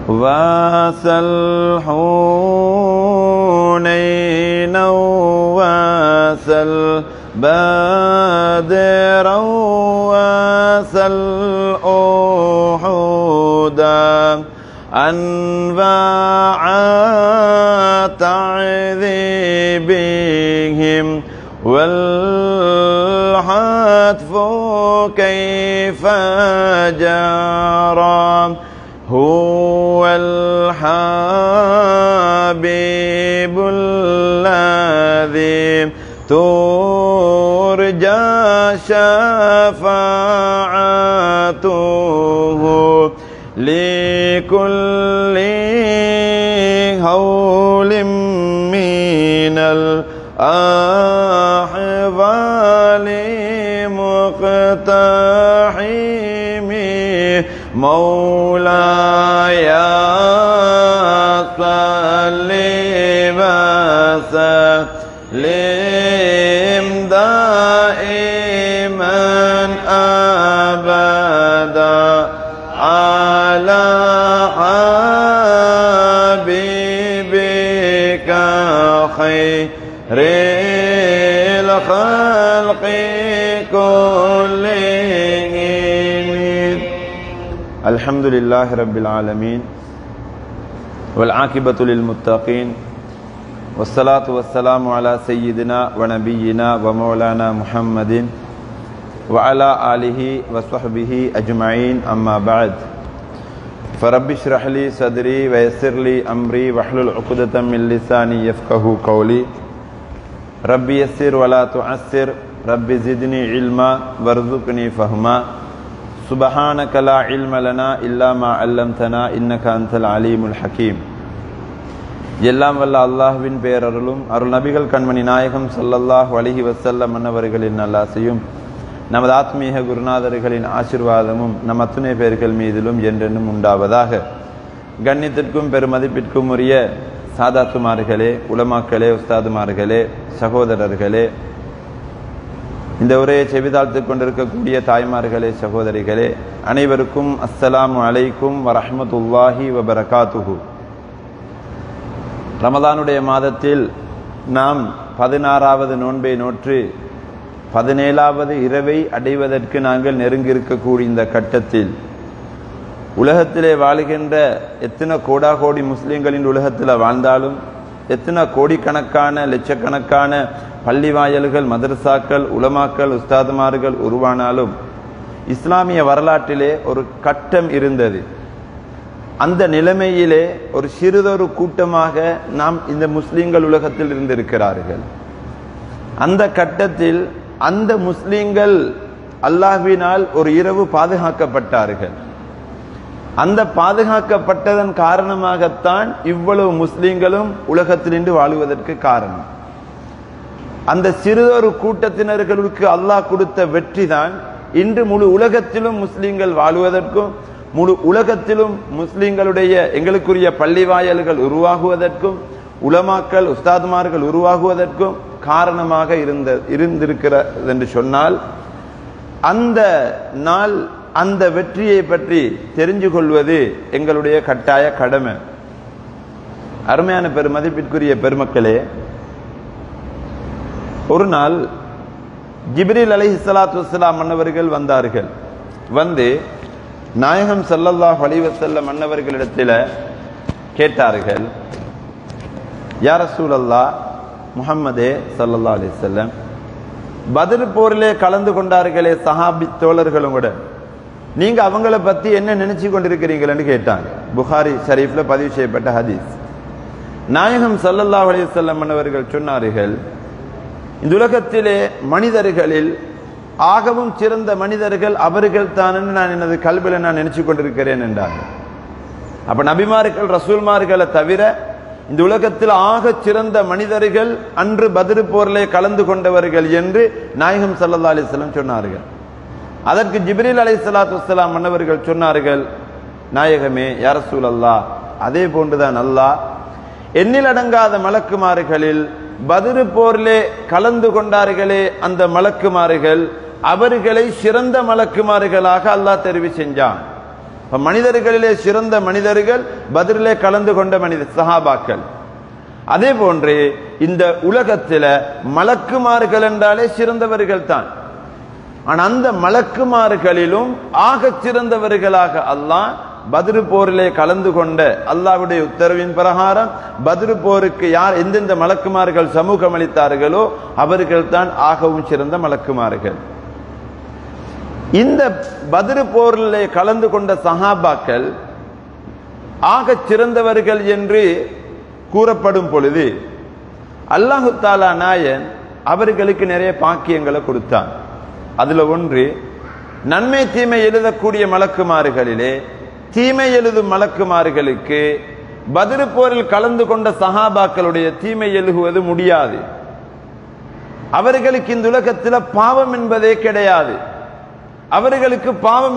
واسل حنينا واسل بدرا واسل أحدا أنواع تعذيبهم والحتف كيف جرى هو الحبيب الذي ترجى شفاعته لكل هول من الأحوال مقتحم مولاي صل وسلم دائما أبدا على حبيبك خير الخلق كلهم. الحمد لله رب العالمين والعاقبة للمتقين والصلاة والسلام على سيدنا ونبينا ومولانا محمد وعلى آله وصحبه أجمعين. أما بعد فرب اشرح لي صدري ويسر لي أمري واحلل عقدة من لساني يفقهوا قولي. ربي يسر ولا تعسر ربي زدني علما وارزقني فهما. سبحانك لا علم لنا إلا ما علمتنا إنك أنت العليم الحكيم. எல்லாம் வல்ல அல்லாஹ்வின் பேரருளும் அருள் நபிகள் கண்மணி நாயகம் ஸல்லல்லாஹு அலைஹி வஸல்லம் அன்னவர்களின் நல்லாசியும் நமது ஆத்மீக குருநாதர்களின் ஆசீர்வாதமும் நம் அத்துணை பேர்கள் மீதிலும் என்றென்றும் உண்டாவதாக. கண்ணியத்திற்கும் பெருமதிப்பிற்கும் உரிய சாதாத்துமார்களே, உலமாக்களே, உஸ்தாதுமார்களே, சகோதரர்களே, இந்த உரையை செவிதாழ்த்து கொண்டிருக்கக்கூடிய தாய்மார்களே, சகோதரிகளே, அனைவருக்கும் அஸ்ஸலாமு அலைக்கும் வரஹ்மத்துல்லாஹி வபரகாத்துஹு. ரமதானுடைய மாதத்தில் நாம் 16வது நோன்பை நோற்று 17வது இரவை அடைவதற்கு நாங்கள் நெருங்கியிருக்கக்கூடிய இந்த கட்டத்தில் உலகத்திலே வாழுகின்ற எத்தனை கோடாகோடி முஸ்லீம்களின் உலகத்தில் வாழ்ந்தாலும், எத்தனை கோடிக்கணக்கான லட்சக்கணக்கான பள்ளி வாயல்கள், மதரசாக்கள், உலமாக்கள், உஸ்தாதுமார்கள் உருவானாலும் இஸ்லாமிய வரலாற்றிலே ஒரு கட்டம் இருந்தது. அந்த நிலைமையிலே ஒரு சிறிதொரு கூட்டமாக நாம் இந்த முஸ்லீம்கள் உலகத்தில் இருந்திருக்கிறார்கள். அந்த கட்டத்தில் அந்த முஸ்லீம்கள் அல்லாஹ்வினால் ஒரு இரவு பாதுகாக்கப்பட்டார்கள். அந்த பாதுகாக்கப்பட்டதன் காரணமாகத்தான் இவ்வளவு முஸ்லீம்களும் உலகத்தில் இன்று வாழுவதற்கு காரணம். அந்த சிறிதொரு கூட்டத்தினர்களுக்கு அல்லாஹ் கொடுத்த வெற்றி தான் இன்று முழு உலகத்திலும் முஸ்லீம்கள் வாழுவதற்கும், முழு உலகத்திலும் முஸ்லீம்களுடைய எங்களுக்குரிய பள்ளி வாயல்கள் உருவாகுவதற்கும், உலமாக்கள், உஸ்தாதுமார்கள் உருவாகுவதற்கும் காரணமாக இருந்திருக்கிறது என்று சொன்னால், அந்த நாள் அந்த வெற்றியை பற்றி தெரிஞ்சு கொள்வது எங்களுடைய கட்டாய கடமை. அருமையான பெருமதிப்பிற்குரிய பெருமக்களே, ஒரு நாள் ஜிப்ரீல் அலைஹிஸ்ஸலாத்து வஸ்ஸலாம் அன்னவர்கள் வந்தார்கள். வந்து நாயகம் ஸல்லல்லாஹு அலைஹி வஸல்லம் அன்னவர்களிடத்தில் கேட்டார்கள், யா ரசூலல்லாஹ், முஹம்மதே ஸல்லல்லாஹு அலைஹி வஸல்லம், பத்ர் போரிலே கலந்து கொண்டார்களே சஹாபி தோழர்களும் கூட, நீங்க அவங்கள பத்தி என்ன நினைச்சு கொண்டிருக்கிறீங்கன்னு கேட்டாங்க. புகாரி ஷரீஃப்ல பதிவு செய்யப்பட்ட ஹதீஸ். நாயகம் ஸல்லல்லாஹு அலைஹி வஸல்லம் அன்னவர்கள் சொன்னார்கள், இந்த உலகத்திலே மனிதர்களில் ஆகவும் சிறந்த மனிதர்கள் அவர்கள் தான் நான் எனது கல்வியில நான் நினைச்சு கொண்டிருக்கிறேன் என்றார்கள். அப்ப நபிமார்கள், ரசூல்மார்களை தவிர இந்த உலகத்தில் ஆக சிறந்த மனிதர்கள் அன்று பத்ர் போரிலே கலந்து கொண்டவர்கள் என்று நாயகம் ஸல்லல்லாஹு அலைஹி வஸல்லம் சொன்னார்கள். அதற்கு ஜிப்ரீல் அலைஹிஸ்ஸலாத்து வஸ்ஸலாம் அன்னவர்கள் சொன்னார்கள், நாயகமே, யா ரசூலல்லாஹ், அதே போன்றுதான் அல்லாஹ் எண்ணிலடங்காத மலக்குமார்களில் பத்ர் போரிலே கலந்து கொண்டார்களே அந்த மலக்குமார்கள், அவர்களை சிறந்த மலக்குமார்களாக அல்லாஹ் தெரிவு செஞ்சான். மனிதர்களிலே சிறந்த மனிதர்கள் பத்ரிலே கலந்து கொண்ட சஹாபாக்கள். அதே போன்று இந்த உலகத்தில மலக்குமார்கள் என்றாலே சிறந்தவர்கள் தான். ஆனா அந்த மலக்குமார்களிலும் ஆக சிறந்தவர்களாக அல்லாஹ் பத்ரு போரிலே கலந்து கொண்ட அல்லாஹ்வுடைய உத்தரவின் பிரகாரம் பத்ரு போருக்கு யார் எந்தெந்த மலக்குமார்கள் சமூகம் அளித்தார்களோ அவர்கள் தான் ஆகவும் சிறந்த மலக்குமார்கள். இந்த பத்ரு போரிலே கலந்து கொண்ட சஹாபாக்கள் ஆக சிறந்தவர்கள் என்று கூறப்படும் பொழுது அல்லாஹு தஆலா நாயன் அவர்களுக்கு நிறைய பாக்கியங்களை கொடுத்தான். அதுல ஒன்று, நன்மை தீமை எழுதக்கூடிய மலக்குமார்களிலே தீமை எழுதும் மலக்குமார்களுக்கு பத்ரு போரில் கலந்து கொண்ட சஹாபாக்களுடைய தீமை எழுதுவது முடியாது. அவர்களுக்கு இந்த உலகத்தில் பாவம் என்பதே கிடையாது. அவர்களுக்கு பாவம்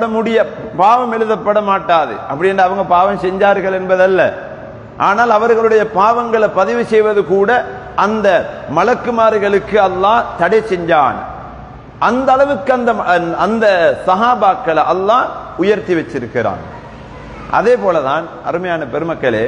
எழுதப்பட மாட்டாது. அப்படி என்று அவங்க பாவம் செஞ்சார்கள் என்பதல்ல. ஆனால் அவர்களுடைய பாவங்களை பதிவு செய்வது கூட அந்த மலக்குமார்களுக்கு அல்லாஹ் தடை செஞ்சான். அந்த அளவுக்கு அந்த சஹாபாக்களை அல்லாஹ் உயர்த்தி வச்சிருக்கிறான். அதே போலதான் அருமையான பெருமக்களே,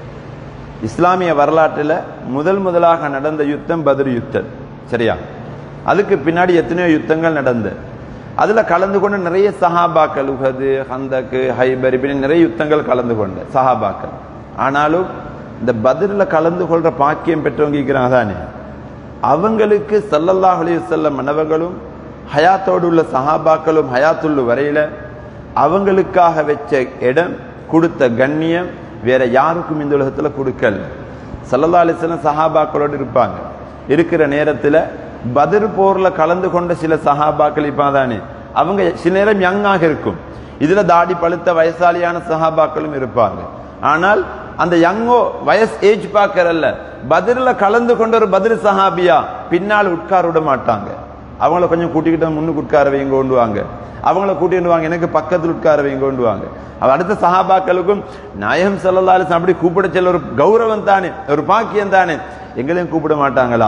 இஸ்லாமிய வரலாற்றில் முதலாக நடந்த யுத்தம் பத்ர் யுத்தம். சரியா? அதுக்கு பின்னாடி எத்தனையோ யுத்தங்கள் நடந்து அதுல கலந்து கொண்ட நிறைய சஹாபாக்கள், உஹது, ஹந்தக், ஹைபர், இப்படி நிறைய யுத்தங்கள் கலந்து கொண்ட சஹாபாக்கள். ஆனாலும் இந்த பத்ர்ல கலந்து கொள்ற பாக்கியம் பெற்றவங்க இருக்கிறாங்க தானே, அவங்களுக்கு ஸல்லல்லாஹு அலைஹி வஸல்லம் மன்னவங்களும் ஹயாத்தோடு உள்ள சஹாபாக்களும் ஹயாத்துள்ள வரையில அவங்களுக்காக வச்ச இடம், கொடுத்த கண்ணியம் வேற யாருக்கும் இந்த உலகத்துல கொடுக்கல. ஸல்லல்லாஹு அலைஹி வஸல்லம் சஹாபாக்களோடு இருப்பாங்க. இருக்கிற நேரத்துல பத்ர் போர்ல கலந்து கொண்ட சில சஹாபாக்கள் இப்பதானே, அவங்க சில நேரம் யங்காக இருக்கும். இதுல தாடி பழுத்த வயசாலியான சஹாபாக்களும் இருப்பாங்க. ஆனால் அந்த யங்கோ வயசு ஏஜ் பார்க்கறல்ல, பத்ர்ல கலந்து கொண்ட ஒரு பத்ர் சஹாபியா பின்னால் உட்கார விட மாட்டாங்க. அவங்கள கொஞ்சம் கூட்டிக்கிட்டு முன்னுக்கு உட்கார வைங்க கொண்டுவாங்க, அவங்கள கூட்டிட்டு வாங்க எனக்கு பக்கத்தில் உட்கார வைங்க கொண்டுவாங்க. அடுத்த சஹாபாக்களுக்கும் நாயகம் ஸல்லல்லாஹு அலைஹி வஸல்லம் அப்படி கூப்பிட செல்ல ஒரு கௌரவம் தானே, ஒரு பாக்கியம் தானே. எங்களையும் கூப்பிட மாட்டாங்களா?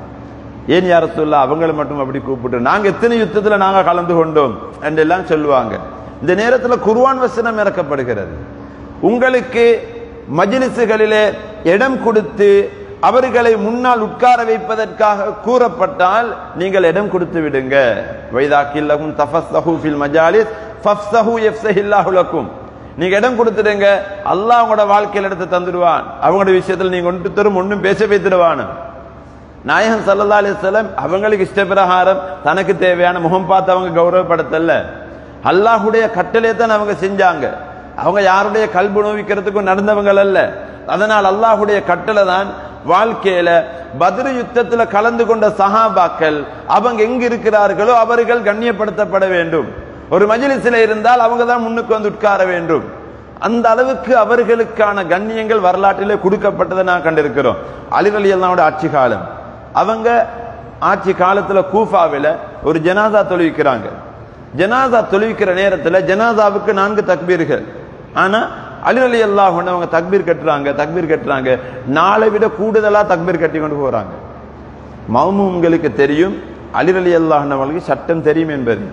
ஏன் யா ரசூலுல்லாஹ் அவங்களை மட்டும் அப்படி கூப்பிட்டு, நாங்க எத்தனை யுத்தத்துல நாங்க கலந்து கொண்டோம் என்றெல்லாம் சொல்லுவாங்க. இந்த நேரத்துல குர்ஆன் வசனம் இறக்கப்படுகிறது. உங்களுக்கு மஜ்லிஸ்களிலே இடம் கொடுத்து அவர்களை முன்னால் உட்கார வைப்பதற்காக கூறப்பட்டால் நீங்கள் இடம் கொடுத்து விடுங்க. வைதா கில்லகும் தஃபஸ்ஸஹு ஃபில் மஜாலிஸ் ஃபஃப்ஸஹு யஃப்ஸஹில்லாஹு லக்கும். நீங்க இடம் கொடுத்துடுங்க, அல்லாஹ் உங்களோட வாழ்க்கையில எடுத்து தந்துடுவான். அவங்களுடைய விஷயத்தில் நீங்க ஒன்று தரும் ஒன்றும் பேச வைத்துடுவான். நாயகம் ஸல்லல்லாஹு அலைஹி வஸல்லம் அவங்களுக்கு இஷ்டப்பிரகாரம் தனக்கு தேவையான முகம் பார்த்து அவங்க கௌரவப்படுத்தல, அல்லாஹ்வுடைய கட்டளையை தான் அவங்க செஞ்சாங்க. அவங்க யாருடைய கல்பு நோவிக்கிறதுக்கும் நடந்தவங்க அல்ல. அதனால் அல்லாஹ்வுடைய கட்டளை தான் வாழ்க்கையில பத்ர் யுத்தத்துல கலந்து கொண்ட சஹாபாக்கள் அவங்க எங்க இருக்கிறார்களோ அவர்கள் கண்ணியப்படுத்தப்பட வேண்டும். ஒரு மஜ்லிஸ்ல இருந்தால் அவங்க தான் முன்னுக்கு வந்து உட்கார வேண்டும். அந்த அளவுக்கு அவர்களுக்கான கண்ணியங்கள் வரலாற்றிலே கொடுக்கப்பட்டதை நான் கண்டிருக்கிறோம். அலி ரலியல்லாஹு அன்ஹு ஆட்சி காலம், அவங்க ஆட்சி காலத்துல கூஃபாவில ஒரு ஜனாசா தொழுவிக்கிறாங்க. ஜனாசா தொழுவிக்கிற நேரத்துல ஜனாசாவுக்கு 4 தக்பீர்கள். ஆனா அலி ரலியல்லாஹு அன்ஹு அவங்க தக்பீர் கட்டுறாங்க 4 விட கூடுதலா தக்பீர் கட்டி கொண்டு போறாங்க. மௌமூம்களுக்கு தெரியும் அலி ரலியல்லாஹு அன்ஹு அவங்களுக்கு சட்டம் தெரியும் என்பது.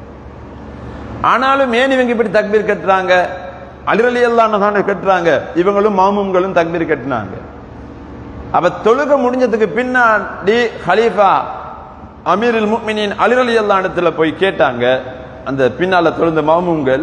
ஆனாலும் ஏன் இவங்க இப்படி தக்பீர் கட்டுறாங்க? அலி ரலியல்லாஹு அன்ஹு கட்டுறாங்க, இவங்களும் மௌமூம்களும் தக்பீர் கட்டினாங்க. அப்ப தொழுக முடிஞ்சதுக்கு பின்னாடி ஹலீஃபா அமீருல் முஃமினீன் அலி ரலியல்லாஹு அன்ஹு போய் கேட்டாங்க, அந்த பின்னால தொழுந்த மௌமூம்கள்,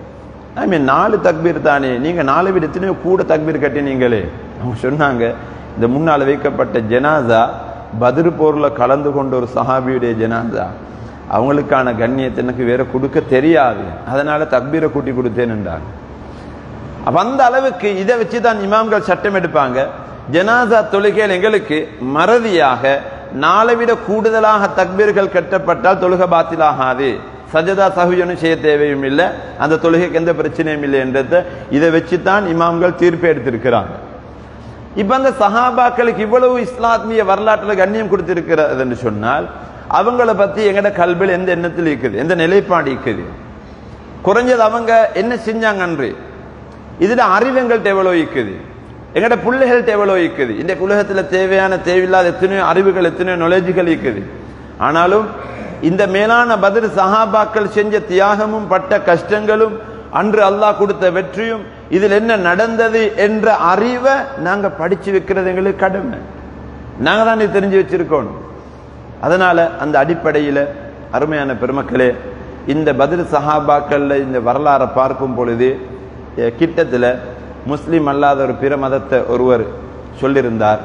4 தக்பீர் தானே, நீங்க 4 விட எத்தனையோ கூட தக்பீர் கட்டினீங்களே. அவங்க சொன்னாங்க, இந்த முன்னால வைக்கப்பட்ட ஜனாசா பத்ர் போர்ல கலந்து கொண்ட ஒரு சஹாபியுடைய ஜனாசா, அவங்களுக்கான கண்ணியத்தை எனக்கு வேற கொடுக்க தெரியாது, அதனால தக்பீரை கூட்டி கொடுத்தேன் என்றாங்க. அப்ப அந்த அளவுக்கு இதை வச்சுதான் இமாம்கள் சட்டம் எடுப்பாங்க. ஜனாசா தொழுகையில் எங்களுக்கு மறதியாக 4 விட கூடுதலாக தக்பீர்கள் கட்டப்பட்டால் தொழுகை பாத்திலாகாது, சஜதா சஹூஜனும் செய்ய தேவையும் இல்லை, அந்த தொழுகைக்கு எந்த பிரச்சனையும் இல்லை என்றத இதை வச்சுதான் இமாம்கள் தீர்ப்பு எடுத்திருக்கிறாங்க. இப்ப அந்த சஹாபாக்களுக்கு இவ்வளவு இஸ்லாமிய வரலாற்றில் கண்ணியம் கொடுத்திருக்கிறது என்று சொன்னால் அவங்கள பத்தி எங்கட கல்வியில் எந்த எண்ணத்தில் இருக்குது, எந்த நிலைப்பாடு இருக்குது, குறைஞ்சது அவங்க என்ன செஞ்சாங்க அன்று, இதுல அறிவு எங்கள்கிட்ட எவ்வளவு இருக்குது, எங்கட பிள்ளைகள்கிட்ட எவ்வளவு இருக்குது. இந்த உலகத்துல தேவையான தேவையில்லாத எத்தனையோ அறிவுகள் எத்தனையோ நாலேஜ்கள் இருக்குது. ஆனாலும் இந்த மேலான பத்ர் சஹாபாக்கள் செஞ்ச தியாகமும் பட்ட கஷ்டங்களும் அன்று அல்லாஹ் கொடுத்த வெற்றியும் இதில் என்ன நடந்தது என்ற அறிவை நாங்க படிச்சு வைக்கிறது எங்களுக்கு கடமை. நாங்க தான் இது தெரிஞ்சு வச்சிருக்கோம். அதனால அந்த அடிப்படையில அருமையான பெருமக்களே, இந்த பத்ர் சஹாபாக்கள்ல இந்த வரலாறை பார்க்கும் பொழுது கிட்டத்துல முஸ்லிம் அல்லாத ஒரு பிற மதத்தை ஒருவர் சொல்லியிருந்தார்,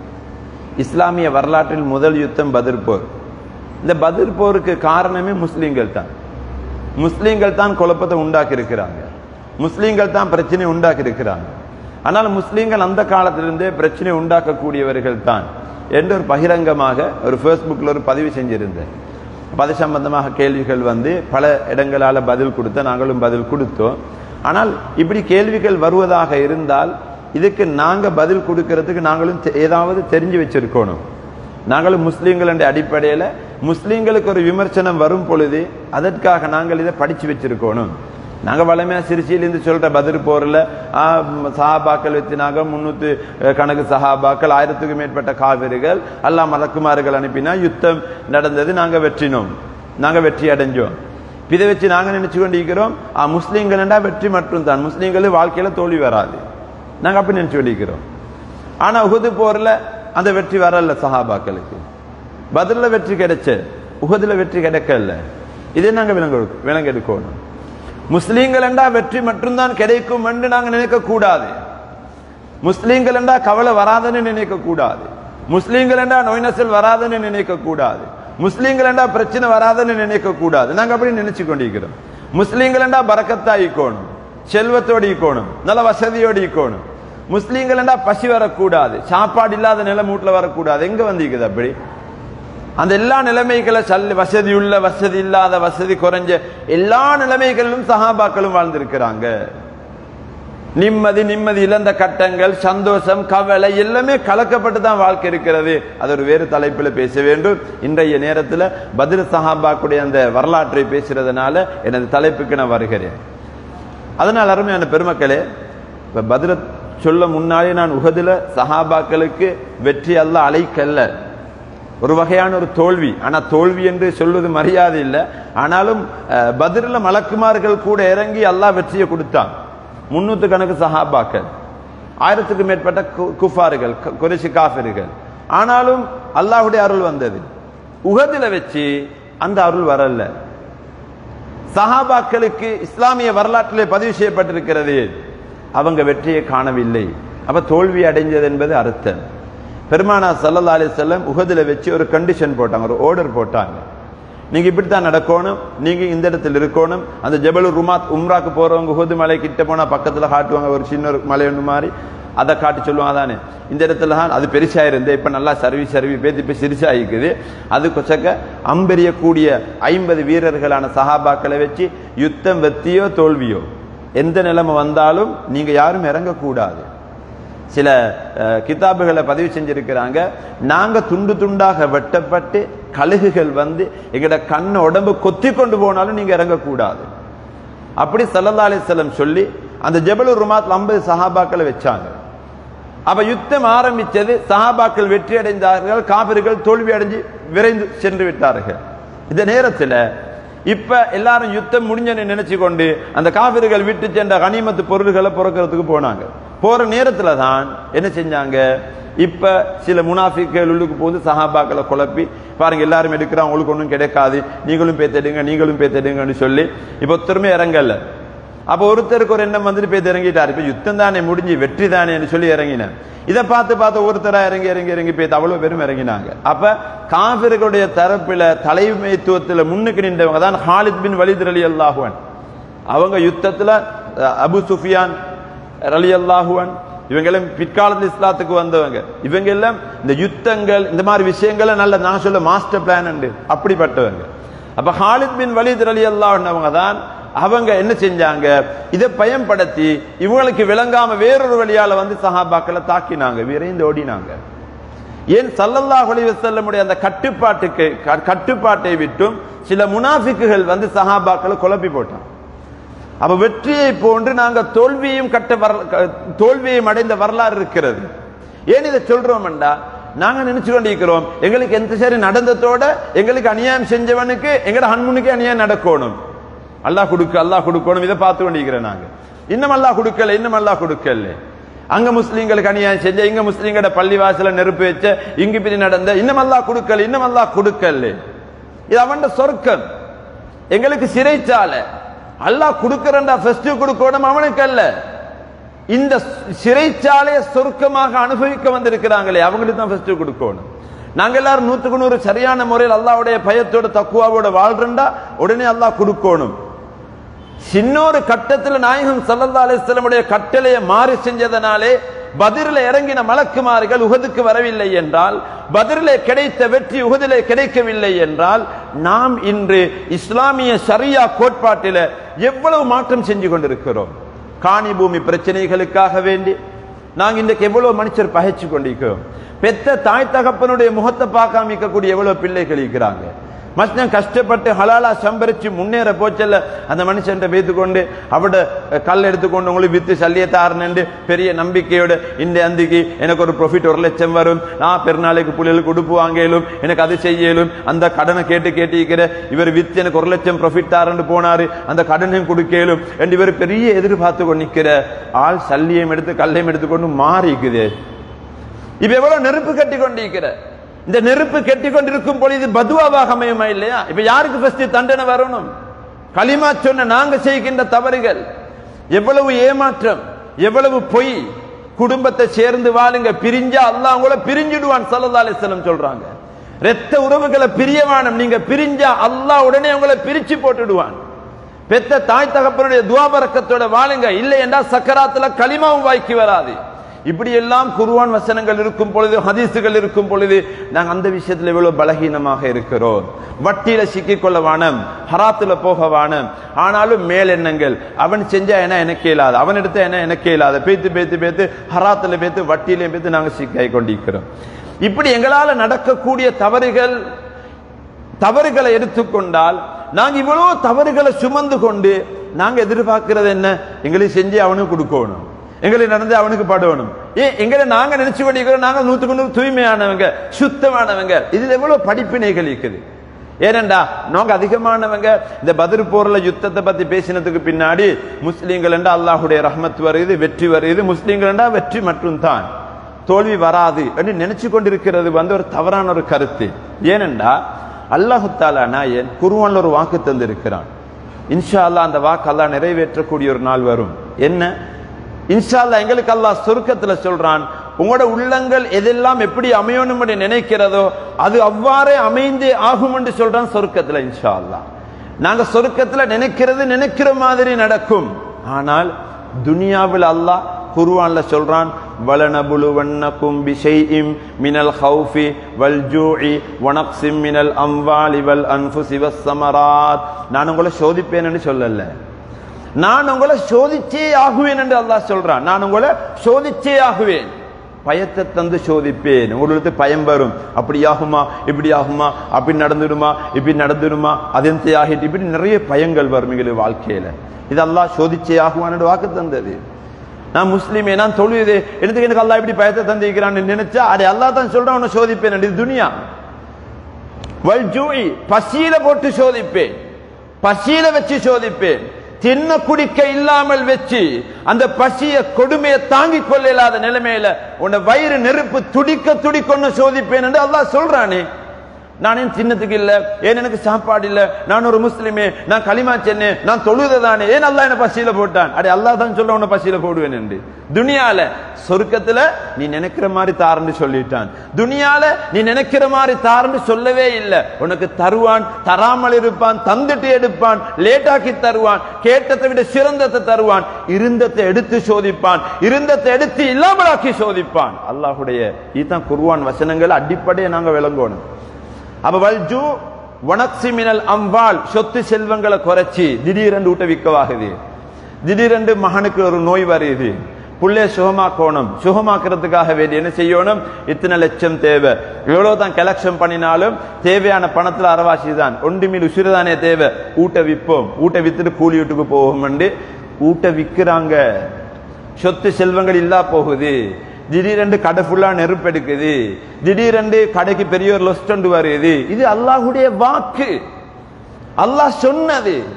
இஸ்லாமிய வரலாற்றில் முதல் யுத்தம் பத்ர் போர். இந்த பத்ர் போருக்கு காரணமே முஸ்லீம்கள் தான். முஸ்லீம்கள் தான் குழப்பத்தை உண்டாக்கி இருக்கிறாங்க, முஸ்லீம்கள் தான் பிரச்சனை உண்டாக்கி இருக்கிறாங்க. ஆனால் முஸ்லீம்கள் அந்த காலத்திலிருந்தே பிரச்சனை உண்டாக்கக்கூடியவர்கள் தான் என்று ஒரு பகிரங்கமாக ஒரு ஃபேஸ்புக்கில் ஒரு பதிவு செஞ்சிருந்தேன். அது சம்பந்தமாக கேள்விகள் பல இடங்களால பதில் கொடுத்த, நாங்களும் பதில் கொடுத்தோம். ஆனால் இப்படி கேள்விகள் வருவதாக இருந்தால் இதுக்கு நாங்க பதில் கொடுக்கிறதுக்கு நாங்களும் ஏதாவது தெரிஞ்சு வச்சிருக்கணும். நாங்களும் முஸ்லீம்கள் என்ற அடிப்படையில முஸ்லீம்களுக்கு ஒரு விமர்சனம் வரும் பொழுது அதற்காக நாங்கள் இதை படிச்சு வச்சிருக்கணும். நாங்க வளமையா சிறுசியிலிருந்து சொல்ற பத்ர் போர்ல சஹாபாக்கள் வச்சினாங்க, 300 கணக்கு சஹாபாக்கள், 1000க்கும் மேற்பட்ட காவிர்கள், அல்லாஹ் மலக்குமார்கள் அனுப்பினா யுத்தம் நடந்தது, நாங்க வெற்றினோம், நாங்க வெற்றி அடைஞ்சோம். இதை வச்சு நாங்க நினைச்சு கொண்டிருக்கிறோம் முஸ்லீம்கள் என்றா வெற்றி மட்டும் தான், முஸ்லீம்கள் வாழ்க்கையில தோல்வி வராது, நாங்க அப்படி நினைச்சு கொண்டிருக்கிறோம். ஆனா உஹது போர்ல அந்த வெற்றி வரல சஹாபாக்களுக்கு. பத்ர்ல வெற்றி கிடைச்ச, உஹதுல வெற்றி கிடைக்கல. இதே நாங்க விளங்கெடுக்கணும். முஸ்லீம்கள் என்றா வெற்றி மட்டும்தான் கிடைக்கும் என்று நாங்க நினைக்க கூடாது. முஸ்லீம்கள் என்றா கவலை வராதுன்னு நினைக்க கூடாது. முஸ்லீம்கள் என்றா நோய் நசல் வராதுன்னு நினைக்க கூடாது. முஸ்லீம்கள் என்றா பிரச்சனை வராதுன்னு நினைக்க கூடாது. நாங்க அப்படி நினைச்சு கொண்டிருக்கிறோம். முஸ்லீம்கள் என்றா பரக்கத்தா ஈக்கணும், செல்வத்தோடு ஈக்கணும், நல்ல வசதியோடு ஈக்கணும். முஸ்லீம்கள் என்றா பசி வரக்கூடாது, சாப்பாடு இல்லாத நிலைமை வீட்டுல வரக்கூடாது. எங்க வந்திருக்குது அப்படி? அந்த எல்லா நிலைமைகளை வசதி உள்ள, வசதி இல்லாத, வசதி குறைஞ்ச எல்லா நிலைமைகளிலும் சஹாபாக்களும் வாழ்ந்திருக்கிறாங்க. நிம்மதி இழந்த கட்டங்கள், சந்தோஷம், கவலை எல்லாமே கலக்கப்பட்டு தான் வாழ்க்கை இருக்கிறது. அது ஒரு வேறு தலைப்பில் பேச வேண்டும். இன்றைய நேரத்தில் பத்ர் சஹாபாக்குடைய அந்த வரலாற்றை பேசுறதுனால எனது தலைப்புக்கு நான் வருகிறேன். அதனால் அருமையான பெருமக்களே, இப்ப பத்ர சொல்ல முன்னாலே நான் உஹதுல சஹாபாக்களுக்கு வெற்றி அல்லாஹ் அழைக்கல்ல, ஒரு வகையான ஒரு தோல்வி. ஆனா தோல்வி என்று சொல்வது மரியாதை இல்லை. ஆனாலும் பத்ர்ல மலக்குமார்கள் கூட இறங்கி அல்லாஹ் வெற்றியை கொடுத்தான். 300 கணக்கு சஹாபாக்கள், 1000க்கும் மேற்பட்ட குஃபார்கள், குறைஷி காஃபிர்கள். ஆனாலும் அல்லாஹ்வுடைய அருள் வந்தது. உஹதுல வச்சு அந்த அருள் வரல. சஹாபாக்களுக்கு இஸ்லாமிய வரலாற்றிலே பதிவு செய்யப்பட்டிருக்கிறது, அவங்க வெற்றியை காணவில்லை. அப்ப தோல்வி அடைஞ்சது என்பது அர்த்தம். பெருமானா ஸல்லல்லாஹு அலைஹி வஸல்லம் உஹதுல வச்சு ஒரு கண்டிஷன் போட்டாங்க, ஒரு ஆர்டர் போட்டாங்க. நீங்க இப்படித்தான் நடக்கணும், நீங்க இந்த இடத்துல இருக்கணும். அந்த ஜபலுர் ருமாத் உம்ராக்கு போறவங்க உஹது மலை கிட்ட போனா பக்கத்துல காட்டுவாங்க, ஒரு சின்ன மலை ஒன்று மாதிரி, அதை காட்டி சொல்லுவாங்க தானே, இந்த இடத்துல அது பெருசா இருந்தது, இப்ப நல்லா சர்வி பேத்தி இப்ப சிறுசாயிக்குது. அது கொச்சக்க அம்பெறியக்கூடிய 50 வீரர்களான சஹாபாக்களை வச்சு யுத்தம் வெற்றியோ தோல்வியோ எந்த நிலைமை வந்தாலும் நீங்க யாரும் இறங்கக்கூடாது. சில கிதாபுகளை பதிவு செஞ்சிருக்கிறாங்க, நாங்க துண்டு துண்டாக வெட்டப்பட்டு கழுகுகள் எங்கட கண்ணை உடம்பு கொத்தி கொண்டு போனாலும் நீங்க இறங்கக்கூடாது. அப்படி ஸல்லல்லாஹு அலைஹி வஸல்லம் சொல்லி அந்த ஜபலுர் ருமாத்ல 50 சஹாபாக்களை வச்சாங்க. அப்ப யுத்தம் ஆரம்பிச்சது, சஹாபாக்கள் வெற்றி அடைந்தார்கள், காபிர்கள் தோல்வி அடைஞ்சு விரைந்து சென்று விட்டார்கள். இந்த நேரத்துல இப்ப எல்லாரும் யுத்தம் முடிஞ்சன்னு நினைச்சு கொண்டு அந்த காபிர்கள் விட்டு சென்ற கனிமத்து பொருள்களை பொறுக்கிறதுக்கு போனாங்க. போற நேரத்துல தான் என்ன செஞ்சாங்க, இப்ப சில முனாஃபிக்கள் உள்ளுக்கு போது சஹாபாக்களை குழப்பி, பாருங்க எல்லாரும் எடுக்கிறான், உங்களுக்கு ஒன்றும் கிடைக்காது, நீங்களும் பேத்தெடுங்கன்னு சொல்லி இப்ப ஒருத்தருமே இறங்கல. அப்ப ஒருத்தருக்கு ஒரு எண்ணம் பேத்து இறங்கிட்டாரு. இப்ப யுத்தம் தானே முடிஞ்சு வெற்றி தானே சொல்லி இறங்கினேன். இதை பார்த்து ஒருத்தரா இறங்கி பேத்து அவ்வளவு பேரும் இறங்கினாங்க. அப்ப காஃபிர்களுடைய தரப்புல தலைமைத்துவத்துல முன்னுக்கு நின்றவங்க தான் ஹாலித் பின் வலீத் ரலியல்லாஹு அன்ஹு. அவங்க யுத்தத்துல அபு சுஃபியான் ரலியல்லாஹு அன்ஹு இவங்களும் பிற்காலத்தில் இஸ்லாத்துக்கு வந்தவங்க. இவங்க எல்லாம் இந்த யுத்தங்கள் இந்த மாதிரி விஷயங்களை நல்ல நான் சொல்ல மாஸ்டர் பிளான் உண்டு அப்படிப்பட்டவங்க. அப்ப ஹாலித் பின் வலீத் ரலியல்லாஹு அன்ஹு அவங்க தான் அவங்க என்ன செஞ்சாங்க, இதை பயன்படுத்தி இவங்களுக்கு விளங்காம வேறொரு வழியால சஹாபாக்களை தாக்கினாங்க, விரைந்து ஓடினாங்க. ஏன் ஸல்லல்லாஹு அலைஹி வஸல்லமுடைய அந்த கட்டுப்பாட்டை விட்டும் சில முனாஃபிக்குகள் சஹாபாக்களை குழப்பி போட்டாங்க. அப்ப வெற்றியை போன்று நாங்க தோல்வியையும் அடைந்த வரலாறு இருக்கிறது. ஏன் இதை சொல்றோம்டா, நாங்க நினைச்சு கொண்டிருக்கிறோம் எங்களுக்கு எந்த சரி நடந்ததோட எங்களுக்கு அநியாயம் செஞ்சவனுக்கு எங்கட ஹன்முனுக்கு அநியாயம் நடக்கணும். அல்லாஹ் கொடுக்கணும் இதை பார்த்து கொண்டிருக்கிறேன் நாங்க. இன்னும் அல்லாஹ் கொடுக்கல. அங்க முஸ்லீம்களுக்கு அநியாயம் செஞ்ச, இங்க முஸ்லீம்களோட பள்ளிவாசல நெருப்பு வச்ச, இங்க இப்படி நடந்த, இன்னும் அல்லாஹ் கொடுக்கல. இது அவன் சொர்க்கம், எங்களுக்கு சிறைச்சாலை. அல்லாஹ் கொடுக்கிறண்டா ஃபர்ஸ்ட் கொடுக்கணும் அவனுக்கு அல்ல. இந்த சிறைச்சாலையை சொர்க்கமாக அனுபவிக்க வந்திருக்கிறாங்களே அவங்களுக்கு தான் ஃபர்ஸ்ட் கொடுக்கணும். நாங்க எல்லாரும் 100க்கு 100 சரியான முறையில் அல்லாஹ்வுடைய பயத்தோட தக்குவாவோட வாழ்றண்டா உடனே அல்லாஹ் கொடுக்கணும். சின்னொரு கட்டத்தில் நாயகம் ஸல்லல்லாஹு அலைஹி வஸல்லம் உடைய கட்டளையை மாறி செஞ்சதனாலே பத்ரில் இறங்கின மலக்குமார்கள் உஹதுக்கு வரவில்லை என்றால், பத்ரிலே கிடைத்த வெற்றி உஹதிலே கிடைக்கவில்லை என்றால், நாம் இன்று இஸ்லாமிய ஷரியா கோட்பாட்டில எவ்வளவு மாற்றம் செஞ்சு கொண்டிருக்கிறோம். காணி பூமி பிரச்சனைகளுக்காக வேண்டி நாங்க இன்றைக்கு எவ்வளவு மனுஷர் பகைச்சு கொண்டிருக்கிறோம். பெத்த தாய் தகப்பனுடைய முகத்தை பார்க்காமிக்கக்கூடிய எவ்வளவு பிள்ளைகள் இருக்கிறாங்க. மனுஷன் கஷ்டப்பட்டு ஹலாலா சம்பரிச்சு முன்னேற போச்சல்ல, அந்த மனுஷன் பேத்துக்கொண்டு அவட கல் எடுத்துக்கொண்டு உங்களுக்கு வித்து சல்லியத்தாருன்னு பெரிய நம்பிக்கையோட இந்த அந்திக்கு எனக்கு ஒரு ப்ராஃபிட் 1 லட்சம் வரும், நான் பெருநாளைக்கு புள்ளைகளுக்கு உடுப்பு வாங்கலும், எனக்கு அது செய்யலும், அந்த கடனை கேட்டிருக்கிற இவர் வித்து எனக்கு 1 லட்சம் ப்ராஃபிட் தாருன்னு போனாரு, அந்த கடனையும் கொடுக்கலும் என்று இவர் பெரிய எதிர்பார்த்து கொண்டு நிற்கிற ஆள் சல்லியம் எடுத்து கல்லையும் எடுத்துக்கொண்டு மாறிக்குது. இப்ப எவ்வளவு நெருப்பு கட்டி கொண்டிருக்கிற, இந்த நெருப்பு கெட்டி கொண்டிருக்கும் பொழுது பதுவாவாக அமையுமா இல்லையா? இப்ப யாருக்கு ஃபர்ஸ்ட் தண்டனை வரணும்? களிமா சொன்ன நாங்க செய்கின்ற தவறுகள், எவ்வளவு ஏமாற்றம், எவ்வளவு பொய். குடும்பத்தை சேர்ந்து வாழுங்க, பிரிஞ்சா அல்லாஹ் உங்களை பிரிஞ்சிடுவான் ஸல்லல்லாஹு அலைஹி வஸல்லம் சொல்றாங்க. இரத்த உறவுகளை பிரியவானம், நீங்க பிரிஞ்சா அல்லாஹ் உடனே உங்களை பிரிச்சு போட்டுடுவான். பெத்த தாய் தகப்பனுடைய துஆ பரக்கத்தோட வாழுங்க, இல்லை என்றால் சக்கராத்துல களிமாவும் வாய்க்கு வராது. இப்படி எல்லாம் குர்ஆன் வசனங்கள் இருக்கும் பொழுது, ஹதீசுகள் இருக்கும் பொழுது நாங்கள் அந்த விஷயத்தில் எவ்வளவு பலகீனமாக இருக்கிறோம். வட்டியில சிக்கிக்கொள்ள வானம், ஹராத்துல போக வானம். ஆனாலும் மேல் எண்ணங்கள், அவன் செஞ்சா என்ன எனக்கு இயலாது, அவன் எடுத்த என்ன எனக்கு இயலாது, பேத்து ஹராத்துல பேத்து வட்டியில பேத்து நாங்கள் சிக்காய் கொண்டிருக்கிறோம். இப்படி எங்களால நடக்கக்கூடிய தவறுகளை எடுத்துக்கொண்டால் நாங்க இவ்வளவு தவறுகளை சுமந்து கொண்டு நாங்க எதிர்பார்க்கிறது என்ன? எங்களுக்கு செஞ்சு அவனுக்கு கொடுக்கணும், எங்களுக்கு நடந்து அவனுக்கு படணும். எங்களை நாங்க நினைச்சு கொண்டிருக்கிறோம் நாங்க 100க்கு 100 தூய்மையானவங்க, சுத்தமானவங்க. இதுல எவ்வளவு படிப்பினைகள் இருக்குது. ஏனென்றா நாங்க அதிகமானவங்க இந்த பத்ர் போர்ல யுத்தத்தை பத்தி பேசினதுக்கு பின்னாடி முஸ்லீம்கள் என்றா அல்லாஹுடைய ரஹ்மத் வருது, வெற்றி வருது, முஸ்லீம்கள் என்றா வெற்றி மட்டும் தான், தோல்வி வராது என்று நினைச்சு கொண்டிருக்கிறது ஒரு தவறான ஒரு கருத்து. ஏனென்றா அல்லாஹு தஆலா நாயன் குர்ஆன்ல ஒரு வாக்கு தந்திருக்கிறான். இன்ஷா அல்லாஹ் அந்த வாக்கு அல்லாஹ் நிறைவேற்றக்கூடிய ஒரு நாள் வரும். என்ன? இன்ஷா அல்லாஹ் எங்களுக்கு அல்லாஹ் சொர்க்கத்துல சொல்றான், உங்களோட உள்ளங்கள் எதெல்லாம் எப்படி அமையணும் என்று நினைக்கிறதோ அது அவ்வாறே அமைந்தே ஆகும் என்று சொல்றான் சொர்க்கத்துல. இன்ஷா அல்லாஹ் நாங்க சொர்க்கத்துல நினைக்கிற மாதிரி நடக்கும். ஆனால் துனியாவில் அல்லாஹ் குர்ஆன்ல சொல்றான், வலனபுலுவன்னகும் பிஷைஇம் மினல் ஹௌஃபி வல் ஜூஇ வனக்ஸிம் மினல் அம்வாலி வல் அன்ஃபுஸி வஸ்ஸமராத். நான் உங்களை சோதிப்பேன் என்று சொல்லல, நான் உங்களை சோதிச்சே ஆகுவேன் என்று அல்லாஹ் சொல்றான். நான் உங்களை சோதிச்சே ஆகுவேன், பயத்தை தந்து சோதிப்பேன். உங்களுக்கு பயம் வரும், அப்படி ஆகுமா இப்படி ஆகுமா, அப்படி நடந்துடுமா அதெந்த ஆகிட்டு, இப்படி நிறைய பயங்கள் வரும் எங்களுக்கு வாழ்க்கையில. இது அல்லாஹ் சோதிச்சே ஆகுவான் என்று வாக்கு தந்தது. நான் முஸ்லீமே, நான் தொழுது, எனக்கு அல்லாஹ் இப்படி பயத்தை தந்திருக்கிறான்னு நினைச்சா அது அல்லாஹ் தான் சொல்றான் உன்னை சோதிப்பேன். இது துனியா. வல் ஜூஇ, பசியில போட்டு சோதிப்பேன், பசியில வச்சு சோதிப்பேன். தின்ன குடிக்க இல்லாமல் வச்சு அந்த பசிய கொடுமையை தாங்கிக் கொள்ள இல்லாத நிலைமையில உன்னை வயிறு நெருப்பு துடிக்க சோதிப்பேன் என்று அல்லாஹ் சொல்றானே. நான் ஏன் தின்னத்துக்கு இல்ல, ஏன் எனக்கு சாப்பாடு இல்ல, நான் ஒரு முஸ்லிமே, நான் களிமா சென்னேன், நான் தொழுதானே, ஏன் அல்லாஹ் என்ன பசியில போட்டான்? அடே அல்லாஹ் தான் சொல்ல உன்னை பசியில போடுவேன் என்று. துனியால சொர்க்கத்துல நீ நினைக்கிற மாதிரி தாரன்னு சொல்லிட்டான். துனியால நீ நினைக்கிற மாதிரி தாரன்னு சொல்லவே இல்லை. உனக்கு தருவான், தராமல் இருப்பான், தந்துட்டு எடுப்பான், லேட்டாக்கி தருவான், கேட்டதை விட சிறந்தத்தை தருவான், இருந்தத்தை எடுத்து சோதிப்பான், இருந்தத்தை எடுத்து இல்லாமலாக்கி சோதிப்பான். அல்லாஹுடைய இதுதான் குர்ஆன் வசனங்கள் அடிப்படையை நாங்க விளங்கணும். அப்ப வல்ஜு வனக்ஸி மினல் அம்வால், சொத்து செல்வங்களை குறைச்சி திடீரென்று ஊட்டவிக்கவாகுது, திடீரென்று மகனுக்கு ஒரு நோய் வருது, புள்ளைய சுகமாக்கணும், சுகமாக்குறதுக்காக வேண்டி என்ன செய்யணும்? இத்தனை லட்சம் தேவை, எவ்வளவுதான் கலெக்ஷன் பண்ணினாலும் தேவையான பணத்துல அரவாசி தான், ஒன்றுமில் உசிறுதானே தேவை, ஊட்ட விற்போம், ஊட்ட வித்துட்டு கூலி வீட்டுக்கு போகும் என்று ஊட்ட விற்கிறாங்க. சொத்து செல்வங்கள் இல்லா போகுது, திடீரென்று கடை ஃபுல்லா நெருப்பெடுக்குது, திடீரென்று கடைக்கு பெரிய ஒரு லொஸ்ட் வருது. இது அல்லாஹுடைய வாக்கு, அல்லாஹ் சொன்னது.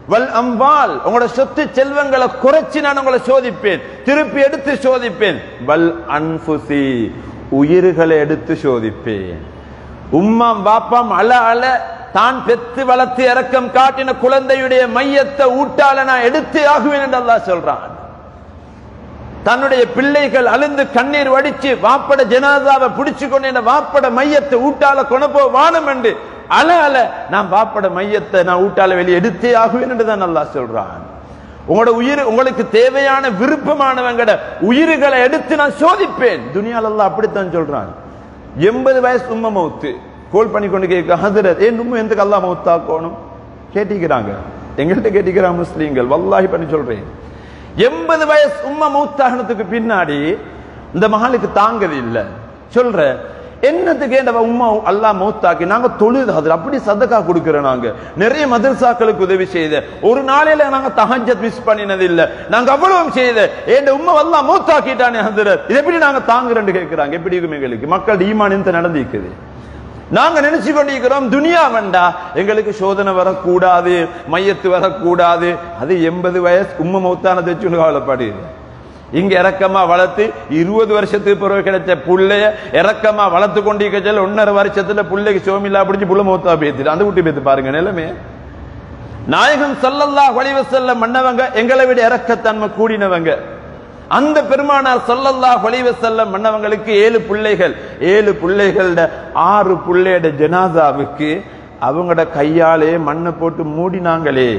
வல் அம்வால், உங்களோட சொத்து செல்வங்களை குறைச்சி நான் உங்களை சோதிப்பேன், திருப்பி எடுத்து சோதிப்பேன். வல் அன்ஃபுசி, உயிர்களை எடுத்து சோதிப்பேன். உம்மாம் பாப்பாம் அல அல தான் பெத்து வளர்த்து இரக்கம் காட்டின குழந்தையுடைய மையத்தை ஊட்டால நான் எடுத்து ஆகுவேன் என்று அல்லாஹ் சொல்றான். தன்னுடைய பிள்ளைகள் அழுந்து கண்ணீர் வடிச்சு வாப்பட ஜனாதாவை பிடிச்சு கொண்டு வாப்பட மையத்தை ஊட்டால கொணப்போ வானம் என்று அல அல நான் வாப்பட மையத்தை நான் ஊட்டால வெளியே எடுத்தே ஆகுவேன் என்று தான் அல்லாஹ் சொல்றான். உங்களோட உயிர், உங்களுக்கு தேவையான விருப்பமானவங்கட உயிர்களை எடுத்து நான் சோதிப்பேன். துனியால அல்லாஹ் அப்படித்தான் சொல்றான். 80 வயசு உம்மை மௌத்து கோல் பண்ணி கொண்டு கேட்க, ஹதரத் ஏன் உம்மை எதுக்கு அல்லாஹ் மௌத்தாக்கணும் கேட்டிக்கிறாங்க. எங்கள்கிட்ட கேட்டிக்கிறாங்க முஸ்லீம்கள். வல்லாஹி பண்ணி சொல்றேன், 80 வயசு உம்மை மௌத்தாகனத்துக்கு பின்னாடி இந்த மகளுக்கு தாங்கது இல்லை. சொல்ற என்னத்துக்கு உம்மா அல்லாஹ் மௌத்தாக்கி நாங்க தொழுது அப்படி சதக்கா கொடுக்கிறோம். நாங்க நிறைய மதரசாக்களுக்கு உதவி செய்த, ஒரு நாளையில நாங்க தஹஜ்ஜத் மிஸ் பண்ணினது இல்ல, நாங்க அவ்வளவு செய்த. ஏன் உம்மா அல்லாஹ் மௌத்தாக்கிட்டானே ஹதரத், இது எப்படி நாங்க தாங்குறேன்னு கேட்கிறாங்க. எப்படி இருக்கும் எங்களுக்கு? மக்கள் ஈமான் நடந்திருக்குது. நாங்க நினைச்சு கொண்டிருக்கிறோம் துனியா வேண்டா எங்களுக்கு சோதனை வரக்கூடாது, மையத்து வரக்கூடாது. அது 80 வயசு உம்மை மௌத்தானதை வச்சு கவலைப்படுது. இங்க இறக்கமா வளர்த்து 20 வருஷத்துக்கு பிறகு கிடைச்ச புள்ளைய இறக்கமா வளர்த்து கொண்டிருக்க 1.5 வருஷத்துல புள்ளைக்கு சோமில்லா பிடிச்சி புள்ள மௌத்தா பேத்துட்டு அந்த வீட்டு பேத்து பாருங்க நிலைமை. நாயகம் ஸல்லல்லாஹு அலைஹி வஸல்லம் மன்னவங்க எங்களை விட இறக்கத்தன்மை கூடினவங்க. அந்த பெருமானார் ஸல்லல்லாஹு அலைஹி வஸல்லம் மன்னவங்களுக்கு 7 பிள்ளைகள். 7 பிள்ளைகளோட 6 பிள்ளையோட ஜனாசாவுக்கு அவங்களோட கையாலே மண்ணை போட்டு மூடினாங்களே.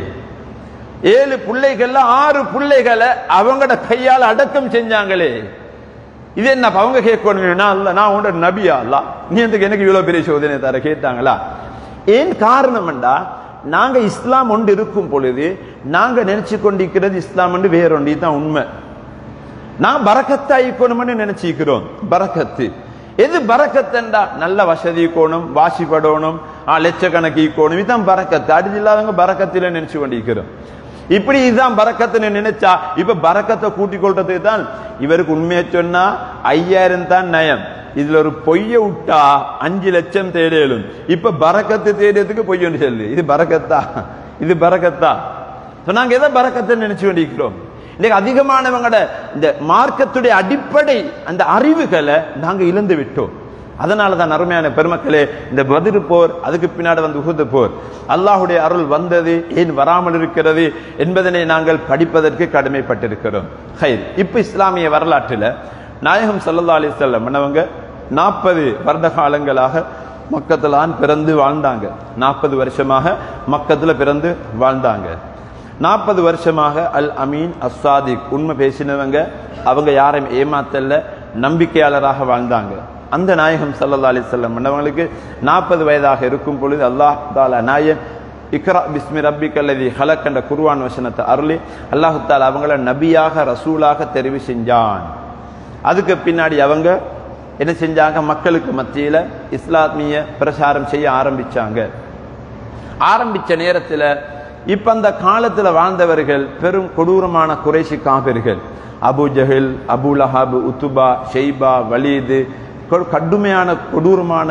7 பிள்ளைகள்ல 6 பிள்ளைகளை அவங்களோட கையால் அடக்கம் செஞ்சாங்களே. இது என்ன அவங்க கேட்கணும்? நான் உன்னோட நபியா அல்ல, நீ எனக்கு இவ்வளவு பெரிய சோதனை தர கேட்டாங்களா? ஏன் காரணம்டா, நாங்க இஸ்லாம் ஒன்று இருக்கும் பொழுது நாங்க நினைச்சு கொண்டிருக்கிறது இஸ்லாம் ஒன்று வேறொண்டி தான் உண்மை. நான் பரக்கத்தா ஈக்கணும்னு நினைச்சிக்கிறோம். பரக்கத்து எது? பரக்கத்தண்டா நல்ல வசதி கோணும், வாசிப்படணும், லட்சக்கணக்கு ஈக்கணும், இதுதான் பரக்கத்து. அது இல்லாதவங்க பரக்கத்தில நினைச்சு கொண்டிருக்கிறோம். இப்படி இதுதான் பரக்கத்துன்னு நினைச்சா இப்ப பரக்கத்தை கூட்டிக் கொள்றதுக்கு தான் இவருக்கு உண்மையை சொன்னா 5000 தான் நயம், இதுல ஒரு பொய்ய விட்டா 5 லட்சம் தேடலும். இப்ப பரக்கத்து தேடுறதுக்கு பொய் ஒன்று சொல்லு. இது பரக்கத்தா? இது பரக்கத்தா? நாங்க எதை பரக்கத்தை நினைச்சு கொண்டிருக்கிறோம்? இன்னைக்கு அதிகமானவங்களோட இந்த மார்க்கத்துடைய அடிப்படை அந்த அறிவுகளை நாங்க இழந்து விட்டோம். அதனாலதான் அருமையான பெருமக்களே, இந்த பத்ர் போர், அதுக்கு பின்னாடி வந்து உஹுத் போர், அல்லாஹுடைய அருள் வந்தது ஏன் வராமல் இருக்கிறது என்பதனை நாங்கள் படிப்பதற்கு கடமைப்பட்டிருக்கிறோம். ஹைர், இப்ப இஸ்லாமிய வரலாற்றில் நாயகம் ஸல்லல்லாஹு அலைஹி வஸல்லம் மன்னவங்க 40 வருட காலங்களாக மக்கத்துல பிறந்து வாழ்ந்தாங்க. 40 வருஷமாக மக்கத்துல பிறந்து வாழ்ந்தாங்க. 40 வருஷமாக அல் அமீன் அஸ்ஸாதிக், உண்மை பேசினவங்க, அவங்க யாரையும் ஏமாத்தல்ல, நம்பிக்கையாளராக வாழ்ந்தாங்க. அந்த நாயகம் ஸல்லல்லாஹு அலைஹி வஸல்லம் மன்னவங்களுக்கு 40 வயதாக இருக்கும் பொழுது அல்லாஹ் தஆலா நாயன் இக்ரா பிஸ்மி ரப்பிக்கல்லதி ஹலக் என்ற குர்ஆன் வசனத்தை அருளி அல்லாஹ் தஆலா அவங்கள நபியாக ரசூலாக தெரிவு செஞ்சான். அதுக்கு பின்னாடி அவங்க என்ன செஞ்சாங்க? மக்களுக்கு மத்தியில இஸ்லாமிய பிரச்சாரம் செய்ய ஆரம்பிச்சாங்க. ஆரம்பிச்ச நேரத்தில் இப்ப அந்த காலத்துல வாழ்ந்தவர்கள் பெரும் கொடூரமான குறைஷி காபிர்கள், அபு ஜஹில், அபு லஹப், உத்துபா, ஷைபா, வலீது, கடுமையான கொடூரமான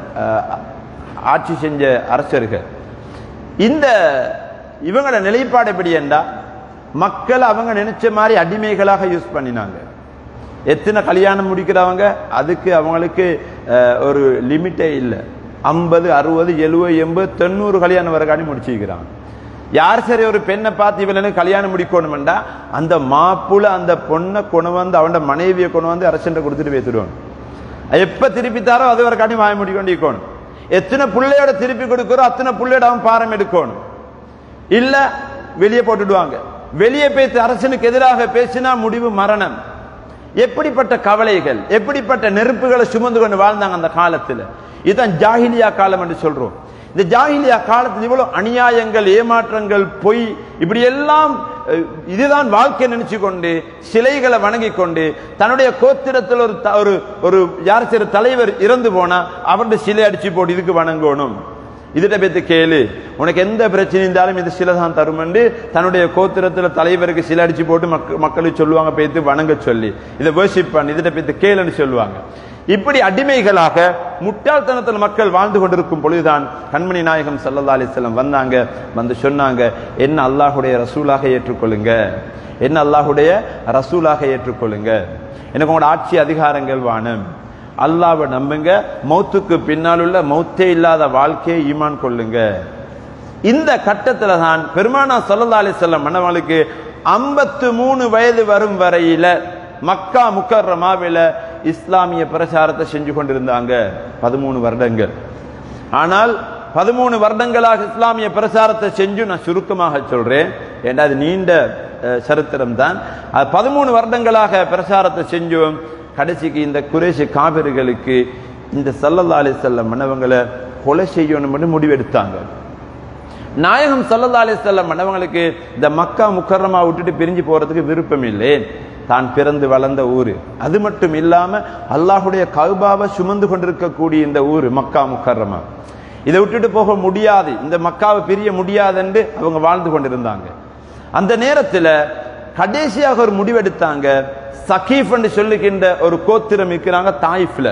ஆட்சி செஞ்ச அரசர்கள். இந்த இவங்களோட நிலைப்பாடு எப்படி என்றா, மக்கள் அவங்க நினைச்ச மாதிரி அடிமைகளாக யூஸ் பண்ணினாங்க. எத்தனை கல்யாணம் முடிக்கிறவங்க அதுக்கு அவங்களுக்கு ஒரு லிமிட்டே இல்லை. 50, 60, 70, 80, 90 கல்யாணம் வரைக்காணி முடிச்சுக்கிறாங்க. யார் சரி ஒரு பெண்ணை பார்த்து இவனுக்கு கல்யாணம் முடிக்கணும்டா அந்த மாப்புல அந்த பொண்ணை கொண்டு வந்து அவனோட மனைவியை கொண்டு வந்து அரசன் கொடுத்துட்டு பேசிடுவான். எப்ப திருப்பி தாரோ அது வரைக்காணி வாய முடிக்கணும். எத்தனை பிள்ளையோட திருப்பி கொடுக்கிறோம் அத்தனை பிள்ளையோட அவன் பாரம் எடுக்கணும். இல்ல வெளியே போட்டுடுவாங்க. வெளியே பேசி அரசனுக்கு எதிராக பேசினா முடிவு மரணம். எப்படிப்பட்ட கவலைகள், எப்படிப்பட்ட நெருப்புகளை சுமந்து கொண்டு வாழ்ந்தாங்க அந்த காலத்துல. இதுதான் ஜாஹிலியா காலம் என்று சொல்றோம். இந்த ஜாஹிலியா காலத்தில் இவ்வளவு அநியாயங்கள், ஏமாற்றங்கள், பொய், இப்படி எல்லாம் இதுதான் வாழ்க்கை நினைச்சு கொண்டு சிலைகளை வணங்கி கொண்டு தன்னுடைய கோத்திரத்தில் ஒரு யார் சிறு தலைவர் இறந்து போனா அவருடைய சிலை அடிச்சு போட்டு இதுக்கு வணங்கணும், இதுட்ட பேத்து கேளு, உனக்கு எந்த பிரச்சனை இருந்தாலும் இது சில தான் தருமென்று தன்னுடைய கோத்திரத்துல தலைவருக்கு சில அடிச்சு போட்டு மக்களுக்கு சொல்லுவாங்க, பேத்து வணங்க சொல்லி இதை வர்ஷிப் பண்ணி இதுட்ட பேத்து கேளுன்னு சொல்லுவாங்க. இப்படி அடிமைகளாக முட்டாள்தனத்தில் மக்கள் வாழ்ந்து கொண்டிருக்கும் பொழுதுதான் கண்மணி நாயகம் ஸல்லல்லாஹு அலைஹி வஸல்லம் வந்தாங்க. வந்து சொன்னாங்க, என்ன அல்லாஹ்வுடைய ரசூலாக ஏற்றுக்கொள்ளுங்க, என்ன அல்லாஹ்வுடைய ரசூலாக ஏற்றுக்கொள்ளுங்க, எனக்கு உங்களோட ஆட்சி அதிகாரங்கள் வாணும், அல்லாஹ்வை நம்புங்க, மௌத்துக்கு பின்னால் உள்ள மௌத்தே இல்லாத வாழ்க்கையை ஈமான் கொள்ளுங்க. இந்த கட்டத்துல தான் பெருமானா ஸல்லல்லாஹு அலைஹி வஸல்லம் மன்னவங்களுக்கு 53 வயது வரும் வரையில மக்கா முக்கர்ரமாவில இஸ்லாமிய பிரச்சாரத்தை செஞ்சு கொண்டிருந்தாங்க 13 வருடங்கள். ஆனால் 13 வருடங்களாக இஸ்லாமிய பிரச்சாரத்தை செஞ்சு, நான் சுருக்கமாக சொல்றேன் ஏன்னா அது நீண்ட சரித்திரம் தான். 13 வருடங்களாக பிரச்சாரத்தை செஞ்சோம். கடைசிக்கு இந்த குறைஷி காபிர்களுக்கு இந்த ஸல்லல்லாஹு அலைஹி வஸல்லம் மன்னவங்களை கொலை செய்யணும்னு முடிவெடுத்தாங்க. நாயகம் ஸல்லல்லாஹு அலைஹி வஸல்லம் மன்னவங்களுக்கு இந்த மக்கா முக்கர்ரமா விட்டுட்டு பிரிஞ்சு போறதுக்கு விருப்பம் இல்லை. தான் பிறந்து வளர்ந்த ஊரு, அது மட்டும் இல்லாம அல்லாஹுடைய கஅபாவை சுமந்து கொண்டிருக்கக்கூடிய இந்த ஊரு மக்கா முக்கர்ரமா, இதை விட்டுட்டு போக முடியாது, இந்த மக்காவை பிரிய முடியாது என்று அவங்க வாழ்ந்து கொண்டிருந்தாங்க. அந்த நேரத்தில் கடைசியாக ஒரு முடிவெடுத்தாங்க. சகீஃப் என்று சொல்லுகின்ற ஒரு கோத்திரம் இருக்கிறாங்க தாயிஃப்ல.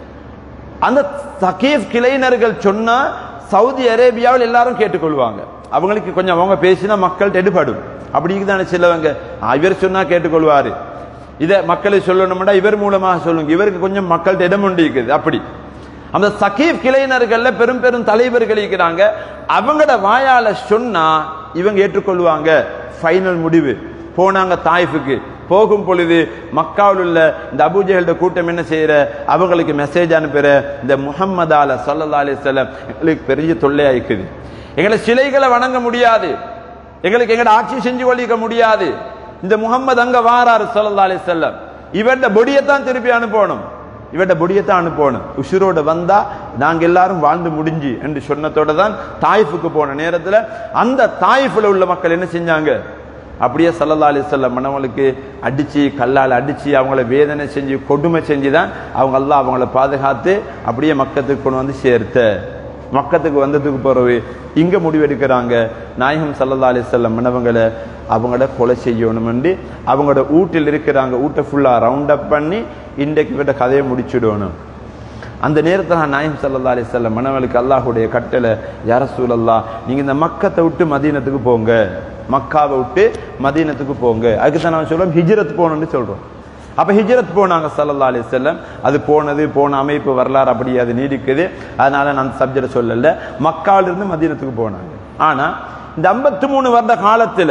அந்த சகீஃப் கிளைஞர்கள் சொன்னா சவுதி அரேபியாவில் எல்லாரும் கேட்டுக்கொள்வாங்க. அவங்களுக்கு கொஞ்சம் அவங்க பேசினா மக்கள் எடுபடும். அப்படிக்கு தானே சிலவங்க இவர் சொன்னா கேட்டுக்கொள்வாரு, இதை மக்களை சொல்லணும்னா இவர் மூலமாக சொல்லுங்க, இவருக்கு கொஞ்சம் மக்கள்கிட்ட இடம் உண்டு இருக்குது. அப்படி அந்த சகீஃப் கிளைஞர்கள்ல பெரும் பெரும் தலைவர்கள் இருக்கிறாங்க. அவங்களோட வாயால சொன்னா இவங்க ஏற்றுக்கொள்வாங்க. ஃபைனல் முடிவு போனாங்க தாயிஃபுக்கு. போகும் பொழுது மக்காவில் உள்ள இந்த அபூஜஹல்ட கூட்டம் என்ன செய்யற, அவங்களுக்கு மெசேஜ் அனுப்புற, இந்த முஹம்மதால ஸல்லல்லாஹு அலைஹி வஸல்லம் எங்களுக்கு பெரிய தொல்லையா இருக்குது, எங்களை சிலைகளை வணங்க முடியாது, எங்களுக்கு எங்கட ஆட்சி செஞ்சு கொள்ளிக்க முடியாது, இந்த முஹம்மது அங்க வாராரு ஸல்லல்லாஹு அலைஹி வஸல்லம், இவருடைய பொடியத்தான் திருப்பி அனுப்பணும், இவருடைய பொடியத்தான் அனுப்பணும், உசுரோட வந்தா நாங்க எல்லாரும் வாழ்ந்து முடிஞ்சு என்று சொன்னதோட தான் தாயிஃபுக்கு போன நேரத்தில் அந்த தாயிஃப்ல உள்ள மக்கள் என்ன செஞ்சாங்க, அப்படியே ஸல்லல்லாஹு அலைஹி வஸல்லம் மன்னவங்களுக்கு அடிச்சு கல்லால் அடிச்சு அவங்கள வேதனை செஞ்சு கொடுமை செஞ்சு தான் அவங்க அல்லாஹ் அவங்கள பாதுகாத்து அப்படியே மக்கத்துக்கு கொண்டு வந்து சேர்த்த. மக்கத்துக்கு வந்ததுக்கு பிறகு இங்க முடிவெடுக்கிறாங்க, நாயகம் ஸல்லல்லாஹு அலைஹி வஸல்லம் மன்னவங்களை அவங்கள கொலை செய்யணும், அவங்களோட வீட்டில் இருக்கிறாங்க, வீட்டை ஃபுல்லா ரவுண்ட் அப் பண்ணி இன்றைக்கு விட கதையை முடிச்சுடணும். அந்த நேரத்தில் நாயகம் ஸல்லல்லாஹு அலைஹி வஸல்லம் மன்னவங்களுக்கு அல்லாஹுடைய கட்டளை, யா ரசூலல்லாஹ் நீங்க இந்த மக்கத்தை விட்டு மதீனத்துக்கு போங்க, மக்காவை விட்டு மதீனத்துக்கு போங்க. அதுக்கு தான் நான் சொல்றோம் ஹிஜ்ரத் போகணும்னு சொல்றோம். அப்ப ஹிஜ்ரத் போனாங்க ஸல்லல்லாஹு அலைஹி வஸல்லம். அது போன அமைப்பு வரலாறு அப்படி அது நீடிக்குது, அதனால நான் சப்ஜெக்ட் சொல்லல. மக்காவிலிருந்து மதீனத்துக்கு போனாங்க. ஆனா இந்த 53 வருட காலத்துல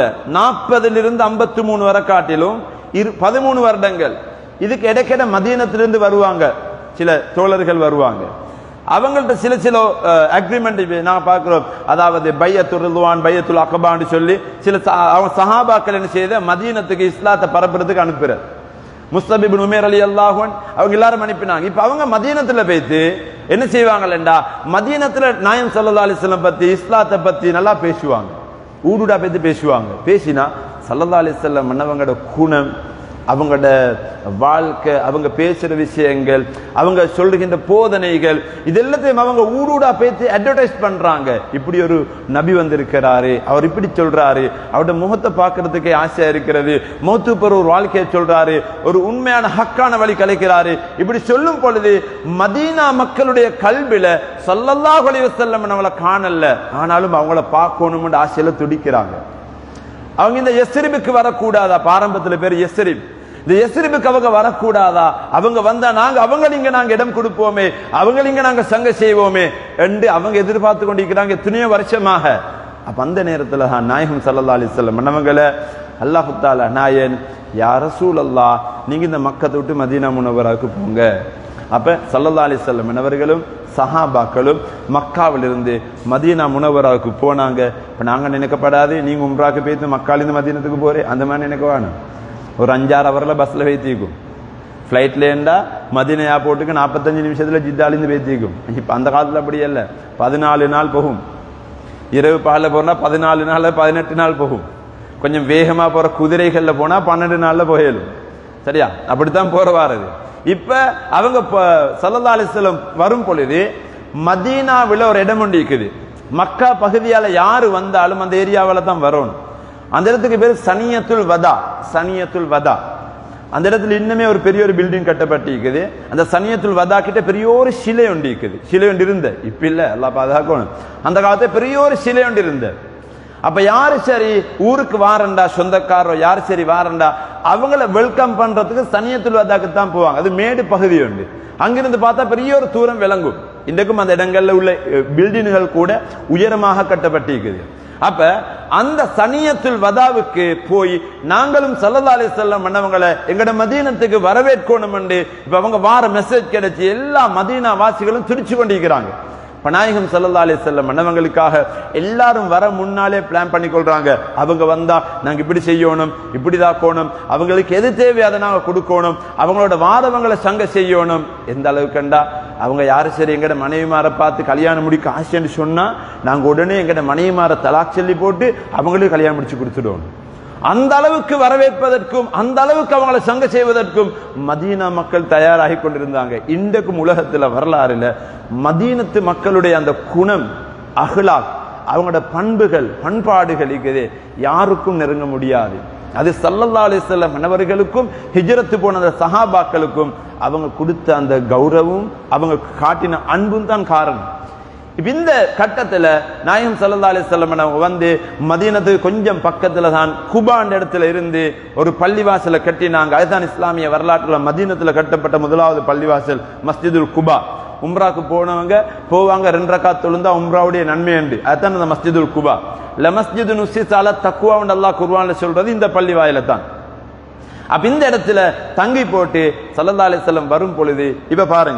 40 53 வரை காட்டிலும் 13 வருடங்கள் இதுக்கு இடைக்கிட மதீனத்திலிருந்து வருவாங்க சில தோழர்கள் வருவாங்க. அவங்கள்ட்ட சில சில அக்ரிமெண்ட் நான் பார்க்கிறோம். அதாவது பையத்துல் ரிதுவான், பையத்துல் அக்பான்னு சொல்லி சில அவங்க சஹாபாக்கள் என்ன செய்த மதீனத்துக்கு இஸ்லாத்தை பரப்புறதுக்கு அனுப்புற. முஸ்தப் இப்னு உமைர் ரலியல்லாஹு அன்ஹு அவங்க எல்லாரும் அனுப்பினாங்க. இப்ப அவங்க மதீனத்துல போயிட்டு என்ன செய்வாங்கல்லண்டா, மதீனத்துல நாயம் ஸல்லல்லாஹு அலைஹி வஸல்லம் பத்தி இஸ்லாத்தை பத்தி நல்லா பேசுவாங்க, ஊடுடா பத்தி பேசுவாங்க. பேசினா ஸல்லல்லாஹு அலைஹி வஸல்லம் மன்னவங்களோட குணம், அவங்களோட வாழ்க்கை, அவங்க பேசுற விஷயங்கள், அவங்க சொல்லுகின்ற போதனைகள், இது எல்லாத்தையும் அவங்க ஊடூடா பேசி அட்வர்டைஸ் பண்றாங்க. இப்படி ஒரு நபி வந்திருக்கிறாரு, அவர் இப்படி சொல்றாரு, அவருடைய முகத்தை பார்க்கறதுக்கே ஆசையா இருக்கிறது, மௌத்து பெற ஒரு வாழ்க்கையை சொல்றாரு, ஒரு உண்மையான ஹக்கான வழி கலைக்கிறாரு. இப்படி சொல்லும் பொழுது மதீனா மக்களுடைய கல்வில ஸல்லல்லாஹு அலைஹி வஸல்லம் நம்மளை காணல, ஆனாலும் அவங்கள பார்க்கணும்னு ஆசையில துடிக்கிறாங்க. அவங்க இந்த யஸ்ரிபுக்கு வரக்கூடாதா? ஆரம்பத்தில் பேர் யஸ்ரிப். இந்த யஸ்ரிபுக்கு அவங்க வரக்கூடாதா? அவங்க வந்தா அவங்களுக்கு நாங்க இடம் கொடுப்போமே, அவங்களுக்கு நாங்க சங்க செய்வோமே என்று அவங்க எதிர்பார்த்து கொண்டிருக்கிறாங்க எத்தனையோ வருஷமாக. அப்ப அந்த நேரத்துல நாயகம் ஸல்லல்லாஹு அலைஹி வஸல்லம் மன்னவங்களை அல்லாஹ் தஆலா நாயன், யா ரசூலல்லாஹ் நீங்க இந்த மக்கத்தை விட்டு மதீனா முனவராவுக்கு போங்க. அப்ப ஸல்லல்லாஹு அலைஹி வஸல்லம் மன்னவர்களும் சஹாபாக்களும் மக்காவிலிருந்து மதீனா முனவராவுக்கு போனாங்க. இப்ப நாங்க நினைக்கப்படாது நீங்க உம்ராக்கு போயிட்டு மக்காலிருந்து மதீனத்துக்கு போறே, அந்த மாதிரி நினைக்க வேணும். ஒரு 5-6 ஹவர்ல பஸ்ல வைத்திக்கும், ஃபிளைட்ல இருந்தா மதீனா ஏர்போர்ட்டுக்கு 45 நிமிஷத்துல ஜித்தாலிருந்து வைத்திக்கும். இப்ப அந்த காலத்துல அப்படி இல்ல, 14 நாள் போகும். இரவு பகல போனா 14 நாள் 18 நாள் போகும். கொஞ்சம் வேகமா போற குதிரைகள்ல போனா 12 நாள்ல போயிடும். சரியா? அப்படித்தான் போற வாரது. இப்ப அவங்க ஸல்லல்லாஹு அலைஹி வஸல்லம் வரும் பொழுது மதீனாவில் ஒரு இடம் ஒன்று இருக்குது. மக்கா பகுதியால யாரு வந்தாலும் அந்த ஏரியாவில தான் வரணும். அந்த இடத்துக்கு பேரு சனியத்துல் வதா. சனியத்துல் வதா அந்த இடத்துல இன்னுமே ஒரு பெரிய ஒரு பில்டிங் கட்டப்பட்டிருக்குது. அந்த சனியத்துல் வதா கிட்ட பெரிய ஒரு சிலை ஒன்று இருக்குது. சிலை ஒன்று இருந்த, இப்ப இல்ல, எல்லாம் பாதுகாக்கணும். அந்த காலத்துல பெரிய ஒரு சிலை ஒன்று இருந்த. அப்ப யாரு சரி ஊருக்கு வாரண்டா, சொந்தக்காரோ யாரு சரி வாரண்டா, அவங்கள வெல்கம் பண்றதுக்கு சனியத்துல் வதாக்கு தான் போவாங்க. அது மேடு பகுதி உண்டு. அங்கிருந்து பார்த்தா பெரிய ஒரு தூரம் விளங்கும். இன்றைக்கும் அந்த இடங்கள்ல உள்ள பில்டிங்குகள் கூட உயரமாக கட்டப்பட்டிருக்குது. அப்ப அந்த சனியத்துல் வதாவுக்கு போய் நாங்களும் ஸல்லல்லாஹு அலைஹி வஸல்லம் மன்னவங்களை எங்கட மதீனத்துக்கு வரவேற்கணும் என்று இப்ப அவங்க வார மெசேஜ் கிடைச்சி எல்லா மதீனா வாசிகளும் துடிச்சு கொண்டிருக்கிறாங்க. நாயகம் ஸல்லல்லாஹு அலைஹி வஸல்லம் மன்னவங்களுக்காக எல்லாரும் வர முன்னாலே பிளான் பண்ணி கொள்றாங்க. அவங்க வந்தா நாங்க இப்படி செய்யணும், இப்படி தாக்கணும், அவங்களுக்கு எது தேவையோ அதை நாங்க கொடுக்கணும், அவங்களோட வாதவங்களை சங்க செய்யணும். எந்த அளவுக்குண்டா அவங்க யாரு சரி எங்கட மனைவிமாரை பார்த்து கல்யாணம் முடிக்க ஆசைன்னு சொன்னா நாங்க உடனே எங்கட மனைவிமாரை தலாக் சொல்லி போட்டு அவங்களுக்கு கல்யாணம் முடிச்சு கொடுத்துடுவோம். அந்த அளவுக்கு வரவேற்பதற்கும் அந்த அளவுக்கு அவங்களை சங்க செய்வதற்கும் மதீனா மக்கள் தயாராகி கொண்டிருந்தாங்க. இன்றைக்கும் உலகத்துல வரலாறுல மதீனத்து மக்களுடைய அந்த குணம், அஹ்லாக், அவங்களோட பண்புகள், பண்பாடுகள் இருக்குது, யாருக்கும் நெருங்க முடியாது. அது ஸல்லல்லாஹு அலைஹி வஸல்லம் மன்னவர்களுக்கும் ஹிஜ்ரத்து போன அந்த சஹாபாக்களுக்கும் அவங்க கொடுத்த அந்த கௌரவம், அவங்க காட்டின அன்பும் தான் காரணம். இந்த கட்டத்துல நாயகம் ஸல்லல்லாஹு அலைஹி வஸல்லம் வந்து மதீனத்துக்கு கொஞ்சம் பக்கத்துல தான் குபான்ற இடத்துல இருந்து ஒரு பள்ளிவாசலை கட்டினாங்க. அதுதான் இஸ்லாமிய வரலாற்றுல மதீனத்துல கட்டப்பட்ட முதலாவது பள்ளிவாசல் மஸ்ஜிதுல் குபா. உம்ராக்கு போனவங்க போவாங்க, 2 ரக்காத் தொழுந்தா உம்ராவுடைய நன்மை உண்டு. அதுதான் அந்த மஸ்ஜிதுல் குபா. லமஸ்ஜிது நுஸ்ஸிஸ அலா தக்வா என்று அல்லாஹ் குர்ஆன்ல சொல்றது இந்த பள்ளி வாயில தான். அப்ப இந்த இடத்துல தங்கி போட்டு ஸல்லல்லாஹு அலைஹி வஸல்லம் வரும் பொழுது இப்ப பாருங்க,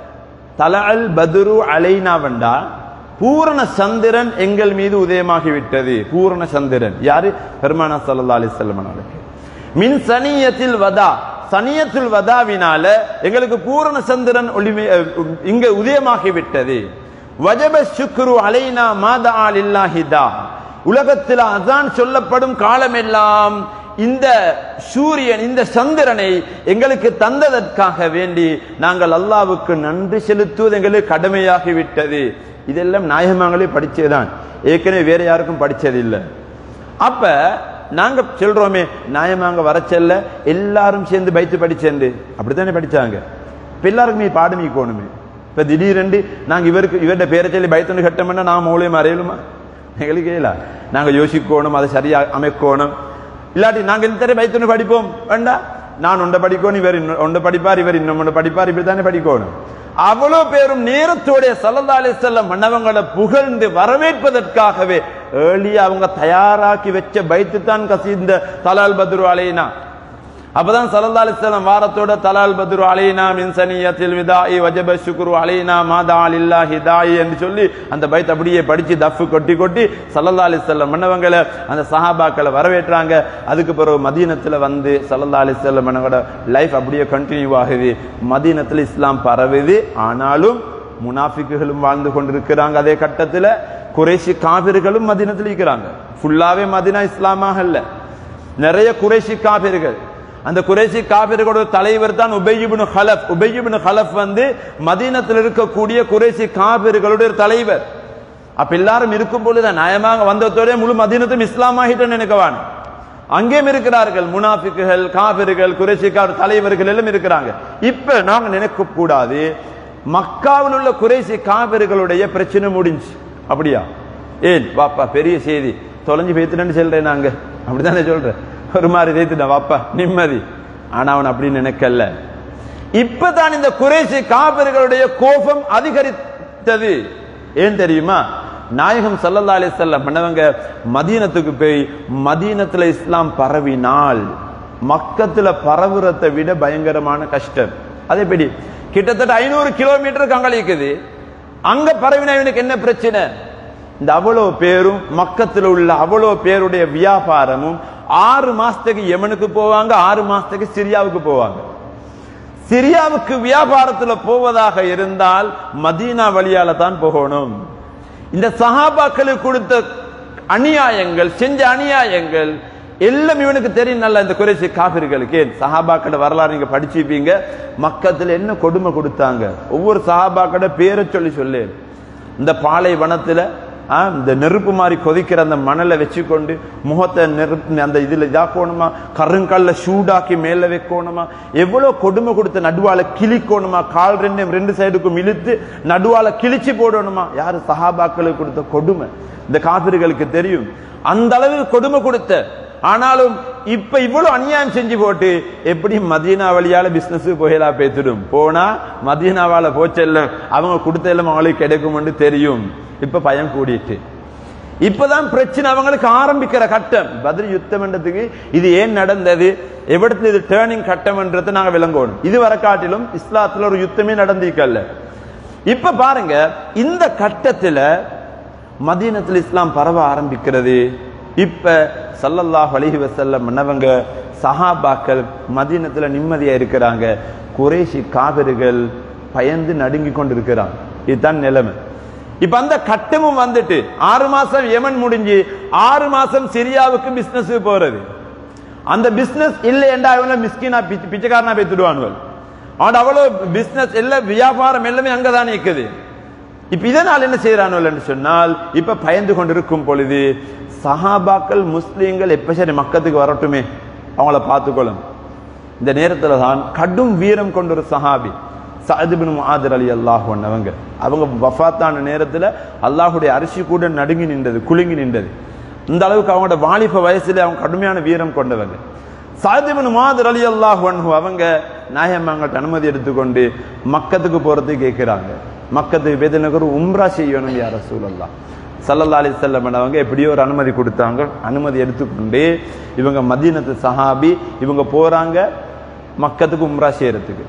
தலஅல் பத்ரு அலைனா வண்டா பூரண சந்திரன் எங்கள் மீது உதயமாகிவிட்டது. பூரண சந்திரன் யாரு? பெருமானா ஸல்லல்லாஹு அலைஹி வஸல்லம் அவர்களுக்கு. மின் சனியத்தில் வதா, சனியத்துல் வதாவினால எங்களுக்கு பூரண சந்திரன் இங்க உதயமாகிவிட்டது. வஜப ஷுக்ரு அலைனா மாதா லில்லாஹி தா, உலகத்தில் அதான் சொல்லப்படும் காலமெல்லாம் இந்த சூரியன் இந்த சந்திரனை எங்களுக்கு தந்ததற்காக வேண்டி நாங்கள் அல்லாஹ்வுக்கு நன்றி செலுத்துவது எங்களுக்கு கடமையாகிவிட்டது. இதெல்லாம் நாயகமாங்களே படிச்சதுதான், ஏற்கனவே வேற யாருக்கும் படிச்சதில்லை. அப்ப நாங்க சொல்றோமே நாயமாங்க வர செல்ல எல்லாரும் சேர்ந்து பைத்து படிச்சேன், அப்படித்தானே படிச்சாங்க. இப்ப எல்லாருக்குமே பாடமிக்கணுமே. இப்ப திடீரென்று நாங்க இவருடைய பேரை சொல்லி பைத்தொன்று கட்டோம்னா நான் மூலியம் அறையலுமா? எங்களுக்கு இல்ல, நாங்க யோசிக்கணும், அதை சரியா அமைக்கணும். இல்லாட்டி நாங்க இந்த பைத்தொன்று படிப்போம் வேண்டாம், நான் ஒன்றை படிக்கணும், இவர் ஒன்றை படிப்பார், இவர் இன்னொன்று படிப்பார், இப்படித்தானே படிக்கணும். அவ்வளவு பேரும் நேரத்தோடைய ஸல்லல்லாஹு அலைஹி வஸல்லம் மன்னவங்களை புகழ்ந்து வரவேற்பதற்காகவே ஏர்லியா அவங்க தயாராக்கி வச்ச பைத்து தான் கசீந்த தலால் பத்ரு அலைனா. அப்பதான் ஸல்லல்லாஹு அலைஹி வஸல்லம் வாரத்தோட தலால் பத்ரு அலைனா மின் சனியத்தில் விதாஇ வஜப ஷுக்ரு அலைனா மாதா லில்லாஹி தாயி என்று சொல்லி அந்த பைத் அப்படியே படிச்சு தஃப் கொட்டி கொட்டி ஸல்லல்லாஹு அலைஹி வஸல்லம் மன்னவங்களை அந்த சஹாபாக்களை வரவேற்றாங்க. அதுக்கு பிறகு மதீனத்துல வந்து ஸல்லல்லாஹு அலைஹி வஸல்லம் மன்னவோட லைஃப் அப்படியே கண்டினியூ ஆகுது. மதீனத்துல இஸ்லாம் பரவுது. ஆனாலும் முனாஃபிக்குகளும் வாழ்ந்து கொண்டிருக்கிறாங்க. அதே கட்டத்துல குறைஷி காபிர்களும் மதீனத்தில் இருக்கிறாங்க. ஃபுல்லாவே மதீனா இஸ்லாமாக இல்ல, நிறைய குறைஷி காபிர்கள். அந்த குறைஷி காபிர்களோட தலைவர் தான் உபய் இப்னு ஹலஃப். உபய் இப்னு ஹலஃப் வந்து மதீனத்தில் இருக்கக்கூடிய குறைஷி காபிர்களுடைய தலைவர். அப்ப எல்லாரும் இருக்கும் பொழுது நியாயமாக வந்ததோட முழு மதீனத்தும் இஸ்லாமாகிட்டன்னு நினைக்கவான். அங்கேயும் இருக்கிறார்கள் முனாஃபிக்குகள், காபிர்கள், குறைஷி காபிர் தலைவர்கள் எல்லாம் இருக்கிறாங்க. இப்ப நாங்க நினைக்க கூடாது மக்காவில் உள்ள குறைஷி காபிர்களுடைய பிரச்சனை முடிஞ்சு. அப்படியா? ஏன் வாப்பா பெரிய செய்தி தொலைஞ்சு பேத்துன்னு சொல்றேன், நாங்க அப்படித்தானே சொல்றேன், ஒரு மாதிரி தேத்துட்டேன் வாப்பா நிம்மதி. ஆனா அவன் அப்படின்னு நினைக்கல. இப்பதான் இந்த குறைஷி காபிர்களுடைய கோபம் அதிகரித்தது. ஏன் தெரியுமா? நாயகம் ஸல்லல்லாஹு அலைஹி வஸல்லம் பண்ணவங்க மதீனத்துக்கு போய் மதீனத்துல இஸ்லாம் பரவினால் மக்கத்துல பரவுறதை விட பயங்கரமான கஷ்டம். அதே படி கிட்டத்தட்ட 500 கிலோமீட்டருக்கு அங்க இருக்குது. அங்க பரவினவனுக்கு என்ன பிரச்சனை? இந்த அவ்வளோ பேரும் மக்கத்தில் உள்ள அவ்வளோ பேருடைய வியாபாரமும் 6 மாசத்துக்கு யமனுக்கு போவாங்க, 6 மாசத்துக்கு சிரியாவுக்கு போவாங்க. சிரியாவுக்கு வியாபாரத்துல போவதாக இருந்தால் மதீனா வழியால தான் போகணும். இந்த சஹாபாக்களுக்கு கொடுத்த அநியாயங்கள், செஞ்ச அநியாயங்கள் எல்லாம் இவனுக்கு தெரியும் நல்லா. இந்த குறைஷி காபிர்களுக்கு சஹாபாக்கள வரலாறு நீங்க படிச்சுப்பீங்க. மக்கத்துல என்ன கொடுமை கொடுத்தாங்க, ஒவ்வொரு சஹாபாக்கள பேரை சொல்லி சொல்லு. இந்த பாலைவனத்துல இந்த நெருப்பு மாதிரி கொதிக்கிற அந்த மணலை வச்சுக்கொண்டு முகத்தை நெருப்பு அந்த இதுல இதாக்கணுமா, கருங்கல்ல சூடாக்கி மேல வைக்கணுமா, எவ்வளவு கொடுமை கொடுத்து நடுவால கிழிக்கணுமா, கால் ரெண்டு சைடுக்கும் இழுத்து நடுவால கிழிச்சு போடணுமா. யாரு? சஹாபாக்களுக்கு கொடுத்த கொடுமை இந்த காபிர்களுக்கு தெரியும். அந்த அளவுக்கு கொடுமை கொடுத்த. ஆனாலும் இப்ப இவ்வளவு அநியாயம் செஞ்சு போட்டு எப்படி மதீனா வழியால பிசினஸ் போயலா பேத்துடும். போனா மதீனாவால போச்சல்ல, அவங்க கொடுத்த எல்லாம் அவங்களுக்கு கிடைக்கும் தெரியும். இப்ப பயம் கூடிட்டு இப்பதான் பிரச்சனை அவங்களுக்கு ஆரம்பிக்கிற கட்டம். பத்ர் யுத்தம் என்றதுக்கு இது ஏன் நடந்தது, எவ்விடத்துல இது டேர்னிங் கட்டம்ன்றதை நாங்க விளங்கணும். இது வர காட்டிலும் இஸ்லாத்துல ஒரு யுத்தமே நடந்திருக்கல. இப்ப பாருங்க, இந்த கட்டத்துல மதீனத்துல இஸ்லாம் பரவ ஆரம்பிக்கிறது. இப்ப ஸல்லல்லாஹு அலைஹி வஸல்லம் மன்னவங்க சஹாபாக்கள் மதீனத்துல நிம்மதியா இருக்கிறாங்க. குறைஷி காபிர்கள் பயந்து நடுங்கி கொண்டிருக்கிறாங்க. இதுதான் நிலைமை. இப்ப அந்த கட்டமும் வந்துட்டு 6 மாசம் யமன் முடிஞ்சு 6 மாசம் சிரியாவுக்கு பிசினஸ் போறது. அந்த பிசினஸ் இல்லை என்றா இவங்க மிஸ்கினா பிச்சைக்காரனா பேத்துடுவானுவல். அவன் அவ்வளவு பிசினஸ் எல்லாம் வியாபாரம் எல்லாமே அங்கதான் இருக்குது. இப்ப இதனால் என்ன செய்யறானுவல் என்று சொன்னால், இப்ப பயந்து கொண்டிருக்கும் பொழுது சஹாபாக்கள் முஸ்லீம்கள் எப்ப சரி மக்கத்துக்கு வரட்டுமே அவங்கள பார்த்துக்கொள்ளும். இந்த நேரத்துல தான் கடும் வீரம் கொண்ட ஒரு சஹாபி சஅத் இப்னு முஆத் ரலியல்லாஹு அன்ஹு அவங்க வஃபாத்தான நேரத்துல அல்லாஹ்வுடைய அரிசி கூட நடுங்கி நின்றது, குலுங்கி நின்றது. இந்த அளவுக்கு அவங்களோட வாலிப வயசுல அவங்க கடுமையான வீரம் கொண்டவங்க. சஅத் இப்னு முஆத் ரலியல்லாஹு அன்ஹு அவங்க நாயகமாங்கள்ட்ட அனுமதி எடுத்துக்கொண்டு மக்கத்துக்கு போறதுக்கு கேட்கிறாங்க. மக்கத்துக்கு பேதனகர் உம்ரா செய்யணும் யா ரசூலல்லாஹ் ஸல்லல்லாஹு அலைஹி வஸல்லம் அவங்க எப்படியோ ஒரு அனுமதி கொடுத்தாங்க. அனுமதி எடுத்துக்கொண்டு இவங்க மதீனத்து சஹாபி இவங்க போறாங்க மக்கத்துக்கு உம்ரா செய்யறதுக்கு.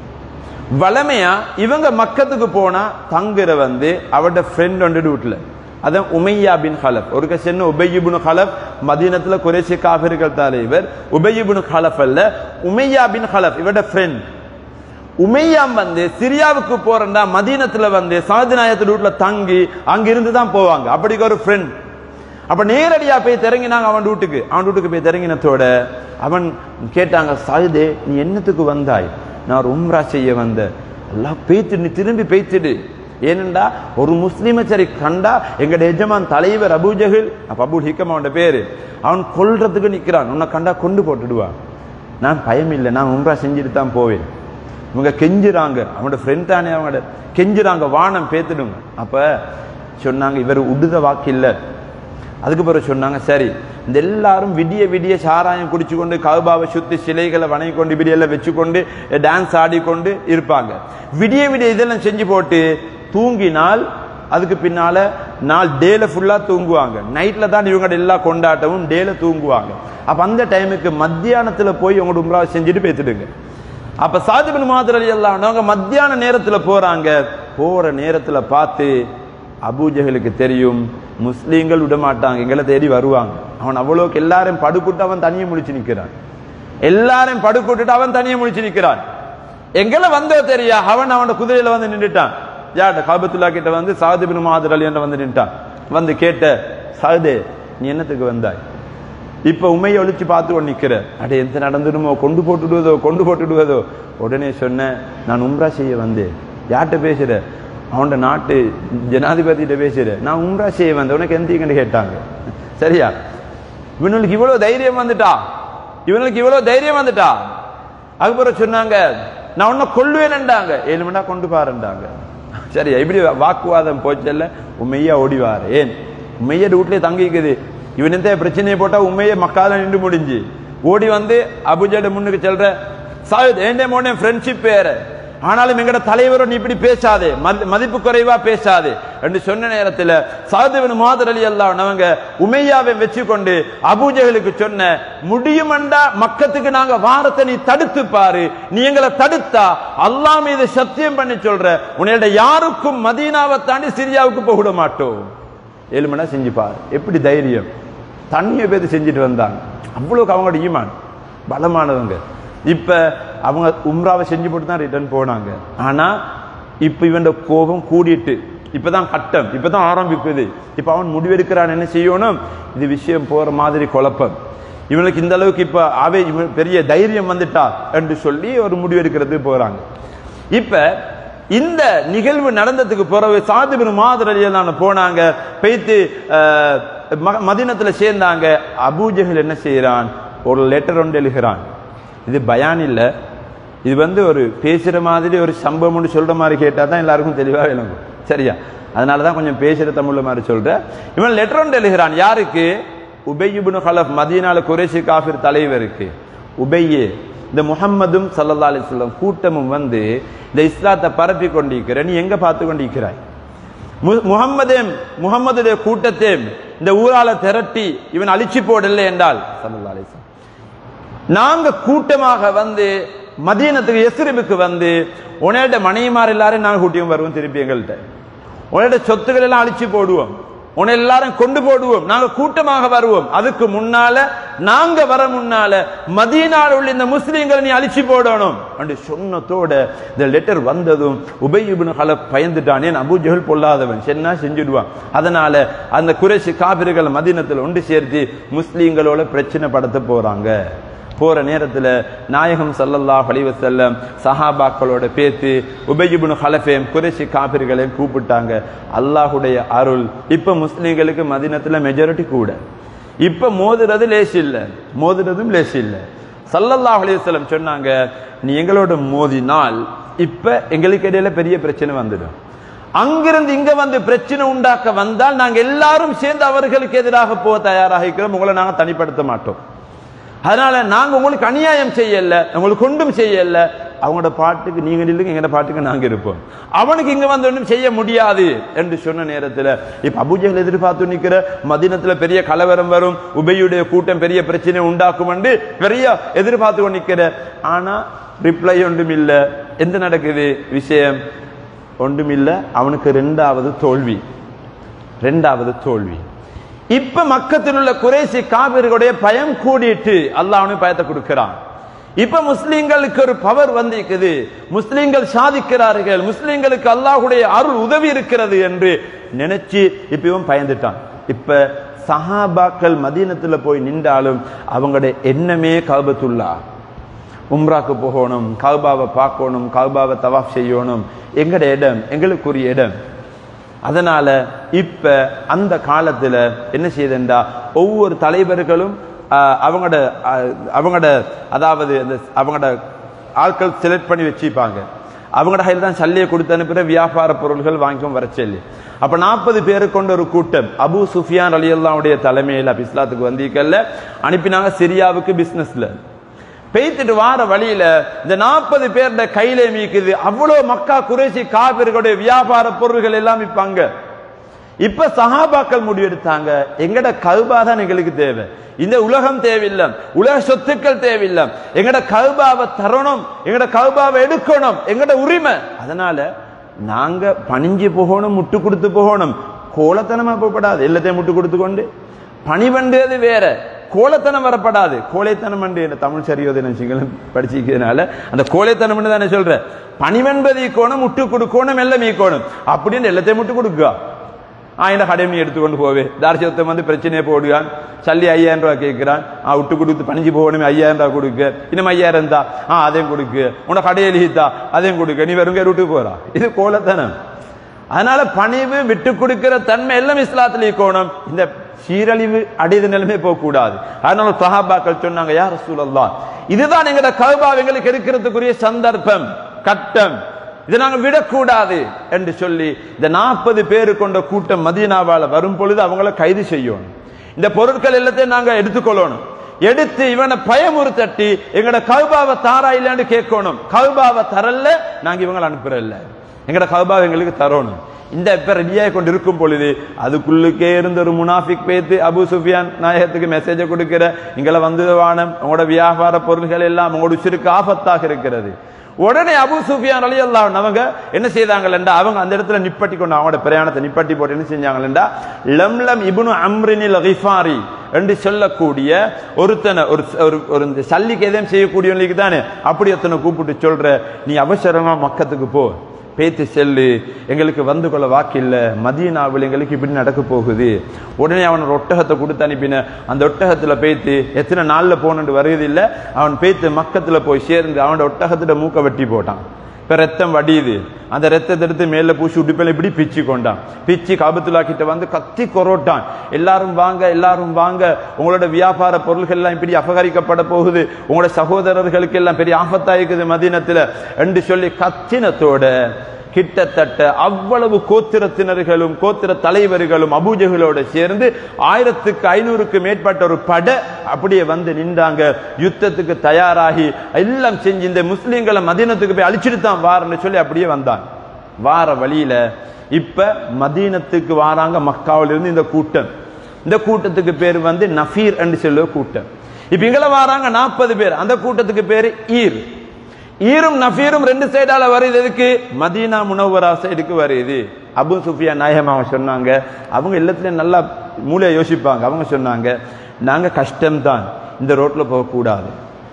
வளமையா இவங்க மக்கத்துக்கு போனா தங்குற அவட ஃப்ரெண்ட் ஒன்று வீட்டுல, அதான் உமையா பின் ஹலப். ஒரு சென்ன உபய் இப்னு ஹலப் மதீனத்துல குறைஷி காஃபிர்கள் தலைவர். உபய் இப்னு ஹலப் அல்ல, உமையா பின் ஹலப் இவட ஃப்ரெண்ட். உமையாம் சிரியாவுக்கு போறா மதீனத்துல சாதிநாயகத்து வீட்டுல தங்கி அங்கிருந்து தான் போவாங்க. அப்படிக்கு ஒரு ஃப்ரெண்ட். அப்ப நேரடியா போய் திறங்கினாங்க அவன் வீட்டுக்கு போய் திறங்கினத்தோட அவன் கேட்டாங்க, சாயுதே நீ என்னத்துக்கு வந்தாய்? நான் ஒரு உம்ரா செய்ய வந்த. எல்லாம் பேய்த்துடு, நீ திரும்பி பேய்த்துடு. ஏனென்றா ஒரு முஸ்லிமை சரி கண்டா எங்கட எஜமான் தலைவர் அபூஜஹில், அபூல் ஹிக்கம் அவன் பேரு, அவன் கொல்றதுக்கு நிக்கிறான், உன்னை கண்டா கொண்டு போட்டுடுவான். நான் பயம் இல்லை, நான் உம்ரா செஞ்சுட்டு தான் போவேன். இவங்க கெஞ்சுறாங்க, அவனோட ஃப்ரெண்ட் தானே, அவங்களோட கெஞ்சுறாங்க, வானம் பேத்துடுங்க. அப்ப சொன்னாங்க இவர் உடுத வாக்கு இல்லை. அதுக்கு பிறகு சொன்னாங்க சரி, இந்த எல்லாரும் விடிய விடிய சாராயம் குடிச்சு கொண்டு கஅபாவை சுத்தி சிலைகளை வணங்கி கொண்டு விடியெல்லாம் வச்சுக்கொண்டு டான்ஸ் ஆடிக்கொண்டு இருப்பாங்க. விடிய விடிய இதெல்லாம் செஞ்சு போட்டு தூங்கினால் அதுக்கு பின்னால நாள் டேல ஃபுல்லா தூங்குவாங்க. நைட்ல தான் இவங்க எல்லா கொண்டாட்டமும் டேல தூங்குவாங்க. அப்ப அந்த டைமுக்கு மத்தியானத்துல போய் உங்களோட உம்ரா செஞ்சுட்டு பேத்துடுங்க. அப்ப சஅத் இப்னு முஆத் ரலியல்லாஹு அன்ஹு அவங்க மத்தியான நேரத்துல போறாங்க. போற நேரத்துல பார்த்து அபூஜஹலுக்கு தெரியும் முஸ்லீம்கள் விட மாட்டாங்க, எங்களை தேடி வருவாங்க. அவன் அவ்வளவுக்கு எல்லாரும் படுக்கூட்டு அவன் தனியே முடிச்சு நிற்கிறான். எல்லாரும் படுக்கூட்டு அவன் தனியே முடிச்சு நிற்கிறான். எங்களை வந்தோ தெரியா, அவன் குதிரையில நின்றுட்டான். யார்ட்ட? காபத்துல்லா கிட்ட சஅத் இப்னு முஆத் ரலியல்லாஹு அன்ஹு நின்றான். கேட்ட, சஅதே நீ என்னத்துக்கு வந்தாய்? இப்ப உமையை ஒழிச்சு பார்த்து கொண்டு நிக்கிற. அட எந்த நடந்துடுமோ, கொண்டு போட்டுடுவதோ. உடனே சொன்ன, நான் உம்ரா செய்ய வந்தேன். யார்கிட்ட பேசுற? அவனோட நாட்டு ஜனாதிபதியிட்ட பேசுற. நான் உம்ரா செய்ய வந்தேன், உனக்கு எந்த கேட்டாங்க. சரியா? இவனுக்கு இவ்வளவு தைரியம் வந்துட்டா. அதுக்கப்புறம் சொன்னாங்க நான் உன்னை கொல்லுவேன்டாங்க. 7 மணி நேரம் கொண்டு பாருண்டாங்க. சரியா? இப்படி வாக்குவாதம் போச்சல்ல, உண்மையா ஓடிவாரு. ஏன் உண்மைய வீட்லயே தங்கிக்குது. இவன் எந்த பிரச்சனையை போட்டா உண்மையை மக்கால நின்று முடிஞ்சு ஓடி அபுஜட முன்னுக்கு செல்ற, சாயுத் ஏண்டே மோனே ஃப்ரெண்ட்ஷிப் பேரு, ஆனாலும் எங்கட தலைவரோட நீ இப்படி பேசாதே, மதிப்பு குறைவா பேசாதே என்று சொன்ன நேரத்தில் சஅத் இப்னு முஆத் ரலியல்லாஹு அன்ஹு உமையாவை வச்சு கொண்டு அபூஜஹலுக்கு சொன்ன, முடியுமண்டா மக்கத்துக்கு நாங்க வாரத்தை நீ தடுத்து பாரு, நீ எங்களை தடுத்தா அல்லாஹ் மீது சத்தியம் பண்ணி சொல்ற, உன்னையோட யாருக்கும் மதீனாவை தாண்டி சிரியாவுக்கு போக மாட்டோம். 7 மணி நேரம் செஞ்சு பாரு. எப்படி தைரியம்! தண்ணியை பேத்து செஞ்சுட்டு வந்தாங்க. அவ்வளவுக்கு அவங்களோட ஈமான் பலமானவங்க. இப்ப அவங்க உம்ராவை செஞ்சு போட்டு தான் ரிட்டர்ன் போனாங்க. ஆனா இப்ப இவன் கோபம் கூடிட்டு இப்பதான் கட்டம், இப்பதான் ஆரம்பிக்குது. இப்ப அவன் முடிவெடுக்கிறான், என்ன செய்யணும், இது விஷயம் போற மாதிரி குழப்பம். இவனுக்கு இந்த அளவுக்கு இப்ப பெரிய தைரியம் வந்துட்டா என்று சொல்லி ஒரு முடிவெடுக்கிறது போறாங்க. இப்ப இந்த நிகழ்வு நடந்ததுக்கு பிறகு சாத் இப்னு முஆத் ரலியல்லாஹு அன்ஹு போனாங்க, போயிட்டு மதீனத்துல சேர்ந்தாங்க. அபூஜஹல் என்ன செய்யறான், ஒரு லெட்டர் ஒன்று எழுதுகிறான். இது பயான் இல்ல, இது ஒரு பேசுற மாதிரி ஒரு சம்பவம்னு சொல்ற மாதிரி கேட்டா தான் எல்லாருக்கும் தெளிவா விளங்கும். சரியா? அதனாலதான் கொஞ்சம் பேசுற தமிழ்ல மாதிரி சொல்ற. இவன் லெட்டர் ஒன்று எழுதுகிறான். யாருக்கு? உபை இப்னு கலஃப், மதீனால குறைஷி காஃபிர் தலைவருக்கு. உபையே, இந்த முஹம்மதும் ஸல்லல்லாஹு அலைஹி வஸல்லம் கூட்டமும் இந்த இஸ்லாத்தை பரப்பி கொண்டிருக்கிற, நீ எங்க பார்த்து கொண்டிருக்கிறாய்? முஹம்மதுடைய கூட்டத்தை இந்த ஊரால திரட்டி இவன் அழிச்சு போடல என்றால், ஸல்லல்லாஹு அலைஹி வஸல்லம், நாங்க கூட்டமாக மதீனத்துக்கு எஸ்ரிபுக்கு உன்னோட மனைவிமார் எல்லாரும் நாங்க கூட்டியும் வருவோம், திருப்பி எங்கள்கிட்ட உன்னோட சொத்துக்கள் எல்லாம் அழிச்சு போடுவோம், உன்னை எல்லாரும் கொண்டு போடுவோம், நாங்க கூட்டமாக வருவோம். அதுக்கு முன்னால நாங்க வர முன்னால மதீனால உள்ள இந்த முஸ்லிம்களை நீ அழிச்சு போடணும் என்று சொன்னதோட இந்த லெட்டர் வந்ததும் உபை இப்னு கலஃப் பயந்துட்டான். ஏன், அபூஜஹல் பொல்லாதவன், சென்னா செஞ்சுடுவான். அதனால அந்த குறைஷி காபிர்கள் மதீனத்தில் ஒன்று சேர்த்து முஸ்லிம்களோட பிரச்சனை படுத்த போறாங்க. போற நேரத்துல நாயகம் ஸல்லல்லாஹு அலைஹி வஸல்லம் சஹாபாக்களோட பேத்து உபை இப்னு கலஃபையும் குறைஷி காபிர்களையும் கூப்பிட்டாங்க. அல்லாஹ்வுடைய அருள், இப்ப முஸ்லிம்களுக்கு மதீனத்துல மெஜாரிட்டி கூட. இப்ப மோதுறதும் லேஸ் இல்ல. ஸல்லல்லாஹு அலைஹி வஸல்லம் சொன்னாங்க, நீ எங்களோட மோதினால் இப்ப எங்களுக்கு இடையில பெரிய பிரச்சனை வந்துடும். அங்கிருந்து இங்க பிரச்சனை உண்டாக்க வந்தால் நாங்க எல்லாரும் சேர்ந்து அவர்களுக்கு எதிராக போக தயாராக இருக்கிறோம், உங்களை நாங்க தனிப்படுத்த மாட்டோம். அதனால நாங்க உங்களுக்கு அநியாயம் செய்யல, உங்களுக்கு ஒன்றும் செய்யல, அவங்களோட பாட்டுக்கு நீங்க நில்லுங்க, எங்கட பாட்டுக்கு நாங்க இருப்போம், அவனுக்கு இங்க ஒன்றும் செய்ய முடியாது என்று சொன்ன நேரத்தில் இப்ப அபூஜஹல் எதிர்பார்த்து நிக்கிற மதீனத்துல பெரிய கலவரம் வரும், உபையுடைய கூட்டம் பெரிய பிரச்சனை உண்டாக்கும் என்று பெரிய எதிர்பார்த்து கொண்டிருக்கிற. ஆனா ரிப்ளை ஒன்றும் இல்ல. எந்த நடக்குது விஷயம்? ஒன்றும் இல்ல. அவனுக்கு இரண்டாவது தோல்வி. இப்ப மக்கத்தில் உள்ள குறைஷி காபிர்களுடைய பயம் கூடிட்டு அல்லாஹ் அவனுக்கு பயத்தை கொடுக்கிறான். இப்ப முஸ்லிம்களுக்கு ஒரு பவர் வந்திருக்குது, முஸ்லிம்கள் சாதிக்கிறார்கள், முஸ்லிம்களுக்கு அல்லாஹ்வுடைய அருள் உதவி இருக்கிறது என்று நினைச்சு இப்ப இவன் பயந்துட்டான். இப்ப சஹாபாக்கள் மதீனத்துல போய் நின்றாலும் அவங்களுடைய எண்ணமே கஅபத்துல்லா, உம்ராக்கு போகணும், கஅபாவை பார்க்கணும், கஅபாவை தவாஃப் செய்யணும், எங்கட இடம், எங்களுக்குரிய இடம். அதனால இப்ப அந்த காலத்துல என்ன செய்தா, ஒவ்வொரு தலைவர்களும் அவங்களோட அதாவது அவங்களோட ஆட்கள் செலக்ட் பண்ணி வச்சுப்பாங்க. அவங்களோட கையில் தான் சல்லியை கொடுத்து அனுப்புற வியாபார பொருள்கள் வாங்கிக்கும் வர சொல்லி. அப்ப 40 பேரு கொண்ட ஒரு கூட்டம் அபூ சுஃபியான் ரலியல்லாஹுடைய தலைமையில் இஸ்லாத்துக்கு வந்திருக்கல அனுப்பினாங்க சிரியாவுக்கு பிசினஸ்ல. பெய்த்துட்டு வார வழியில இந்த 40 பேருடைய கையில மீக்குது அவ்வளவு மக்கா குறைஷி காபிர்களுடைய வியாபார பொருள்கள் எல்லாம் விற்பாங்க. இப்ப சஹாபாக்கள் முடிவெடுத்தாங்க, எங்கட கஅபா தான் எங்களுக்கு தேவை, இந்த உலகம் தேவையில்லை, உலக சொத்துக்கள் தேவையில்லை, எங்கட கஅபாவை தரணும், எங்கட கஅபாவை எடுக்கணும், எங்கட உரிமை. அதனால நாங்க பணிஞ்சு போகணும், முட்டு கொடுத்து போகணும், கோலத்தனமா போகப்படாது. எல்லாத்தையும் முட்டு கொடுத்து கொண்டு பணிவண்டது வேற, கோலத்தனம் வரப்படாது. கோழைத்தனம் என்று தமிழ் சரியோதை சிங்களம் படிச்சிக்கிறதுனால அந்த கோழைத்தனம் தானே சொல்ற. பணிவென்பது ஈக்கோணும், முட்டு கொடுக்கணும், எல்லாம் ஈக்கோணும் அப்படின்னு எல்லாத்தையும் முட்டு கொடுக்கா. இந்த கடையை நீ எடுத்துக்கொண்டு போவே, தார்சியத்தை பிரச்சனையை போடுவான், சல்லி 5000 ரூபாய் கேட்கிறான், விட்டு கொடுத்து பணிஞ்சு போகணுமே 5000 ரூபாய் கொடுக்க, இன்னும் 5000 தான் அதையும் கொடுக்க, உன கடையை எழுதித்தா அதையும் கொடுக்க, நீ வெறும் விட்டு போறா. இது கோலத்தனம். அதனால பணிவு விட்டு கொடுக்கிற தன்மை எல்லாம் இஸ்லாத்துல ஈக்கோணும். இந்த சீரழிவு அடைத நிலைமை போக கூடாது. அதனால சஹாபாக்கள் சொன்னாங்க, யா ரசூலல்லாஹ், இதுதான் எங்கட கஅபா எங்களுக்கு இருக்கிறதுக்குரிய சந்தர்ப்பம், கட்டம், இதை நாங்கள் விடக்கூடாது என்று சொல்லி இந்த 40 பேரு கொண்ட கூட்டம் மதீனாவால வரும் பொழுது அவங்கள கைது செய்யணும். இந்த பொருட்கள் எல்லாத்தையும் நாங்க எடுத்துக்கொள்ளணும். எடுத்து இவனை பயமுறுத்தட்டி எங்கட கஅபாவை தாரா இல்லைன்னு கேட்கணும். கஅபாவை தரல, நாங்க இவங்களை அனுப்புறல்ல, எங்கட கஅபாவை எங்களுக்கு தரணும். இந்த இப்ப ரெடியாக கொண்டு இருக்கும் பொழுது அதுக்குள்ளுக்கே இருந்த ஒரு முனாஃபிக் பேத்து அபூ சுஃபியான் நாயகத்துக்கு மெசேஜை கொடுக்கிற, இங்களை வானம் உங்களோட வியாபார பொருள்கள் எல்லாம் உங்களோட உசிருக்கு ஆபத்தாக இருக்கிறது. உடனே அபூ சுஃபியான் ரலியல்லாஹு அன்ஹு அவங்க என்ன செய்தாங்கள்டா, அவங்க அந்த இடத்துல நிப்பட்டி கொண்டு அவங்களோட பிரயாணத்தை நிப்பட்டி போட்டு என்ன செஞ்சாங்கள்டா, லம்லம் இப்னு அம்ரினில் கிஃபாரி என்று சொல்லக்கூடிய ஒருத்தனை ஒரு சல்லிக்கு எதையும் செய்யக்கூடியவங்களுக்கு தானே, அப்படி ஒருத்தனை கூப்பிட்டு சொல்ற, நீ அவசரமா மக்கத்துக்கு போ, பேத்து செல்லு, எங்களுக்கு வந்து கொள்ள வாக்கில்ல, மதீனாவில் எங்களுக்கு இப்படி நடக்க போகுது. உடனே அவன் ஒரு ஒட்டகத்தை கொடுத்து அனுப்பின. அந்த ஒட்டகத்துல பேத்து எத்தனை நாள்ல போனு வருவதில்லை, அவன் பேத்து மக்கத்துல போய் சேர்ந்து அவனோட ஒட்டகத்துல மூக்க வெட்டி போட்டான். இப்ப ரத்தம் வடியுது, அந்த ரத்தத்தை எடுத்து மேல பூசி உடுப்பில் இப்படி பிச்சு கொண்டான். பிச்சு காபத்துல்லா கிட்ட வந்து கத்தி கொரோட்டான், எல்லாரும் வாங்க எல்லாரும் வாங்க, உங்களோட வியாபார பொருள்கள் எல்லாம் இப்படி அபகரிக்கப்பட போகுது, உங்களோட சகோதரர்களுக்கு எல்லாம் பெரிய ஆபத்தாயிருக்குது மதீனத்துல என்று சொல்லி கத்தினத்தோட கிட்டத்தட்ட அவ்வளவு கோத்திரத்தினர்களும் கோத்திர தலைவர்களும் அபூஜகளோட சேர்ந்து 1500க்கு மேற்பட்ட ஒரு படை அப்படியே வந்து நின்றாங்க. யுத்தத்துக்கு தயாராகி எல்லாம் செஞ்சு இந்த முஸ்லிம்களை மதீனத்துக்கு போய் அழிச்சிட்டு தான் வாரன்னு சொல்லி அப்படியே வந்தாங்க. வார வழியில இப்ப மதீனத்துக்கு வாராங்க மக்காவில இருந்து இந்த கூட்டம். இந்த கூட்டத்துக்கு பேர் வந்து நஃபீர் என்று சொல்லுவ கூட்டம். இப்ப இங்களை வாராங்க 40 பேர். அந்த கூட்டத்துக்கு பேரு ஈர். ஈரும் நஃபீரும் ரெண்டு சைடால வருது. எதுக்கு? மதீனா முனவ்வரா சைடுக்கு வருது. அபு சுஃபியான் நாயகம் அவங்க சொன்னாங்க, அவங்க எல்லாத்துலயும் நல்லா மூளையை யோசிப்பாங்க. அவங்க சொன்னாங்க, நாங்க கஷ்டம்தான், இந்த ரோட்ல போகக்கூடாது,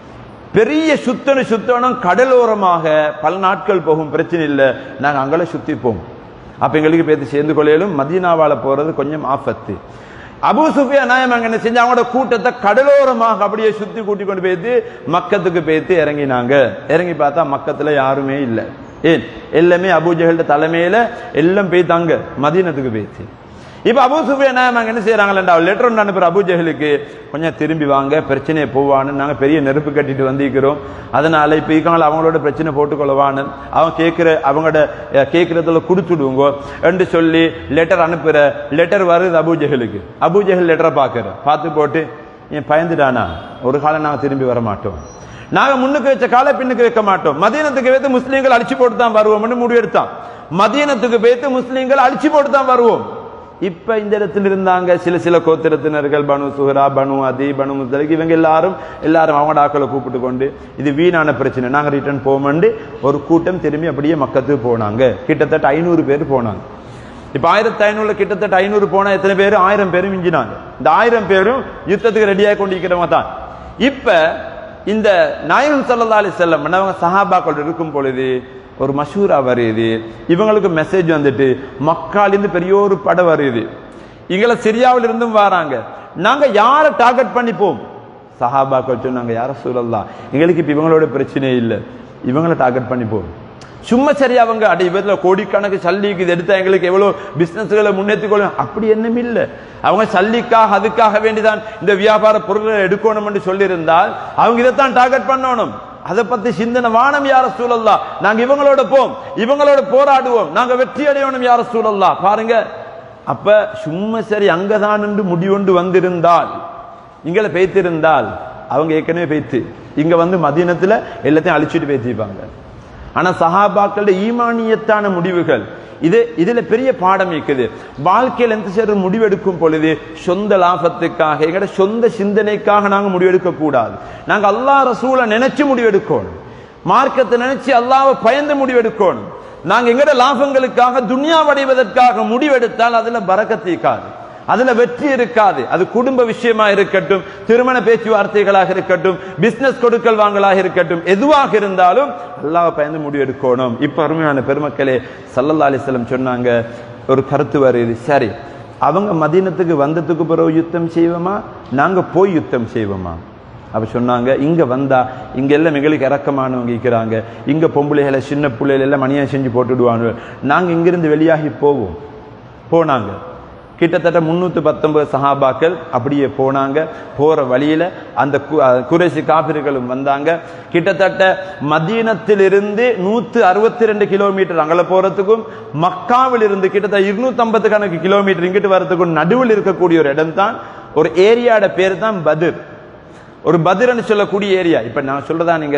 பெரிய சுத்தணும் கடலோரமாக பல நாட்கள் போகும், பிரச்சனை இல்லை, நாங்க அங்கே சுத்திப்போம். அப்ப எங்களுக்கு பேசி சேர்ந்து கொள்ளையிலும் மதீனாவால போறது கொஞ்சம் ஆபத்து. அபூ சுஃபியான் நாயகம் என்ன செஞ்சு அவங்களோட கூட்டத்தை கடலோரமாக அப்படியே சுத்தி கூட்டி கொண்டு போயிட்டு மக்கத்துக்கு போயிட்டு இறங்கினாங்க. இறங்கி பார்த்தா மக்கத்துல யாருமே இல்லை. ஏன்? எல்லாமே அபூஜஹல் தலைமையில எல்லாம் போய்த்தாங்க மதீனத்துக்கு போயிட்டு. இப்ப அபூ சுஃபியான் நாயகம் என்ன செய்யறாங்களா, லெட்டர் ஒன்று அனுப்புற அபூஜஹலுக்கு, கொஞ்சம் திரும்பி வாங்க, பிரச்சனையை போவான்னு, நாங்க பெரிய நெருப்பு கட்டிட்டு வந்திருக்கிறோம், அதனால இப்ப இருக்காங்கள அவங்களோட பிரச்சனை போட்டுக்கொள்ளவான்னு, அவங்க அவங்களோட கேட்கறதுல கொடுத்துடுவோங்க என்று சொல்லி லெட்டர் அனுப்புற. லெட்டர் வருது அபூஜஹலுக்கு. அபூஜஹல் லெட்டரை பார்த்து போட்டு, என் பயந்துட்டானா, ஒரு காலம் நாங்க திரும்பி வர மாட்டோம், நாங்க முன்னுக்கு வச்ச காலை பின்னுக்கு வைக்க மாட்டோம், மதீனத்துக்கு வைத்து முஸ்லீம்கள் அழிச்சு போட்டு தான் வருவோம்னு முடிவெடுத்தான். மதீனத்துக்கு வைத்து முஸ்லீம்கள் அழிச்சு போட்டு தான் வருவோம். இப்ப இந்த இடத்துல இருந்தாங்க சில கோத்திரத்தினர்கள், பனு சுஹரா, பனு அதி, பனு முஸ்தலிக், இவங்க எல்லாரும் அவங்களோட ஆக்களை கூப்பிட்டு கொண்டு, இது வீணான பிரச்சனை, நாங்க ரிட்டர்ன் போவோம்னு ஒரு கூட்டம் திரும்பி அப்படியே மக்கத்துக்கு போனாங்க. கிட்டத்தட்ட 500 பேர் போனாங்க. இப்ப 1500 கிட்டத்தட்ட 500 போனா எத்தனை பேரு? 1000 பேரும் மிஞ்சினாங்க. இந்த 1000 பேரும் யுத்தத்துக்கு ரெடியாக கொண்டிருக்கிறவங்க தான். இப்ப இந்த நாயகம் ஸல்லல்லாஹு அலைஹி வஸல்லம் அவங்க சஹாபாக்கள் இருக்கும் பொழுது ஒரு மஷூரா வருது. இவங்களுக்கு மெசேஜ் வந்துட்டு மக்காலிருந்து பெரிய ஒரு படை வருது, இங்களை சிரியாவில் இருந்தும் வராங்க, நாங்க யாரை டார்கெட் பண்ணிப்போம்? சஹாபாக்கள் சொன்னாங்க, யார ரசூலல்லாஹ், எங்களுக்கு இப்ப இவங்களோட பிரச்சனை இல்லை, இவங்களை டார்கெட் பண்ணிப்போம். சும்மா சரி அவங்க இவத்துல கோடிக்கணக்கு சல்லிக்கு இது எடுத்தா எங்களுக்கு எவ்வளவு பிசினஸ்களை முன்னேற்றி கொள்ளும், அப்படி என்னும் இல்லை. அவங்க சல்லிக்காக அதுக்காக வேண்டிதான் இந்த வியாபார பொருட்களை எடுக்கணும் என்று சொல்லியிருந்தால் அவங்க இதைத்தான் டார்கெட் பண்ணணும். அதை பத்தி சிந்தனை வானம் யார ரசூலல்லாஹ், நாங்க இவங்களோட போம், இவங்களோட போராடுவோம், நாங்க வெற்றி அடையணும் யார ரசூலல்லாஹ். பாருங்க, அப்ப சும்மா சரி அங்கதான் என்று முடிவொண்டு வந்திருந்தால், இங்களை பேய்த்திருந்தால், அவங்க ஏற்கனவே பேய்த்து இங்க வந்து மதீனத்துல எல்லாத்தையும் அழிச்சிட்டு பேசிப்பாங்க. ஆனா சஹாபாக்களுடைய ஈமானியத்தான முடிவுகள் இதுல பெரிய பாடம் இருக்குது. வாழ்க்கையில் எந்த சிறு முடிவெடுக்கும் பொழுது சொந்த லாபத்துக்காக, எங்கட சொந்த சிந்தனைக்காக நாங்க முடிவெடுக்க கூடாது. நாங்க அல்லாஹ் ரசூலை நினைச்சு முடிவெடுக்கணும், மார்க்கத்தை நினைச்சு அல்லாஹ்வை பயந்து முடிவெடுக்கணும். நாங்க எங்கட லாபங்களுக்காக துன்யா அடைவதற்காக முடிவெடுத்தால் அதுல பரக்கத் இருக்காது, அதுல வெற்றி இருக்காது. அது குடும்ப விஷயமா இருக்கட்டும், திருமண பேச்சுவார்த்தைகளாக இருக்கட்டும், பிசினஸ் கொடுக்கல் வாங்கலாக இருக்கட்டும், எதுவாக இருந்தாலும் அல்லாஹ்வை பயந்து முடிவெடுக்கணும். இப்ப அருமையான பெருமக்களே, ஸல்லல்லாஹு அலைஹி வஸல்லம் சொன்னாங்க, ஒரு கருத்து வருது, சரி அவங்க மதீனத்துக்கு வந்ததுக்கு பிறகு யுத்தம் செய்வோமா, நாங்க போய் யுத்தம் செய்வோமா? அப்ப சொன்னாங்க, இங்க வந்தா இங்க எல்லாம் எங்களுக்கு இறக்கமானவங்க இருக்கிறாங்க, இங்க பொம்பளைகளை சின்ன பிள்ளைகள் எல்லாம் மணியா செஞ்சு போட்டுடுவாங்க, நாங்க இங்கிருந்து வெளியாகி போவோம். போனாங்க. கிட்டத்தட்ட 319 சஹாபாக்கள் அப்படியே போனாங்க. போற வழியில அந்த குறைஷி காபிர்களும் வந்தாங்க. கிட்டத்தட்ட மதீனத்திலிருந்து 162 கிலோமீட்டர் அங்கல போறதுக்கும், மக்காவில் இருந்து கிட்டத்தட்ட 250 கணக்கு கிலோமீட்டர் இங்கிட்டு வரதுக்கும் நடுவில் இருக்கக்கூடிய ஒரு இடம் தான், ஒரு ஏரியாட பேர் தான் பத்ர். ஒரு பத்ர்னு சொல்லக்கூடிய ஏரியா. இப்ப நான் சொல்றதா, நீங்க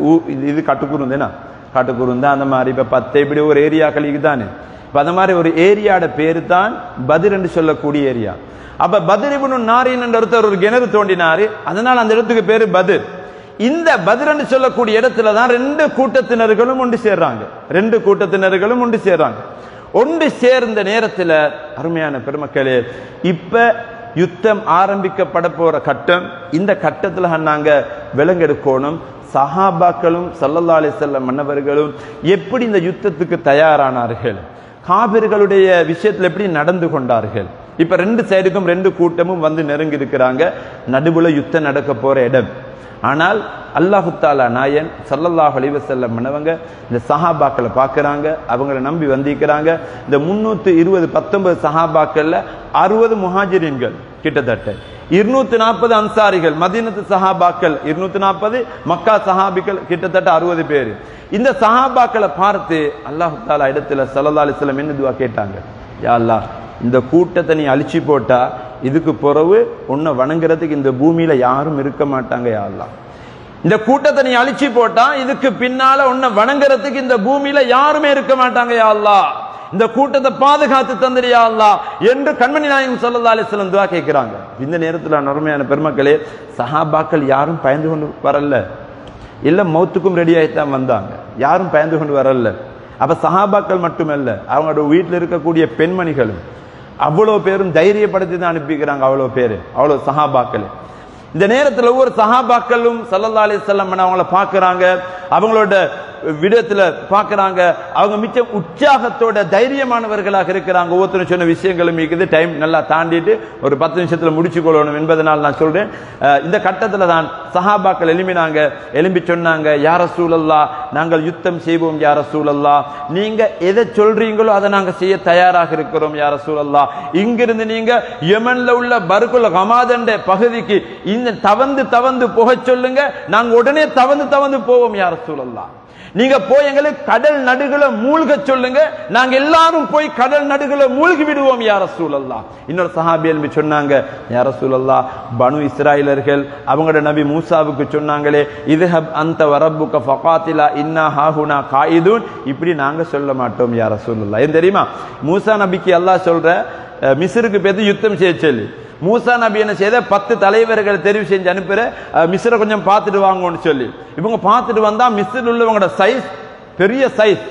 இது கட்டுக்குருந்தேனா, காட்டுக்குருந்தா அந்த மாதிரி இப்ப 10 இப்படி ஒரு ஏரியாக்கள் இதுதானே. அந்த மாதிரி ஒரு ஏரியாட பேரு தான் பத்ர் என்று சொல்லக்கூடிய ஏரியா. அப்ப பத்ர் இப்னு நாரின் என்ற ஒருத்தர் ஒரு கிணறு தோண்டினாரு, அதனால அந்த இடத்துக்கு பேரு பத்ர். இந்த பத்ர் என்று சொல்லக்கூடிய இடத்துல தான் 2 கூட்டத்தினர்களும் ஒன்று சேர்றாங்க. 2 கூட்டத்தினர்களும் ஒன்று சேர்றாங்க. ஒன்று சேர்ந்த நேரத்துல அருமையான பெருமக்களே, இப்ப யுத்தம் ஆரம்பிக்கப்பட போற கட்டம். இந்த கட்டத்துல நாங்க விலங்கெடுக்கணும். சஹாபாக்களும் ஸல்லல்லாஹு அலைஹி வஸல்லம் மன்னவர்களும் எப்படி இந்த யுத்தத்துக்கு தயாரானார்கள், காபிர்களுடைய விஷயத்துல எப்படி நடந்து கொண்டார்கள். இப்ப 2 சைடுக்கும் 2 கூட்டமும் வந்து நெருங்கி இருக்கிறாங்க. நடுவுல யுத்தம் நடக்க போற இடம். ஆனால் அல்லாஹு தஆலா நாயன் ஸல்லல்லாஹு அலைஹி வஸல்லம் மன்னவங்க இந்த சஹாபாக்களை பார்க்கறாங்க, அவங்களை நம்பி வந்திருக்கிறாங்க. இந்த 320 சஹாபாக்கள்ல 60 முஹாஜிரின்கள், கிட்டத்தட்ட 240 அன்சாரிகள், மதீனத்து சஹாபாக்கள் 240, மக்கா சஹாபிகள் கிட்டத்தட்ட 60 பேர். இந்த சஹாபாக்களை பார்த்து அல்லாஹு தஆலா இடத்துல ஸல்லல்லாஹு அலைஹி வஸல்லம் என்ன துஆ கேட்டாங்க? யா அல்லாஹ், இந்த கூட்டத்தை நீ அழிச்சு போட்டா இதுக்கு பிறகு உன்னை வணங்குறதுக்கு இந்த பூமியில யாரும் இருக்க மாட்டாங்க. யா அல்லாஹ், இந்த கூட்டத்தை நீ அழிச்சு போட்டா இதுக்கு பின்னால உன்னை வணங்குறதுக்கு இந்த பூமியில யாருமே இருக்க மாட்டாங்க. யா அல்லாஹ், இந்த கூட்டத்தை பாதுகாத்து தந்திரு யா அல்லாஹ் என்று கண்மணி நாயகம் ஸல்லல்லாஹு அலைஹி வஸல்லம் துஆ கேட்கிறாங்க. இந்த நேரத்தில் நறுமையான பெருமக்களே, சஹாபாக்கள் யாரும் பயந்து கொண்டு வரல, இல்ல மௌத்துக்கும் ரெடி ஆகித்தான் வந்தாங்க, யாரும் பயந்து கொண்டு வரல. அப்ப சஹாபாக்கள் மட்டுமல்ல, அவங்களோட வீட்டில் இருக்கக்கூடிய பெண்மணிகளும் அவ்வளவு பேரும் தைரியப்படுத்தி தான் அனுப்பிக்கிறாங்க. அவ்வளவு பேரு, அவ்வளவு சஹாபாக்கள். இந்த நேரத்தில் ஒவ்வொரு சஹாபாக்களும் ஸல்லல்லாஹு அலைஹி வஸல்லம் அவங்கள பார்க்கறாங்க, அவங்களோட விடத்துல பார்க்கறாங்க. அவங்க மிச்சம் உற்சாகத்தோட தைரியமானவர்களாக இருக்கிறாங்க. ஒவ்வொருத்தரும் சொன்ன விஷயங்களும் இருக்குது. டைம் நல்லா தாண்டிட்டு ஒரு 10 நிமிஷத்துல முடிச்சு கொள்ளணும் என்பதனால் நான் சொல்றேன். இந்த கட்டத்துல தான் சஹாபாக்கள் எழும்பி சொன்னாங்க, யா ரசூலல்லாஹ், நாங்கள் யுத்தம் செய்வோம் யா ரசூலல்லாஹ், நீங்க எதை சொல்றீங்களோ அதை நாங்க செய்ய தயாராக இருக்கிறோம் யா ரசூலல்லாஹ். இங்கிருந்து நீங்க யமன்ல உள்ள பர்குல் கமாதண்ட பகுதிக்கு இந்த தவந்து போக சொல்லுங்க, நாங்க உடனே தவந்து போவோம் யா ரசூலல்லாஹ். நீங்க போய் எங்களுக்கு கடல் நடுகளை மூழ்க சொல்லுங்க, நாங்க எல்லாரும் போய் கடல் நடுகளை மூழ்கி விடுவோம் யா ரசூலல்லாஹ். இன்னொரு சஹாபி எழும்பி சொன்னாங்க, யா ரசூலல்லாஹ், பனு இஸ்ராயலர்கள் அவங்களோட நபி மூசாவுக்கு சொன்னாங்களே, இதுஹப் அன்த வரப்புக ஃபகாத்திலா இன்னா ஹாஹுனா காயிதுன், இப்படி நாங்க சொல்ல மாட்டோம் யா ரசூலல்லாஹ். ஏன் தெரியுமா? மூசா நபிக்கு அல்லாஹ் சொல்ற மிஸ்ருக்கு பேத்து யுத்தம் செய்ய சொல்லி, மூசா நபி என்ன செய்த 10 தலைவர்களை தெரிவு செஞ்சு அனுப்புற, மிஸ்ரை கொஞ்சம் பார்த்துட்டு வாங்கன்னு சொல்லி. இவங்க பார்த்துட்டு வந்தா மிஸ்ரில் உள்ளவங்களோட சைஸ் பெரிய சைஸ்.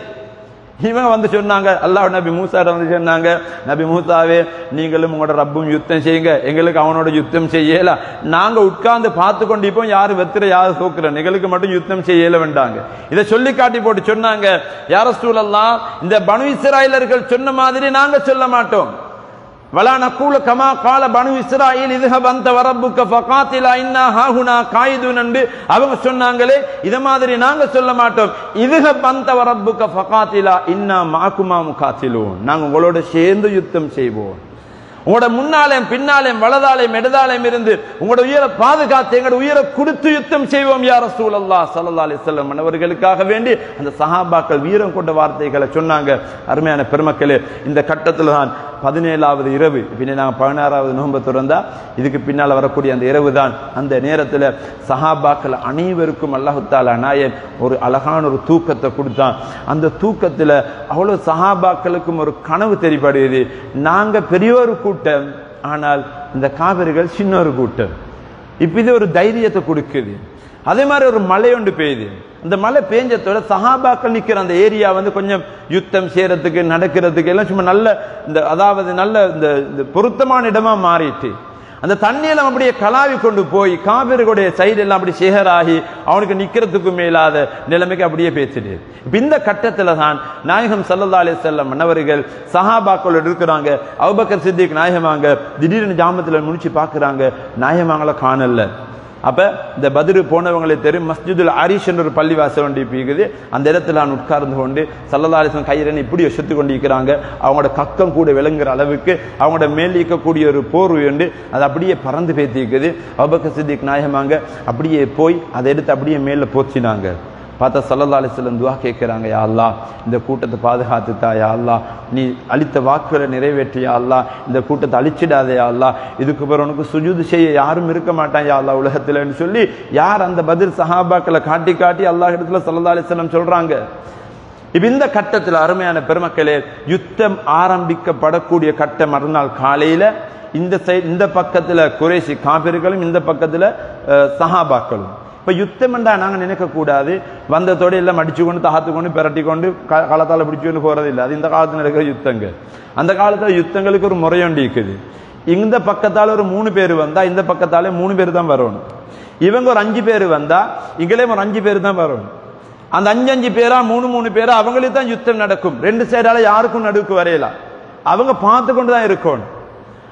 இவங்க வந்து சொன்னாங்க, அல்லாஹ் நபி மூசா வந்து சொன்னாங்க, நபி மூசாவே, நீங்களும் உங்களோட ரப்பும் யுத்தம் செய்யுங்க, எங்களுக்கு அவனோட யுத்தம் செய்யல, நாங்க உட்கார்ந்து பார்த்து கொண்டு இப்போ யாரு வெத்துற யாரு தோக்குற, எங்களுக்கு மட்டும் யுத்தம் செய்யல வேண்டாங்க. இதை சொல்லி காட்டி போட்டு சொன்னாங்க, யா ரசூலல்லாஹ், இந்த பனு இஸ்ராயலர்கள் சொன்ன மாதிரி நாங்க சொல்ல மாட்டோம். வலா நகூல கமா கால பனு இஸ்ராயில் இதுஹப் அன்த வரப்புக ஃபகாத்திலா இன்னா ஹாஹுனா காயிதுன் என்று அவங்க சொன்னாங்களே, இத மாதிரி நாங்க சொல்ல மாட்டோம். இதுஹப் அன்த வரப்புக ஃபகாத்திலா இன்னா மஅகுமா முகாத்திலூன், நாங்க உங்களோட சேர்ந்து யுத்தம் செய்வோம். உங்களோட முன்னாலேயும் பின்னாலேயும் வலதாலேயும் இடதாலேயும் இருந்து உங்களோட உயிரை பாதுகாத்து எங்களோட உயிரை கொடுத்து யுத்தம் செய்வோம் யா ரசூலல்லாஹ் ஸல்லல்லாஹு அலைஹி வஸல்லம் அவர்களுக்காக வேண்டி அந்த சஹாபாக்கள் வீரம் கொண்ட வார்த்தைகளை சொன்னாங்க. அருமையான பெருமக்களே, இந்த கட்டத்தில் தான் 17வது இரவு, பின்ன நாங்கள் 16வது நோன்பை திறந்தா இதுக்கு பின்னால் வரக்கூடிய அந்த இரவு தான். அந்த நேரத்தில் சஹாபாக்கள் அனைவருக்கும் அல்லாஹு தஆலா நாயன் ஒரு அழகான ஒரு தூக்கத்தை கொடுத்தான். அந்த தூக்கத்தில் அவ்வளோ சஹாபாக்களுக்கும் ஒரு கனவு தெரிபடுது, நாங்க பெரிய ஒரு கூட்டம், ஆனால் இந்த காவிரிகள் சின்ன ஒரு கூட்டம். இப்ப இது ஒரு தைரியத்தை கொடுக்குது. அதே மாதிரி ஒரு மழை ஒன்று பெய்யுது. அந்த மழை பெஞ்சத்தோட சஹாபாக்கள் நிக்கிற அந்த ஏரியா வந்து கொஞ்சம் யுத்தம் செய்யறதுக்கு நடக்கிறதுக்கு எல்லாம் சும்மா நல்ல இந்த அதாவது நல்ல இந்த பொருத்தமான இடமா மாறிட்டு அந்த தண்ணியெல்லாம் அப்படியே கலாவி கொண்டு போய் காவிரிகளுடைய சைடு எல்லாம் அப்படி சேகராகி அவனுக்கு நிக்கிறதுக்கு மேலாத நிலைமைக்கு அப்படியே பேசிட்டு. இப்ப இந்த கட்டத்துல தான் நாயகம் ஸல்லல்லாஹு அலைஹி வஸல்லம் மன்னவர்கள் சஹாபாக்களோட இருக்கிறாங்க. அபூபக்கர் சித்திக் நாயகமாங்க திடீர்னு ஜாமத்துல முடிச்சு பாக்குறாங்க, நாயகமாங்கள காணல. அப்ப இந்த பத்ரு போனவங்களை தெரியும், மஸ்ஜிதுல் அரிஷ் என்ற ஒரு பள்ளிவாசல் ஒன்று இருக்குது. அந்த இடத்துல நான் உட்கார்ந்து கொண்டு ஸல்லல்லாஹு அலைஹி வஸல்லம் கையில இப்படி சுத்தி கொண்டு இருக்கிறாங்க. அவங்களோட கக்கம் கூட விளங்குற அளவுக்கு அவங்களோட மேல் இருக்கக்கூடிய ஒரு போர்வை உண்டு, அது அப்படியே பறந்து பேத்திக்குது. அபூபக்கர் சித்திக் நாயகமாங்க அப்படியே போய் அதை எடுத்து அப்படியே மேல போச்சினாங்க. பார்த்தா ஸல்லல்லாஹு அலைஹி வஸல்லம் துஆ கேட்கிறாங்க, யா அல்லாஹ், இந்த கூட்டத்தை பாதுகாத்துத்தா யா அல்லாஹ், நீ அளித்த வாக்குகளை நிறைவேற்றியா அல்லாஹ், இந்த கூட்டத்தை அழிச்சிடாதே யா அல்லாஹ், இதுக்கு பிறகு உனக்கு சுஜூது செய்ய யாரும் இருக்க மாட்டான் யா அல்லாஹ் உலகத்துலன்னு சொல்லி யார் அந்த பதில் சஹாபாக்களை காட்டி காட்டி அல்லாஹ் இடத்துல ஸல்லல்லாஹு அலைஹி வஸல்லம் சொல்றாங்க. இப்ப இந்த கட்டத்தில் அருமையான பெருமக்களே, யுத்தம் ஆரம்பிக்கப்படக்கூடிய கட்ட மறுநாள் காலையில இந்த சைடு இந்த பக்கத்துல குறைஷி காபிர்களும் இந்த பக்கத்துல சஹாபாக்களும். இப்ப யுத்தம் என்றா நாங்க நினைக்க கூடாது, வந்ததோட எல்லாம் அடிச்சு கொண்டு தாத்து கொண்டு பிரட்டி கொண்டு காலத்தால பிடிச்சு கொண்டு போறது இல்லை. அது இந்த காலத்துல நடக்கிற யுத்தங்கள். அந்த காலத்துல யுத்தங்களுக்கு ஒரு முறையொண்டி இருக்குது. இந்த பக்கத்தால ஒரு 3 பேர் வந்தா இந்த பக்கத்தாலே 3 பேர் தான் வரணும். இவங்க ஒரு 5 பேர் வந்தா இங்களே ஒரு 5 பேர் தான் வரணும். அந்த 5 பேரா 3 பேரா அவங்களுக்கு தான் யுத்தம் நடக்கும். 2 சைடால யாருக்கும் நடுவுக்கு வரையலாம். அவங்க பார்த்து கொண்டு தான் இருக்கணும்.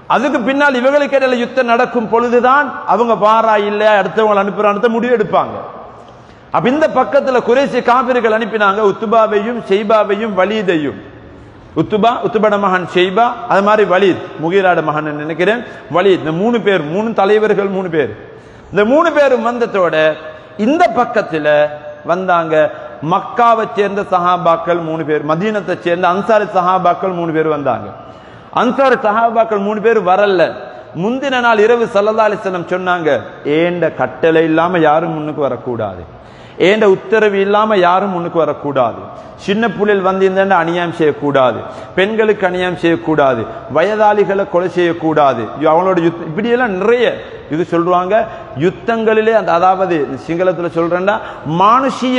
அதுக்கு பின்னால் இவங்களுக்கு இடையில யுத்தம் நடக்கும் பொழுதுதான் அவங்க பாரா இல்ல அடுத்தவங்க அனுப்புறான்னு முடிவு எடுப்பாங்க. அப்ப இந்த பக்கத்துல குறைசி காபிர்கள் அனுப்பினாங்க உத்துபாவையும் ஷெய்பாவையும் வலீதையும். உத்துபட மகன் ஷெய்பா, அது மாதிரி வலீத் முகீராட மகன் நினைக்கிறேன் வலீத். இந்த 3 பேர் 3 தலைவர்கள் 3 பேர். இந்த 3 பேரும் வந்ததோட இந்த பக்கத்துல வந்தாங்க மக்காவை சேர்ந்த சஹாபாக்கள் 3 பேர், மதீனத்தை சேர்ந்த அன்சாரி சஹாபாக்கள் 3 பேர் வந்தாங்க. அன்சாரி சஹாபாக்கள் 3 பேர் வரல. முந்தின நாள் இரவு ஸல்லல்லாஹு அலைஹி வஸல்லம் சொன்னாங்க, ஏண்ட கட்டளை இல்லாம யாரும் முன்னுக்கு வரக்கூடாது, ஏண்ட உத்தரவு இல்லாம யாரும் முன்னுக்கு வரக்கூடாது, சின்ன புள்ளில் வந்து இந்த அநியாயம் செய்யக்கூடாது, பெண்களுக்கு அநியாயம் செய்யக்கூடாது, வயதாளிகளை கொலை செய்யக்கூடாது. அவங்களோட இப்படி எல்லாம் நிறைய இது சொல்றாங்க. யுத்தங்களிலே அதாவது சிங்களத்துல சொல்றேன்னா மானுஷிய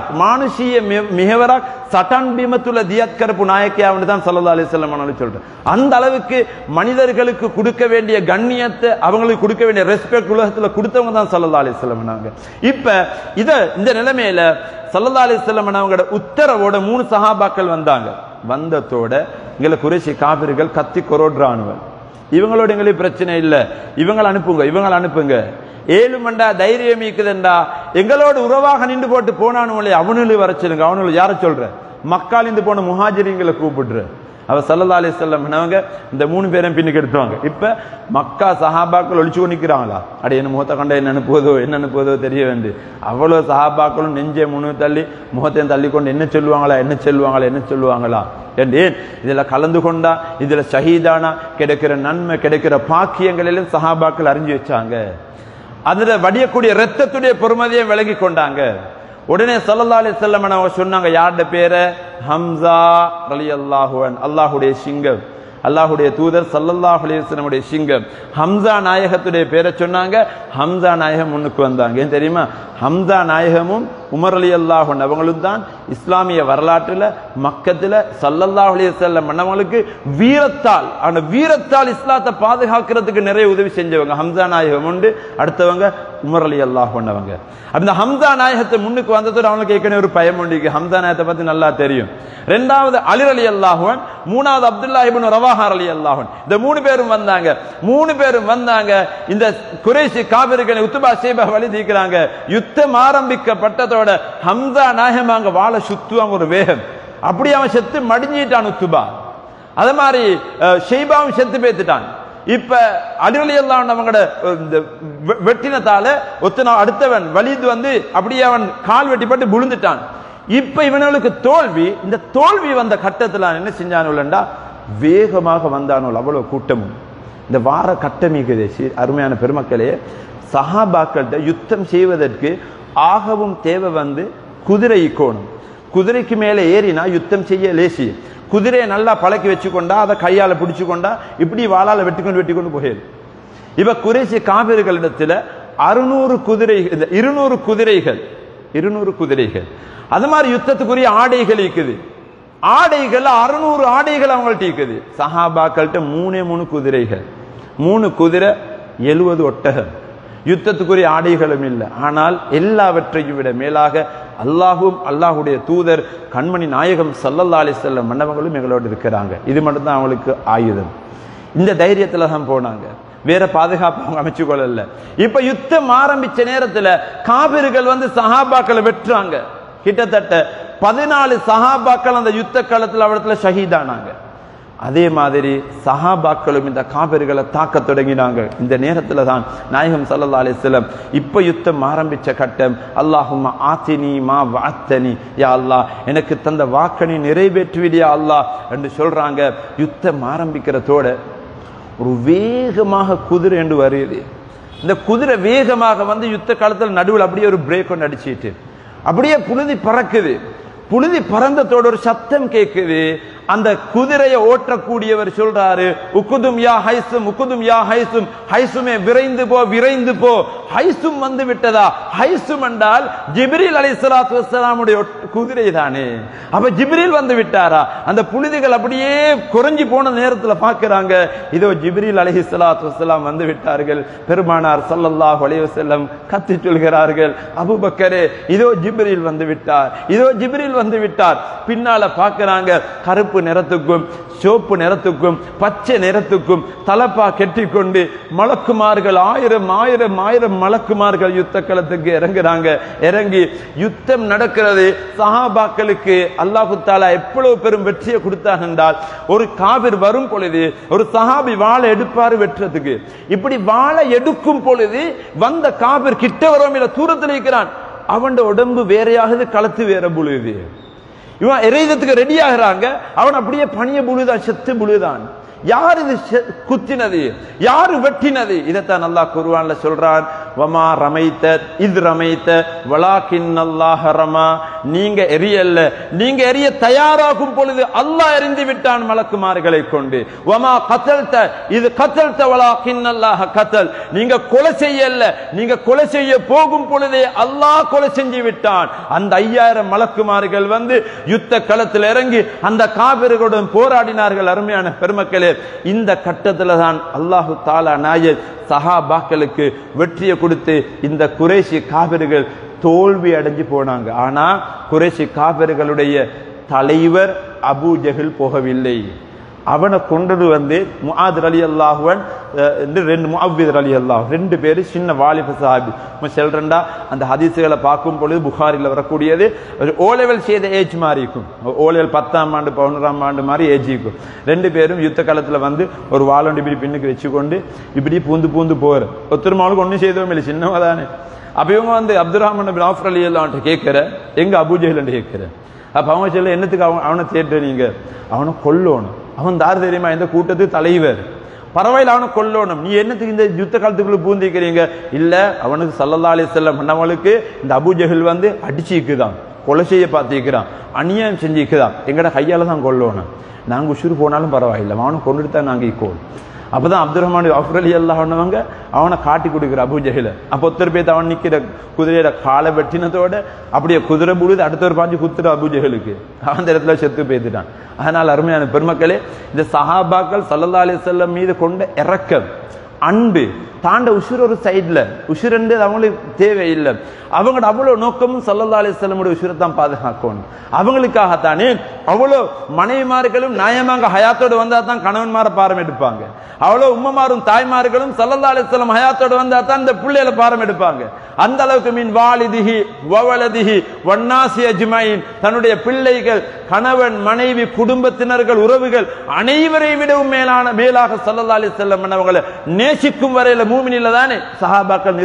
மிகவராக் சட்டான் பீமத்துல தியத்கரப்பு நாயக்கியான்னு தான் ஸல்லல்லாஹு அலைஹி வஸல்லம் சொல்றேன். அந்த அளவுக்கு மனிதர்களுக்கு கொடுக்க வேண்டிய கண்ணியத்தை, அவங்களுக்கு கொடுக்க வேண்டிய ரெஸ்பெக்ட் உலகத்துல கொடுத்தவங்க தான் ஸல்லல்லாஹு அலைஹி வஸல்லம். இப்ப இந்த நிலைமையில ஸல்லல்லாஹு அலைஹி வஸல்லம் அவங்களோட உத்தரவோட 3 சஹாபாக்கள் வந்தாங்க. வந்ததோட எங்களை குறைசி காபிர்கள் கத்தி கொரோடுறானுவ. இவங்களோட எங்களுக்கு பிரச்சனை இல்லை, இவங்களை அனுப்புங்க 7 மண்டா தைரியம் இருக்குதுண்டா எங்களோட உறவாக நின்று போட்டு போனானுங்களே அவனுக்கு வர சொல்லுங்க. அவனுக்கு யார சொல்ற மக்காலிந்து போன முஹாஜிரிங்களை கூப்பிடுற. அவ ஸல்லல்லாஹு அலைஹி வஸல்லம் அவங்க இந்த 3 பேரும் பின்னுக்கு எடுத்துவாங்க. இப்ப மக்கா சஹாபாக்கள் ஒளிச்சு கொண்டிருக்கிறாங்களா, அட என்ன முகத்தை கண்ட என்ன அனுப்புவதோ தெரிய வேண்டு. அவ்வளவு சஹாபாக்களும் நெஞ்சை முன்னு தள்ளி முகத்தையும் தள்ளி கொண்டு என்ன சொல்லுவாங்களா என்று இதுல கலந்து கொண்டா இதுல ஷஹீதானா கிடைக்கிற நன்மை கிடைக்கிற பாக்கியங்களிலும் சஹாபாக்கள் அறிஞ்சு வச்சாங்க. அதுல வடியக்கூடிய ரத்தத்துடைய பொறுமதியை விளங்கி கொண்டாங்க. உடனே ஸல்லல்லாஹு அலைஹி வஸல்லம் அவங்க சொன்னாங்க, யாருடைய பேரு? ஹம்சா ரலியல்லாஹு அன்ஹு, அல்லாஹ்வுடைய சிங்கம், அல்லாஹ்வுடைய தூதர் ஸல்லல்லாஹு அலைஹி வஸல்லம் உடைய சிங்கம். ஹம்சா நாயகத்துடைய பேரை சொன்னாங்க. ஹம்சா நாயகம் முன்னுக்கு வந்தாங்க. ஏன் தெரியுமா? ஹம்சா நாயகமும் உமர் ரலியல்லாஹு அன்ஹு அவங்களும் தான் இஸ்லாமிய வரலாற்றுல மக்கத்துல ஸல்லல்லாஹு அலைஹி வஸல்லம் அவங்களுக்கு வீரத்தால் இஸ்லாத்தை பாதுகாக்கிறதுக்கு நிறைய உதவி செஞ்சவங்க. ஹம்சா நாயகம் உண்டு, அடுத்தவங்க உமர் ரலியல்லாஹு அன்ஹு அவங்க. அந்த ஹம்சா நாயகத்தை முன்னுக்கு வந்ததோடு அவங்களுக்கு ஏற்கனவே ஒரு பயம் உண்டு. ஹம்சா நாயகத்தை பத்தி நல்லா தெரியும். 2வது அலி ரலியல்லாஹு அன்ஹு, 3வது அப்துல்லாஹ் இப்னு ரவாஹா ரலியல்லாஹு அன்ஹு. இந்த 3 பேரும் வந்தாங்க. இந்த குறைஷி காபிர்கள் உத்பா ஷைபா வலி தீக்குறாங்க. யுத்தம் ஆரம்பிக்கப்பட்டதோட ஹம்சா நாயகம் அங்க வாழை சுத்துவாங்க ஒரு வேகம். அப்படி அவன் செத்து மடிஞ்சிட்டான் உத்பா. அதே மாதிரி ஷைபாவும் செத்து பேத்துட்டான். இப்ப அலி ரலியல்லாஹு அன்ஹு அவங்களோட வெட்டினத்தால அடுத்தவன் வலிது வந்து அப்படியே அவன் கால் வெட்டிப்பட்டு விழுந்துட்டான். இப்ப இவனுக்கு தோல்வி. இந்த தோல்வி வந்த கட்டத்துல என்ன செஞ்சானுல்லா வேகமாக வந்தானுள் அவ்வளவு கூட்டமும். இந்த வார கட்டமிக்குதே அருமையான பெருமக்களே, சஹாபாக்கள்கிட்ட யுத்தம் செய்வதற்கு ஆகவும் தேவை வந்து குதிரை இக்கோணும். குதிரைக்கு மேலே ஏறினா யுத்தம் செய்ய லேசி. குதிரையை நல்லா பழக்கி வச்சுக்கொண்டா அதை கையால பிடிச்சு கொண்டா இப்படி வாளால வெட்டிக்கொண்டு போயிரு. இப்ப குறைசி காபிர்களிடத்துல 200 குதிரைகள் அது மாதிரி யுத்தத்துக்குரிய ஆடைகள் இருக்குது. ஆடைகள் 600 ஆடைகள் அவங்கள்ட்ட இருக்குது. சஹாபாக்கள்கிட்ட 3 குதிரைகள், 3 குதிரை, 70 ஒட்டகம். யுத்தத்துக்குரிய ஆடைகளும் இல்லை. ஆனால் எல்லாவற்றையும் விட மேலாக அல்லாஹும் அல்லாஹுடைய தூதர் கண்மணி நாயகம் ஸல்லல்லாஹு அலைஹி வஸல்லம் மன்னவங்களும் எங்களோடு இருக்கிறாங்க. இது மட்டும்தான் அவங்களுக்கு ஆயுதம். இந்த தைரியத்துல தான் போனாங்க. வேற பாதுகாப்பு அவங்க அமைச்சு கொள்ளல. இப்ப யுத்தம் ஆரம்பிச்ச நேரத்துல காபிர்கள் வந்து சஹாபாக்களை வெட்டுறாங்க. கிட்டத்தட்ட 14 சஹாபாக்கள் அந்த யுத்த காலத்துல அவடத்துல ஷஹீதானாங்க. அதே மாதிரி சஹாபாக்களும் இந்த காபிர்களை தாக்க தொடங்கினாங்க. இந்த நேரத்துல தான் நாயகம் ஸல்லல்லாஹு அலைஹி வஸல்லம் இப்ப யுத்தம் ஆரம்பிச்ச கட்டம், அல்லாஹும்ம ஆத்தினி மா வஅத்தனி, யா அல்லாஹ் எனக்கு தந்த வாக்கனை நிறைவேற்றுவியா அல்லாஹ் என்று சொல்றாங்க. யுத்தம் ஆரம்பிக்கிறதோட ஒரு வேகமாக குதிரை என்று வருது. இந்த குதிரை வேகமாக வந்து யுத்த காலத்தில் நடுவில் அப்படியே ஒரு பிரேக் ஒன்று அடிச்சிட்டு அப்படியே புழுதி பறக்குது. புழுதி பறந்ததோட ஒரு சத்தம் கேட்குது. அந்த குதிரையை ஓட்டக்கூடியவர் சொல்றாரு, உக்குதும் யா ஹைசும், ஹைசுமே விரைந்து போ. ஹைசும் வந்து விட்டதா? ஹைசும் என்றால் ஜிப்ரீல் அலைஹிஸ்ஸலாத்து வஸ்ஸலாமுடைய குதிரை தானே. அப்ப ஜிப்ரீல் வந்து விட்டாரா? அந்த புழுதிகள் அப்படியே குறைஞ்சி போன நேரத்துல பாக்குறாங்க, இதோ ஜிப்ரீல் அலைஹிஸ்ஸலாத்து வஸ்ஸலாம் வந்து விட்டார்கள். பெருமானார் ஸல்லல்லாஹு அலைஹி வஸல்லம் கத்தி சொல்கிறார்கள், அபூபக்கரே இதோ ஜிப்ரீல் வந்து விட்டார். பின்னால பாக்குறாங்க கருப்பு கருப்பு நிறத்துக்கும் சிவப்பு நிறத்துக்கும் பச்சை நிறத்துக்கும் தலப்பா கெட்டிக்கொண்டு மலக்குமார்கள் ஆயிரம் ஆயிரம் ஆயிரம் மலக்குமார்கள் யுத்த களத்துக்கு இறங்குறாங்க. இறங்கி யுத்தம் நடக்கிறது. சஹாபாக்களுக்கு அல்லாஹு தஆலா எவ்வளவு பெரும் வெற்றியை கொடுத்தார் என்றால், ஒரு காபிர் வரும் பொழுது ஒரு சஹாபி வாளை எடுப்பாரு வெற்றத்துக்கு. இப்படி வாளை எடுக்கும் பொழுது வந்த காபிர் கிட்ட வரும் இல்ல தூரத்தில் இருக்கிறான், அவன் உடம்பு வேறையாகுது, களத்து வேற புழுது. இவன் எறைதத்துக்கு ரெடி ஆகிறாங்க, அவன் அப்படியே பணிய புழுதான், செத்து புழுதான். யார் இது குத்தினது, யாரு வெட்டினது? இதைத்தான் அல்லாஹ் குர்ஆன்ல சொல்றான், வமா ரமைத்த இத் ரமைத்த வலாகின்னல்லாஹ ரமா. நீங்க எரியல்ல, நீங்க எரிய தயாராகும் பொழுது அல்லாஹ் எறிந்து விட்டான் மலக்குமார்களை கொண்டு. வமா கத்தல்த இது கத்தல்த வலாகின்னல்லாஹ கத்தல். நீங்க கொலை செய்யல, நீங்க கொலை செய்ய போகும் பொழுதே அல்லாஹ் கொலை செஞ்சு விட்டான். அந்த 5000 மலக்குமார்கள் வந்து யுத்த களத்தில் இறங்கி அந்த காபிர்களுடன் போராடினார்கள். அருமையான பெருமக்களே, இந்த கட்டத்துல தான் அல்லாஹு தஆலா நாயக் சஹாபாக்களுக்கு வெற்றியை கொடுத்து இந்த குறைஷி காபிர்கள் தோல்வி அடைஞ்சு போனாங்க. ஆனா குறைஷி காபிர்களுடைய தலைவர் அபூ ஜஹல் போகவில்லை. அவனை கொண்டது வந்து முஆத் ரலியல்லாஹு அன்ஹு, ரெண்டு முஅவ்வித் ரலியல்லாஹு, ரெண்டு பேரு சின்ன வாலிப சஹாபி. சொல்றேன்டா, அந்த ஹதீஸ்களை பார்க்கும் பொழுது புகாரில வரக்கூடியது ஓ லெவல் செய்த ஏஜ் மாதிரி இருக்கும். ஓ லெவல் 10ஆம் ஆண்டு 11ஆம் ஆண்டு மாதிரி ஏஜ் இருக்கும். ரெண்டு பேரும் யுத்த காலத்துல வந்து ஒரு வாளோண்டு இப்படி பின்னுக்கு வச்சுக்கொண்டு இப்படி பூந்து பூந்து போற. ஒருத்தருமாளுக்கு ஒன்னும் செய்தவும் இல்லை, சின்னவங்க தானே. அப்ப இவங்க வந்து அப்துல் ரஹ்மான் பின் அவுஃப் ரலியல்லாஹு கேட்கிற, எங்க அபூ ஜஹல் கேட்கிற. அப்ப அவங்க சொல்ல, என்னத்துக்கு அவனை தேடுறீங்க? அவனை கொல்லணும். அவன் தார் தெரியுமா, இந்த கூட்டத்துக்கு தலைவர். பரவாயில்ல, அவனை கொல்லணும். நீ என்னத்துக்கு இந்த யுத்த காலத்துக்குள்ள பூந்திக்கிறீங்க? இல்ல, அவனுக்கு ஸல்லல்லாஹு அலைஹி வஸல்லம் நம்மளுக்கு இந்த அபூ ஜஹல் வந்து அடிச்சுக்குதான், கொலை செய்ய பார்த்துக்கிறான், அநியாயம் செஞ்சுக்குதான். எங்கட கையால தான் கொல்லணும். நாங்க உசுறு போனாலும் பரவாயில்லை, அவனை கொண்டுட்டு தான் நாங்க இக்கோள். அப்பதான் அப்துல் ரஹ்மான் அவுஃப் ரலியல்லாஹு அன்ஹு அவனை காட்டி கொடுக்குற அபூ ஜஹல். அப்ப ஒருத்தர் பேத்து அவன் நிக்கிற குதிரையோட காலை வெட்டினதோட அப்படியே குதிரை புழுது அடுத்தவர் பாஞ்சு குத்துற அபூ ஜஹலுக்கு. அந்த இடத்துல செத்து பேத்துட்டான். அதனால அருமையான பெருமக்களே, இந்த சஹாபாக்கள் ஸல்லல்லாஹு அலைஹி வஸல்லம் மீது கொண்ட இரக்கம், அன்பு தாண்ட உசுர் ஒரு சைட்ல, உசுரண்டு அவங்களுக்கு தேவையில்லை. அவங்களோட அவ்வளவு நோக்கமும் ஸல்லல்லாஹு அலைஹி வஸல்லம் உசுரை தான் பாதுகாக்கணும். அவங்களுக்காகத்தானே அவ்வளோ மனைவிமார்களும் நியாயமாக ஹயாத்தோடு வந்தா தான் கணவன்மாரை பாரம் எடுப்பாங்க. அவ்வளோ உம்மமாரும் தாய்மார்களும் ஸல்லல்லாஹு அலைஹி வஸல்லம் ஹயாத்தோடு வந்தா தான் இந்த பிள்ளைகளை பாரம் எடுப்பாங்க. அந்த அளவுக்கு மின் வாலிதிஹி வவலதிஹி வன்னாசி அஜ்மைன், தன்னுடைய பிள்ளைகள், கணவன், மனைவி, குடும்பத்தினர்கள், உறவுகள் அனைவரை விடவும் மேலாக ஸல்லல்லாஹு அலைஹி வஸல்லம் அவங்களை நேசிக்கும் வரையில மூமினில தானே சஹாபாக்கள்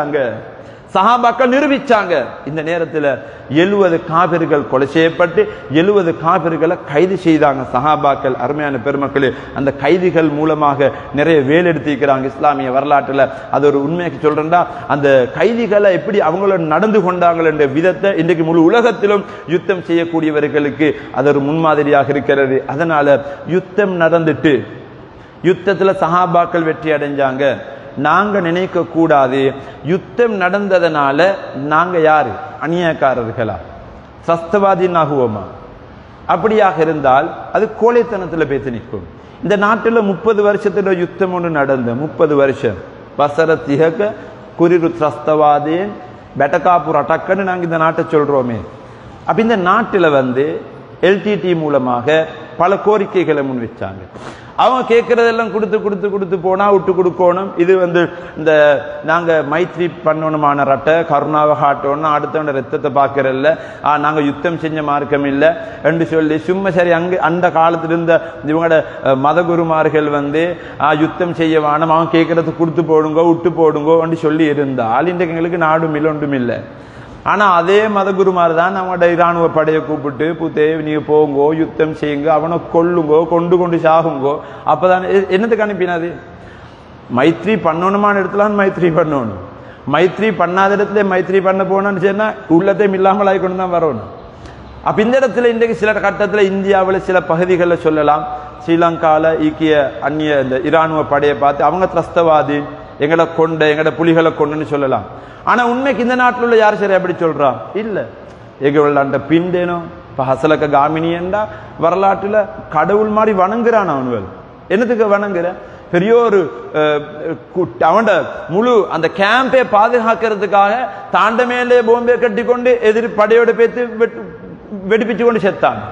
நிரூபிச்சாங்க. இந்த நேரத்தில் 70 காபிர்கள் கொலை செய்யப்பட்டு 70 காபிர்களை கைது செய்தாங்க சஹாபாக்கள். அருமையான பெருமக்களே, அந்த கைதிகள் மூலமாக நிறைய வேலை எடுத்திருக்கிறாங்க இஸ்லாமிய வரலாற்றில். அது ஒரு உண்மையாக சொல்றேன்டா, அந்த கைதிகளை எப்படி அவங்களோட நடந்து கொண்டாங்க என்ற விதத்தை இன்றைக்கு முழு உலகத்திலும் யுத்தம் செய்யக்கூடியவர்களுக்கு அது ஒரு முன்மாதிரியாக இருக்கிறது. அதனால யுத்தம் நடந்துட்டு யுத்தத்தில் சஹாபாக்கள் வெற்றி அடைஞ்சாங்க. நாங்க நினைக்க கூடாது யுத்தம் நடந்ததனால நாங்க யாரு அநியாயக்காரர்களா, சஸ்தவாதீன் ஆகுவோமா? அப்படியாக இருந்தால் அது கோழைத்தனத்துல பேசி நிற்கும். இந்த நாட்டில் 30 வருஷத்துல யுத்தம் ஒன்று நடந்த 30 வருஷம் பசரத்திக குறிரு சஸ்தவாதீன் பெட்டகாப்பூர் அட்டக்கன்னு நாங்க இந்த நாட்டை சொல்றோமே. அப்ப இந்த நாட்டில் வந்து எல்டிடி மூலமாக பல கோரிக்கைகளை முன் வச்சாங்க. அவங்க கேட்கறதெல்லாம் கொடுத்து போனா விட்டு கொடுக்கணும். இது வந்து இந்த நாங்க மைத்ரி பண்ணணுமான ரட்டை கருணாவை காட்டணும், அடுத்தவன ரத்தத்தை பார்க்கறதில்ல, நாங்க யுத்தம் செஞ்ச மார்க்கம் இல்லை என்று சொல்லி சும்மா சரி அங்க அந்த காலத்துல இருந்த இவங்களோட மதகுருமார்கள் வந்து யுத்தம் செய்ய வேணும், அவங்க கேட்கறது கொடுத்து போடுங்க விட்டு போடுங்க சொல்லி இருந்தால் இன்றைக்கு எங்களுக்கு நாடும் இல்லை ஒன்றும் இல்லை. ஆனா அதே மதகுருமார் தான் நம்மளோட இராணுவ படையை கூப்பிட்டு புத்தே நீங்க போங்கோ யுத்தம் செய்யுங்க, அவனை கொல்லுங்கோ, கொண்டு சாகுங்கோ. அப்பதான் என்னத்துக்கு அனுப்பினாது? மைத்ரி பண்ணணுமான இடத்துல மைத்ரி பண்ணணும். மைத்ரி பண்ணாத இடத்துல மைத்ரி பண்ண போனோம்னு சொன்னா உள்ளத்தையும் இல்லாமல் ஆகிக்கொண்டு தான் வரணும். அப்ப இந்த இடத்துல இன்றைக்கு சில கட்டத்தில் இந்தியாவில் சில பகுதிகளில் சொல்லலாம், ஸ்ரீலங்கால ஈக்கிய அந்நிய இந்த இராணுவ படையை பார்த்து அவங்க திரஸ்தவாதி, எங்களை எங்கட புலிகளை கொண்டுன்னு சொல்லலாம். ஆனா உண்மைக்கு இந்த நாட்டில் உள்ள யார் சரி அப்படி சொல்றா? இல்ல. எங்கள பிண்டேனோ இப்ப ஹசலக்க காமினியண்டா வரலாற்றுல கடவுள் மாதிரி வணங்குறான். அவன்கள் என்னத்துக்கு வணங்குற? பெரிய ஒரு அவன் முழு அந்த கேம்பை பாதுகாக்கிறதுக்காக தாண்ட மேலே போம்பே கட்டி கொண்டு எதிர் படையோட பேத்து வெடிப்பிச்சு கொண்டு செத்தான்.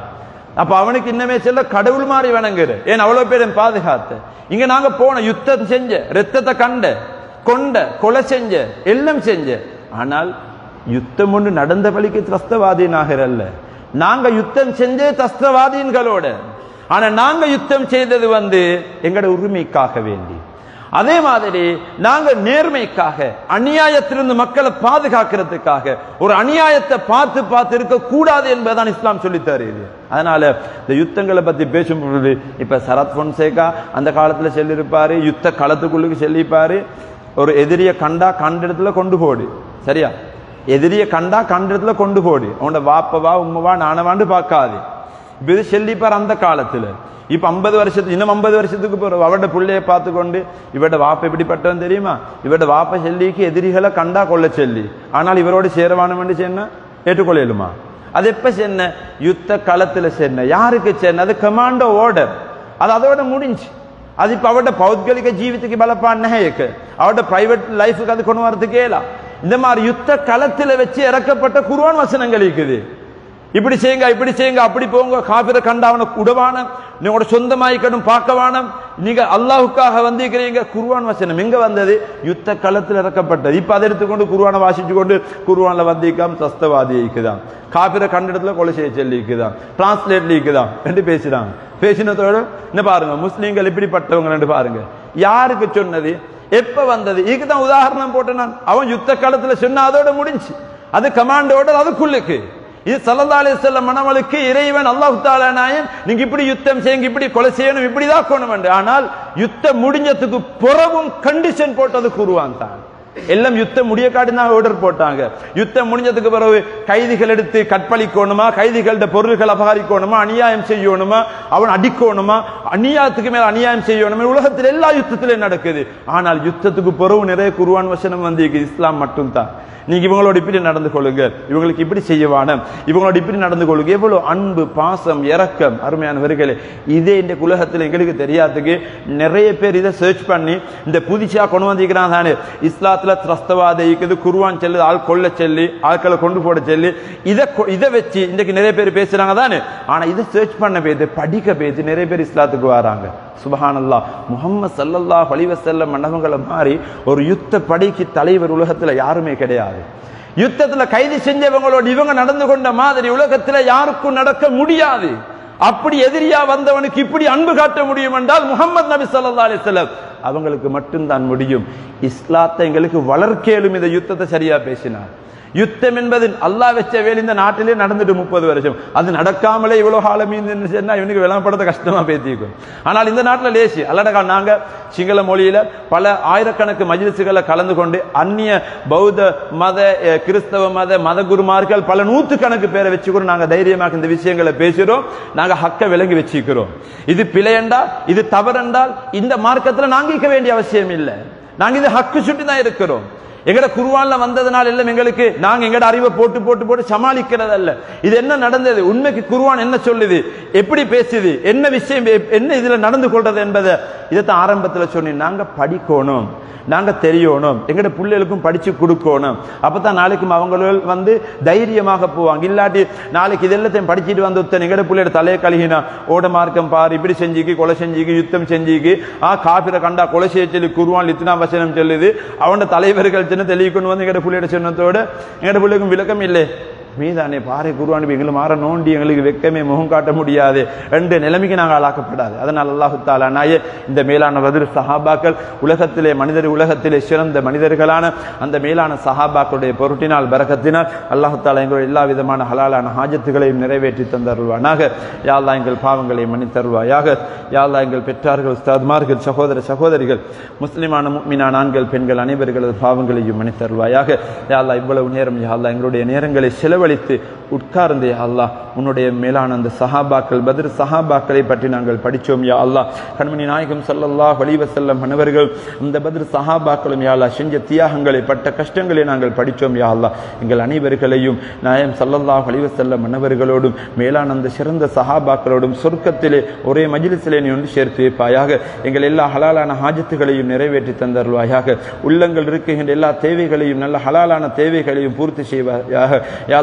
அப்ப அவனுக்கு இன்னமே செல்ல கடவுள் மாதிரி வணங்குற. ஏன் அவ்வளவு பேர் பாதுகாத்த. இங்க நாங்க போன யுத்தம் செஞ்ச, ரத்தத்தை கண்ட, கொண்ட, கொலை செஞ்ச, எல்லாம் செஞ்ச. ஆனால் யுத்தம் ஒன்று நடந்த வழிக்கு தஸ்தவாதீனாகிறல்ல. நாங்க யுத்தம் செஞ்சே தஸ்தவாதீன்களோட. ஆனா நாங்க யுத்தம் செய்தது எங்கட உரிமைக்காக வேண்டி. அதே மாதிரி நாங்க நேர்மைக்காக, அநியாயத்திலிருந்து மக்களை பாதுகாக்கிறதுக்காக, ஒரு அநியாயத்தை பார்த்து பார்த்து இருக்க கூடாது என்பதுதான் இஸ்லாம் சொல்லி தருது. அதனால இந்த யுத்தங்களை பத்தி பேசும்பொழுது இப்ப சரத் பொன்சேகா அந்த காலத்துல சொல்லியிருப்பாரு, யுத்த களத்துக்குள்ளுக்கு சொல்லிப்பாரு, ஒரு எதிரிய கண்ட இடத்துல கொண்டு போடு. சரியா? எதிரிய கண்ட இடத்துல கொண்டு போடு. அவனோட வாப்பவா உம்மவா நானவாண்டு பார்க்காது. இப்ப இது சொல்லிப்பார் அந்த காலத்துல. இப்ப 50 வருஷத்துக்கு, இன்னும் 50 வருஷத்துக்கு போறோம். அவட பிள்ளைய பார்த்து கொண்டு இவட வாப்ப எப்படிப்பட்டவன் தெரியுமா, இவட வாப்ப செல்லிக்கு எதிரிகளை கண்டா கொள்ள சொல்லி, ஆனால் இவரோடு சேரவானம் என்று சொன்ன ஏற்றுக்கொள்ளுமா? அது எப்ப சென்ன? யுத்த களத்துல சென்ன. யாருக்கு சென்ன? அது கமாண்டோ ஆர்டர். அது அதோட முடிஞ்சு. அது இப்ப அவட பௌத்கலிக ஜீவித்துக்கு பலப்பான் நகைக்கு, அவட பிரைவேட் லைஃபுக்கு அது கொண்டு வரதுக்கே இல்ல. இந்த மாதிரி யுத்த களத்துல வச்சு இறக்கப்பட்ட குர்ஆன் வசனங்கள் இருக்குது. இப்படி செய்யுங்க, இப்படி செய்யுங்க, அப்படி போங்க, காபிர கண்டாவன உடவான, நீங்களோட சொந்தமாயிக்கணும் பார்க்கவானம், நீங்க அல்லாஹுக்காக வந்திருக்கிறீங்க. குர்ஆன் வசனம் எங்க வந்தது? யுத்த களத்தில் இறக்கப்பட்டது. இப்ப அதை எடுத்துக்கொண்டு குர்ஆனை வாசிச்சு கொண்டு குர்ஆன்ல வந்திருக்காம தஸ்தவாதி இருக்குதான், காபிர கண்டிடத்துல கொலை செய்ய சொல்லி இருக்குதான், டிரான்ஸ்லேட்ல இருக்குதான் என்று பேசுறாங்க. பேசினதோட என்ன பாருங்க, முஸ்லீம்கள் இப்படிப்பட்டவங்க பாருங்க. யாருக்கு சொன்னது? எப்ப வந்தது? இதுக்குதான் உதாரணம் போட்டேன் நான். அவன் யுத்த காலத்துல சொன்ன, அதோட முடிஞ்சு. அது கமாண்டோட அதுக்குள்ளுக்கு. இது ஸல்லல்லாஹு அலைஹி வஸல்லம் மனவளுக்கு இறைவன் அல்லாஹ் தஆலா நாயன் நீங்க இப்படி யுத்தம் செய்யுங்க, இப்படி கொலை செய்யணும், இப்படிதான் கொண்டு. ஆனால் யுத்தம் முடிஞ்சதுக்கு பிறகும் கண்டிஷன் போட்டது குர்ஆன் தான். எல்லாம் யுத்தம் முடிய காட்டி தான் ஆர்டர் போட்டாங்க. யுத்தம் முடிஞ்சதுக்கு பிறகு கைதிகள் எடுத்து கற்பழிக்கணுமா, கைதிகளோட பொருள்கள் அபகரிக்கணுமா, அநியாயம் செய்யணுமா, அவன் அடிக்கணுமா, அநியாயத்துக்கு மேல அநியாயம் செய்யணுமா, உலகத்தில் எல்லா யுத்தத்திலும் நடக்குது. ஆனால் யுத்தத்துக்கு பிறகு நிறைய குர்ஆன் வசனம் வந்திருக்கு. இஸ்லாம் மட்டும்தான் நீங்க இவங்களோட இப்படி நடந்து கொள்ளுங்க, இவங்களுக்கு இப்படி செய்யவான, இவங்களோட இப்படி நடந்து கொள்ளுங்க. எவ்வளவு அன்பு, பாசம், இரக்கம். அருமையானவர்களே, இதே இந்த உலகத்தில் எங்களுக்கு தெரியாததுக்கு நிறைய பேர் இதை சர்ச் பண்ணி இந்த புதுசா கொண்டு வந்திருக்கிறான் தானே. இஸ்லாத்துல திரஸ்தவாதை இருக்குது, குர்ஆன் செல்லு, ஆள் கொள்ள சொல்லி, ஆட்களை கொண்டு போட சொல்லி, இதை வச்சு இன்றைக்கு நிறைய பேர் பேசுறாங்க தானே. ஆனா இதை சர்ச் பண்ண பேரு, படிக்க பேரு நிறைய பேர் இஸ்லாத்துக்கு வராங்க. சுப்ஹானல்லாஹ். முஹம்மது ஸல்லல்லாஹு அலைஹி வஸல்லம் மன்னவங்கள மாதிரி ஒரு யுத்த படைக்கு தலைவர் உலகத்துல யாருமே கிடையாது. யுத்தத்துல கைது செஞ்சவங்களோடு இவங்க நடந்து கொண்ட மாதிரி உலகத்துல யாருக்கும் நடக்க முடியாது. அப்படி எதிரியா வந்தவனுக்கு இப்படி அன்பு காட்ட முடியும் என்றால் முஹம்மது நபி ஸல்லல்லாஹு அலைஹி வஸல்லம் அவங்களுக்கு மட்டும்தான் முடியும். இஸ்லாத்தை எங்களுக்கு வளர்க்கேலும் இந்த யுத்தத்தை சரியா பேசினார். யுத்தம் என்பது அல்லாஹ் வச்ச வேலை இந்த நாட்டிலே நடந்துட்டு 30 வருஷம். அது நடக்காமலே இவ்வளவு காலம் இவனுக்கு விளம்பரத்தை கஷ்டமா பேசிக்கும். ஆனால் இந்த நாட்டில் லேசி அல்லடா நாங்க சிங்கள மொழியில பல ஆயிரக்கணக்கு மஜ்லிஸ்களை கலந்து கொண்டு அந்நிய பௌத்த மத, கிறிஸ்தவ மத குருமார்கள் பல நூற்றுக்கணக்கு பேரை வச்சுக்கிறோம். நாங்க தைரியமாக இந்த விஷயங்களை பேசுறோம். நாங்க ஹக்க விளங்கி வச்சுக்கிறோம். இது பிழை என்றால், இது தவறென்றால் இந்த மார்க்கத்தில் நாங்க இருக்க வேண்டிய அவசியம் இல்லை. நாங்க இது ஹக்கு சுட்டி தான் இருக்கிறோம். எங்கட குர்ஆன்ல வந்ததனால் எல்லாம் எங்களுக்கு நாங்க எங்கட அறிவை போட்டு போட்டு போட்டு சமாளிக்கிறது அல்ல. இது என்ன நடந்தது, உண்மைக்கு குர்ஆன் என்ன சொல்லுது, எப்படி பேசுது, என்ன விஷயம், என்ன இதுல நடந்து கொள்றது என்பதை இதைத்தான் ஆரம்பத்தில் சொன்னேன். நாங்க படிக்கணும், நாங்க தெரியணும், எங்கட பிள்ளைகளுக்கும் படிச்சு கொடுக்கணும். அப்பதான் நாளைக்கும் அவங்க தைரியமாக போவாங்க. இல்லாட்டி நாளைக்கு இதெல்லாத்தையும் படிச்சுட்டு வந்து எங்கட பிள்ளையோட தலையை கழுகினா ஓட மார்க்கம் பாரு, இப்படி செஞ்சுக்கு, கொலை செஞ்சுக்கு, யுத்தம் செஞ்சுக்கு, காபிர கண்டா கொலை செய்ய சொல்லி குர்ஆன் இத்தனா வசனம் சொல்லுது. அவனோட தலைவர்கள் சின்ன தெளிவுக்கொண்டு வந்து எங்கட பிள்ளையோட சொன்னதோட எங்கட பிள்ளைக்கும் விளக்கம் இல்லை. மீதானே பாறை குர்ஆன் எங்களை மாற நோண்டி எங்களுக்கு வெக்கமே முகம் காட்ட முடியாது என்ற நிலைமைக்கு நாங்கள் ஆளாக்கப்படாது. அதனால் அல்லாஹு தஆலா நாயே இந்த மேலான பத்ர் சஹாபாக்கள் உலகத்திலே உலகத்திலே சிறந்த மனிதர்களான அந்த மேலான சஹாபாக்களுடைய பொருட்டினால் பரக்கத்தினால் அல்லாஹு தஆலா எங்களுடைய எல்லா விதமான ஹலாலான ஹாஜத்துகளையும் நிறைவேற்றி தந்தருள்வானாக. யா அல்லாஹ் எங்கள் பாவங்களை மன்னித்தருள்வாயாக. யா அல்லாஹ் எங்கள் பெற்றார்கள், உஸ்தாத்மார்கள், சகோதர சகோதரிகள், முஸ்லிமான முஃமினான ஆண்கள் பெண்கள் அனைவர்களது பாவங்களையும் மன்னித்தருள்வாயாக. யா அல்லாஹ் இவ்வளவு நேரம் யா அல்லாஹ் எங்களுடைய நேரங்களை செலவழித்து உட்கார்ந்து யா அல்லாஹ் உன்னுடைய மேலான அந்த சஹாபாக்கள், பத்ர் சஹாபாக்களை பற்றி நாங்கள் படித்தோம். யா அல்லாஹ் கண்மணி நாயகம் ஸல்லல்லாஹு அலைஹி வஸல்லம் அன்னவர்கள் அந்த பத்ர் சஹாபாக்களும் யா அல்லாஹ் செஞ்ச தியாகங்களை, பட்ட கஷ்டங்களை நாங்கள் படித்தோம். யா அல்லாஹ் எங்கள் அனைவர்களையும் நாயகம் ஸல்லல்லாஹு அலைஹி வஸல்லம் அன்னவர்களோடும் மேலான அந்த சிறந்த சஹாபாக்களோடும் சொர்க்கத்திலே ஒரே மஜ்லிஸிலே நீ ஒன்று சேர்த்து வைப்பாயாக. எங்கள் எல்லா ஹலாலான ஹாஜத்துகளையும் நிறைவேற்றி தந்தருள்வாயாக. உள்ளங்கள் இருக்கின்ற எல்லா தேவைகளையும், நல்ல ஹலாலான தேவைகளையும் பூர்த்தி செய்வாயாக. யா அல்லாஹ்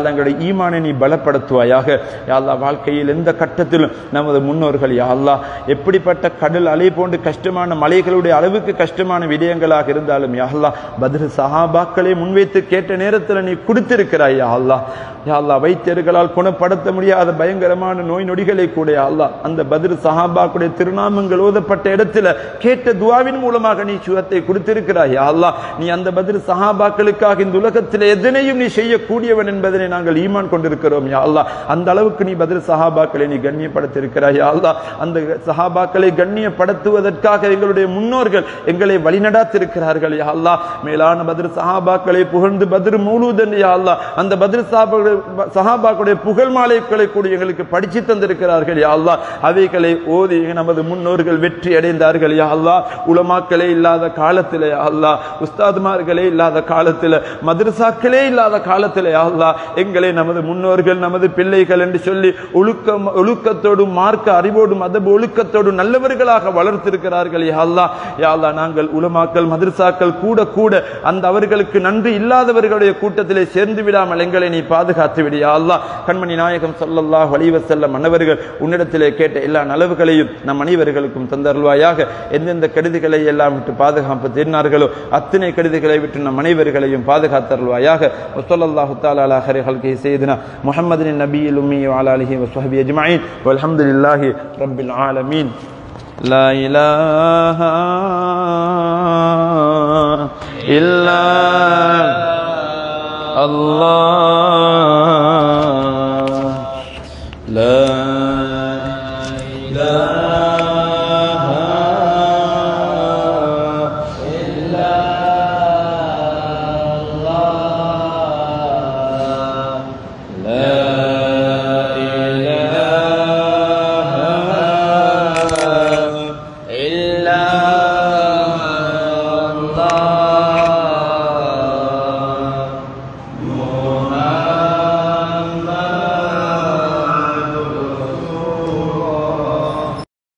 அல்லாஹ் எங்களுடைய ஈமானை நீ பலப்படுத்துவாயாக. யா அல்லாஹ் வாழ்க்கையில் எந்த கட்டத்திலும் நமது முன்னோர்கள் யா அல்லாஹ் எப்படிப்பட்ட கடல் அலை போன்று கஷ்டமான மலைகளுடைய அளவுக்கு கஷ்டமான விடயங்களாக இருந்தாலும் யா அல்லாஹ் பத்ர் சஹாபாக்களை முன்வைத்து கேட்ட நேரத்தில் நீ கொடுத்திருக்கிறாய் யா அல்லாஹ். யா அல்லாஹ் வைத்தியர்களால் குணப்படுத்த முடியாத பயங்கரமான நோய் நொடிகளை கூட யா அல்லாஹ் அந்த பத்ர் சஹாபாக்களுடைய திருநாமங்கள் ஓதப்பட்ட இடத்துல கேட்ட துஆவின் மூலமாக நீ சுகத்தை கொடுத்திருக்கிறாய் யா அல்லாஹ். நீ அந்த பத்ர் சஹாபாக்களுக்காக இந்த உலகத்தில் எதனையும் நீ செய்யக்கூடியவன் என்பதனை நாங்கள் ஈமான் கொண்டிருக்கிறோம் யா அல்லாஹ். அந்த அளவுக்கு நீ பத்ர் சஹாபாக்களை நீ கண்ணியப்படுத்தியிருக்கிறாய் யா அல்லாஹ். அந்த சஹாபாக்களை கண்ணியப்படுத்துவதற்காக எங்களுடைய முன்னோர்கள் எங்களை வழிநடாத்திருக்கிறார்கள் யா அல்லாஹ். மேலான பத்ர் சஹாபாக்களை புகழ்ந்து பத்ர் மௌலூதன் யா அல்லாஹ் அந்த பத்ர் சஹாபாக்களுடைய புகழ் மாலைகளை கூட எங்களுக்கு படிச்சு தந்திருக்கிறார்கள் யா அல்லாஹ். அவைகளை ஓதி நமது முன்னோர்கள் வெற்றி அடைந்தார்கள் யா அல்லாஹ். உலமாக்களே இல்லாத காலத்தில் யா அல்லாஹ், உஸ்தாதுமார்களே இல்லாத காலத்தில், மதரசாக்களே இல்லாத காலத்தில் யா அல்லாஹ் எங்களை நமது முன்னோர்கள் நமது பிள்ளைகள் என்று சொல்லி ஒழுக்கத்தோடும் மார்க்க அறிவோடும் அதபு ஒழுக்கத்தோடும் நல்லவர்களாக வளர்த்திருக்கிறார்கள் யா அல்லாஹ். யா அல்லாஹ் நாங்கள் உலமாக்கள் மதரசாக்கள் கூட கூட அந்த அவர்களுக்கு நன்றி இல்லாதவர்களுடைய கூட்டத்திலே சேர்ந்து விடாமல் எங்களை நீ பாதுகாத்து விடு யா அல்லாஹ். கண்மணி நாயகம் ஸல்லல்லாஹு அலைஹி வஸல்லம் அன்னவர்கள் உன்னிடத்திலே கேட்ட எல்லா நலவுகளையும் நம் அனைவர்களுக்கும் தந்தருள்வாயாக. எந்தெந்த கெடுதிகளை எல்லாம் விட்டு பாதுகாப்பு தேடினார்களோ அத்தனை கெடுதிகளை விட்டு நம் அனைவர்களையும் பாதுகாத்தருள்வாயாக. ஸல்லல்லாஹு தஆலா அலா கைரி ஹல்கி சய்யிதினா முஹம்மதின் நபியில் உம்மி வ அலா ஆலிஹி வ ஸஹ்பிஹி அஜ்மஈன் வல்ஹம்துலில்லாஹி ரப்பில் ஆலமீன். லா இலாஹா இல்லா அல்லாஹ் லா இலாஹா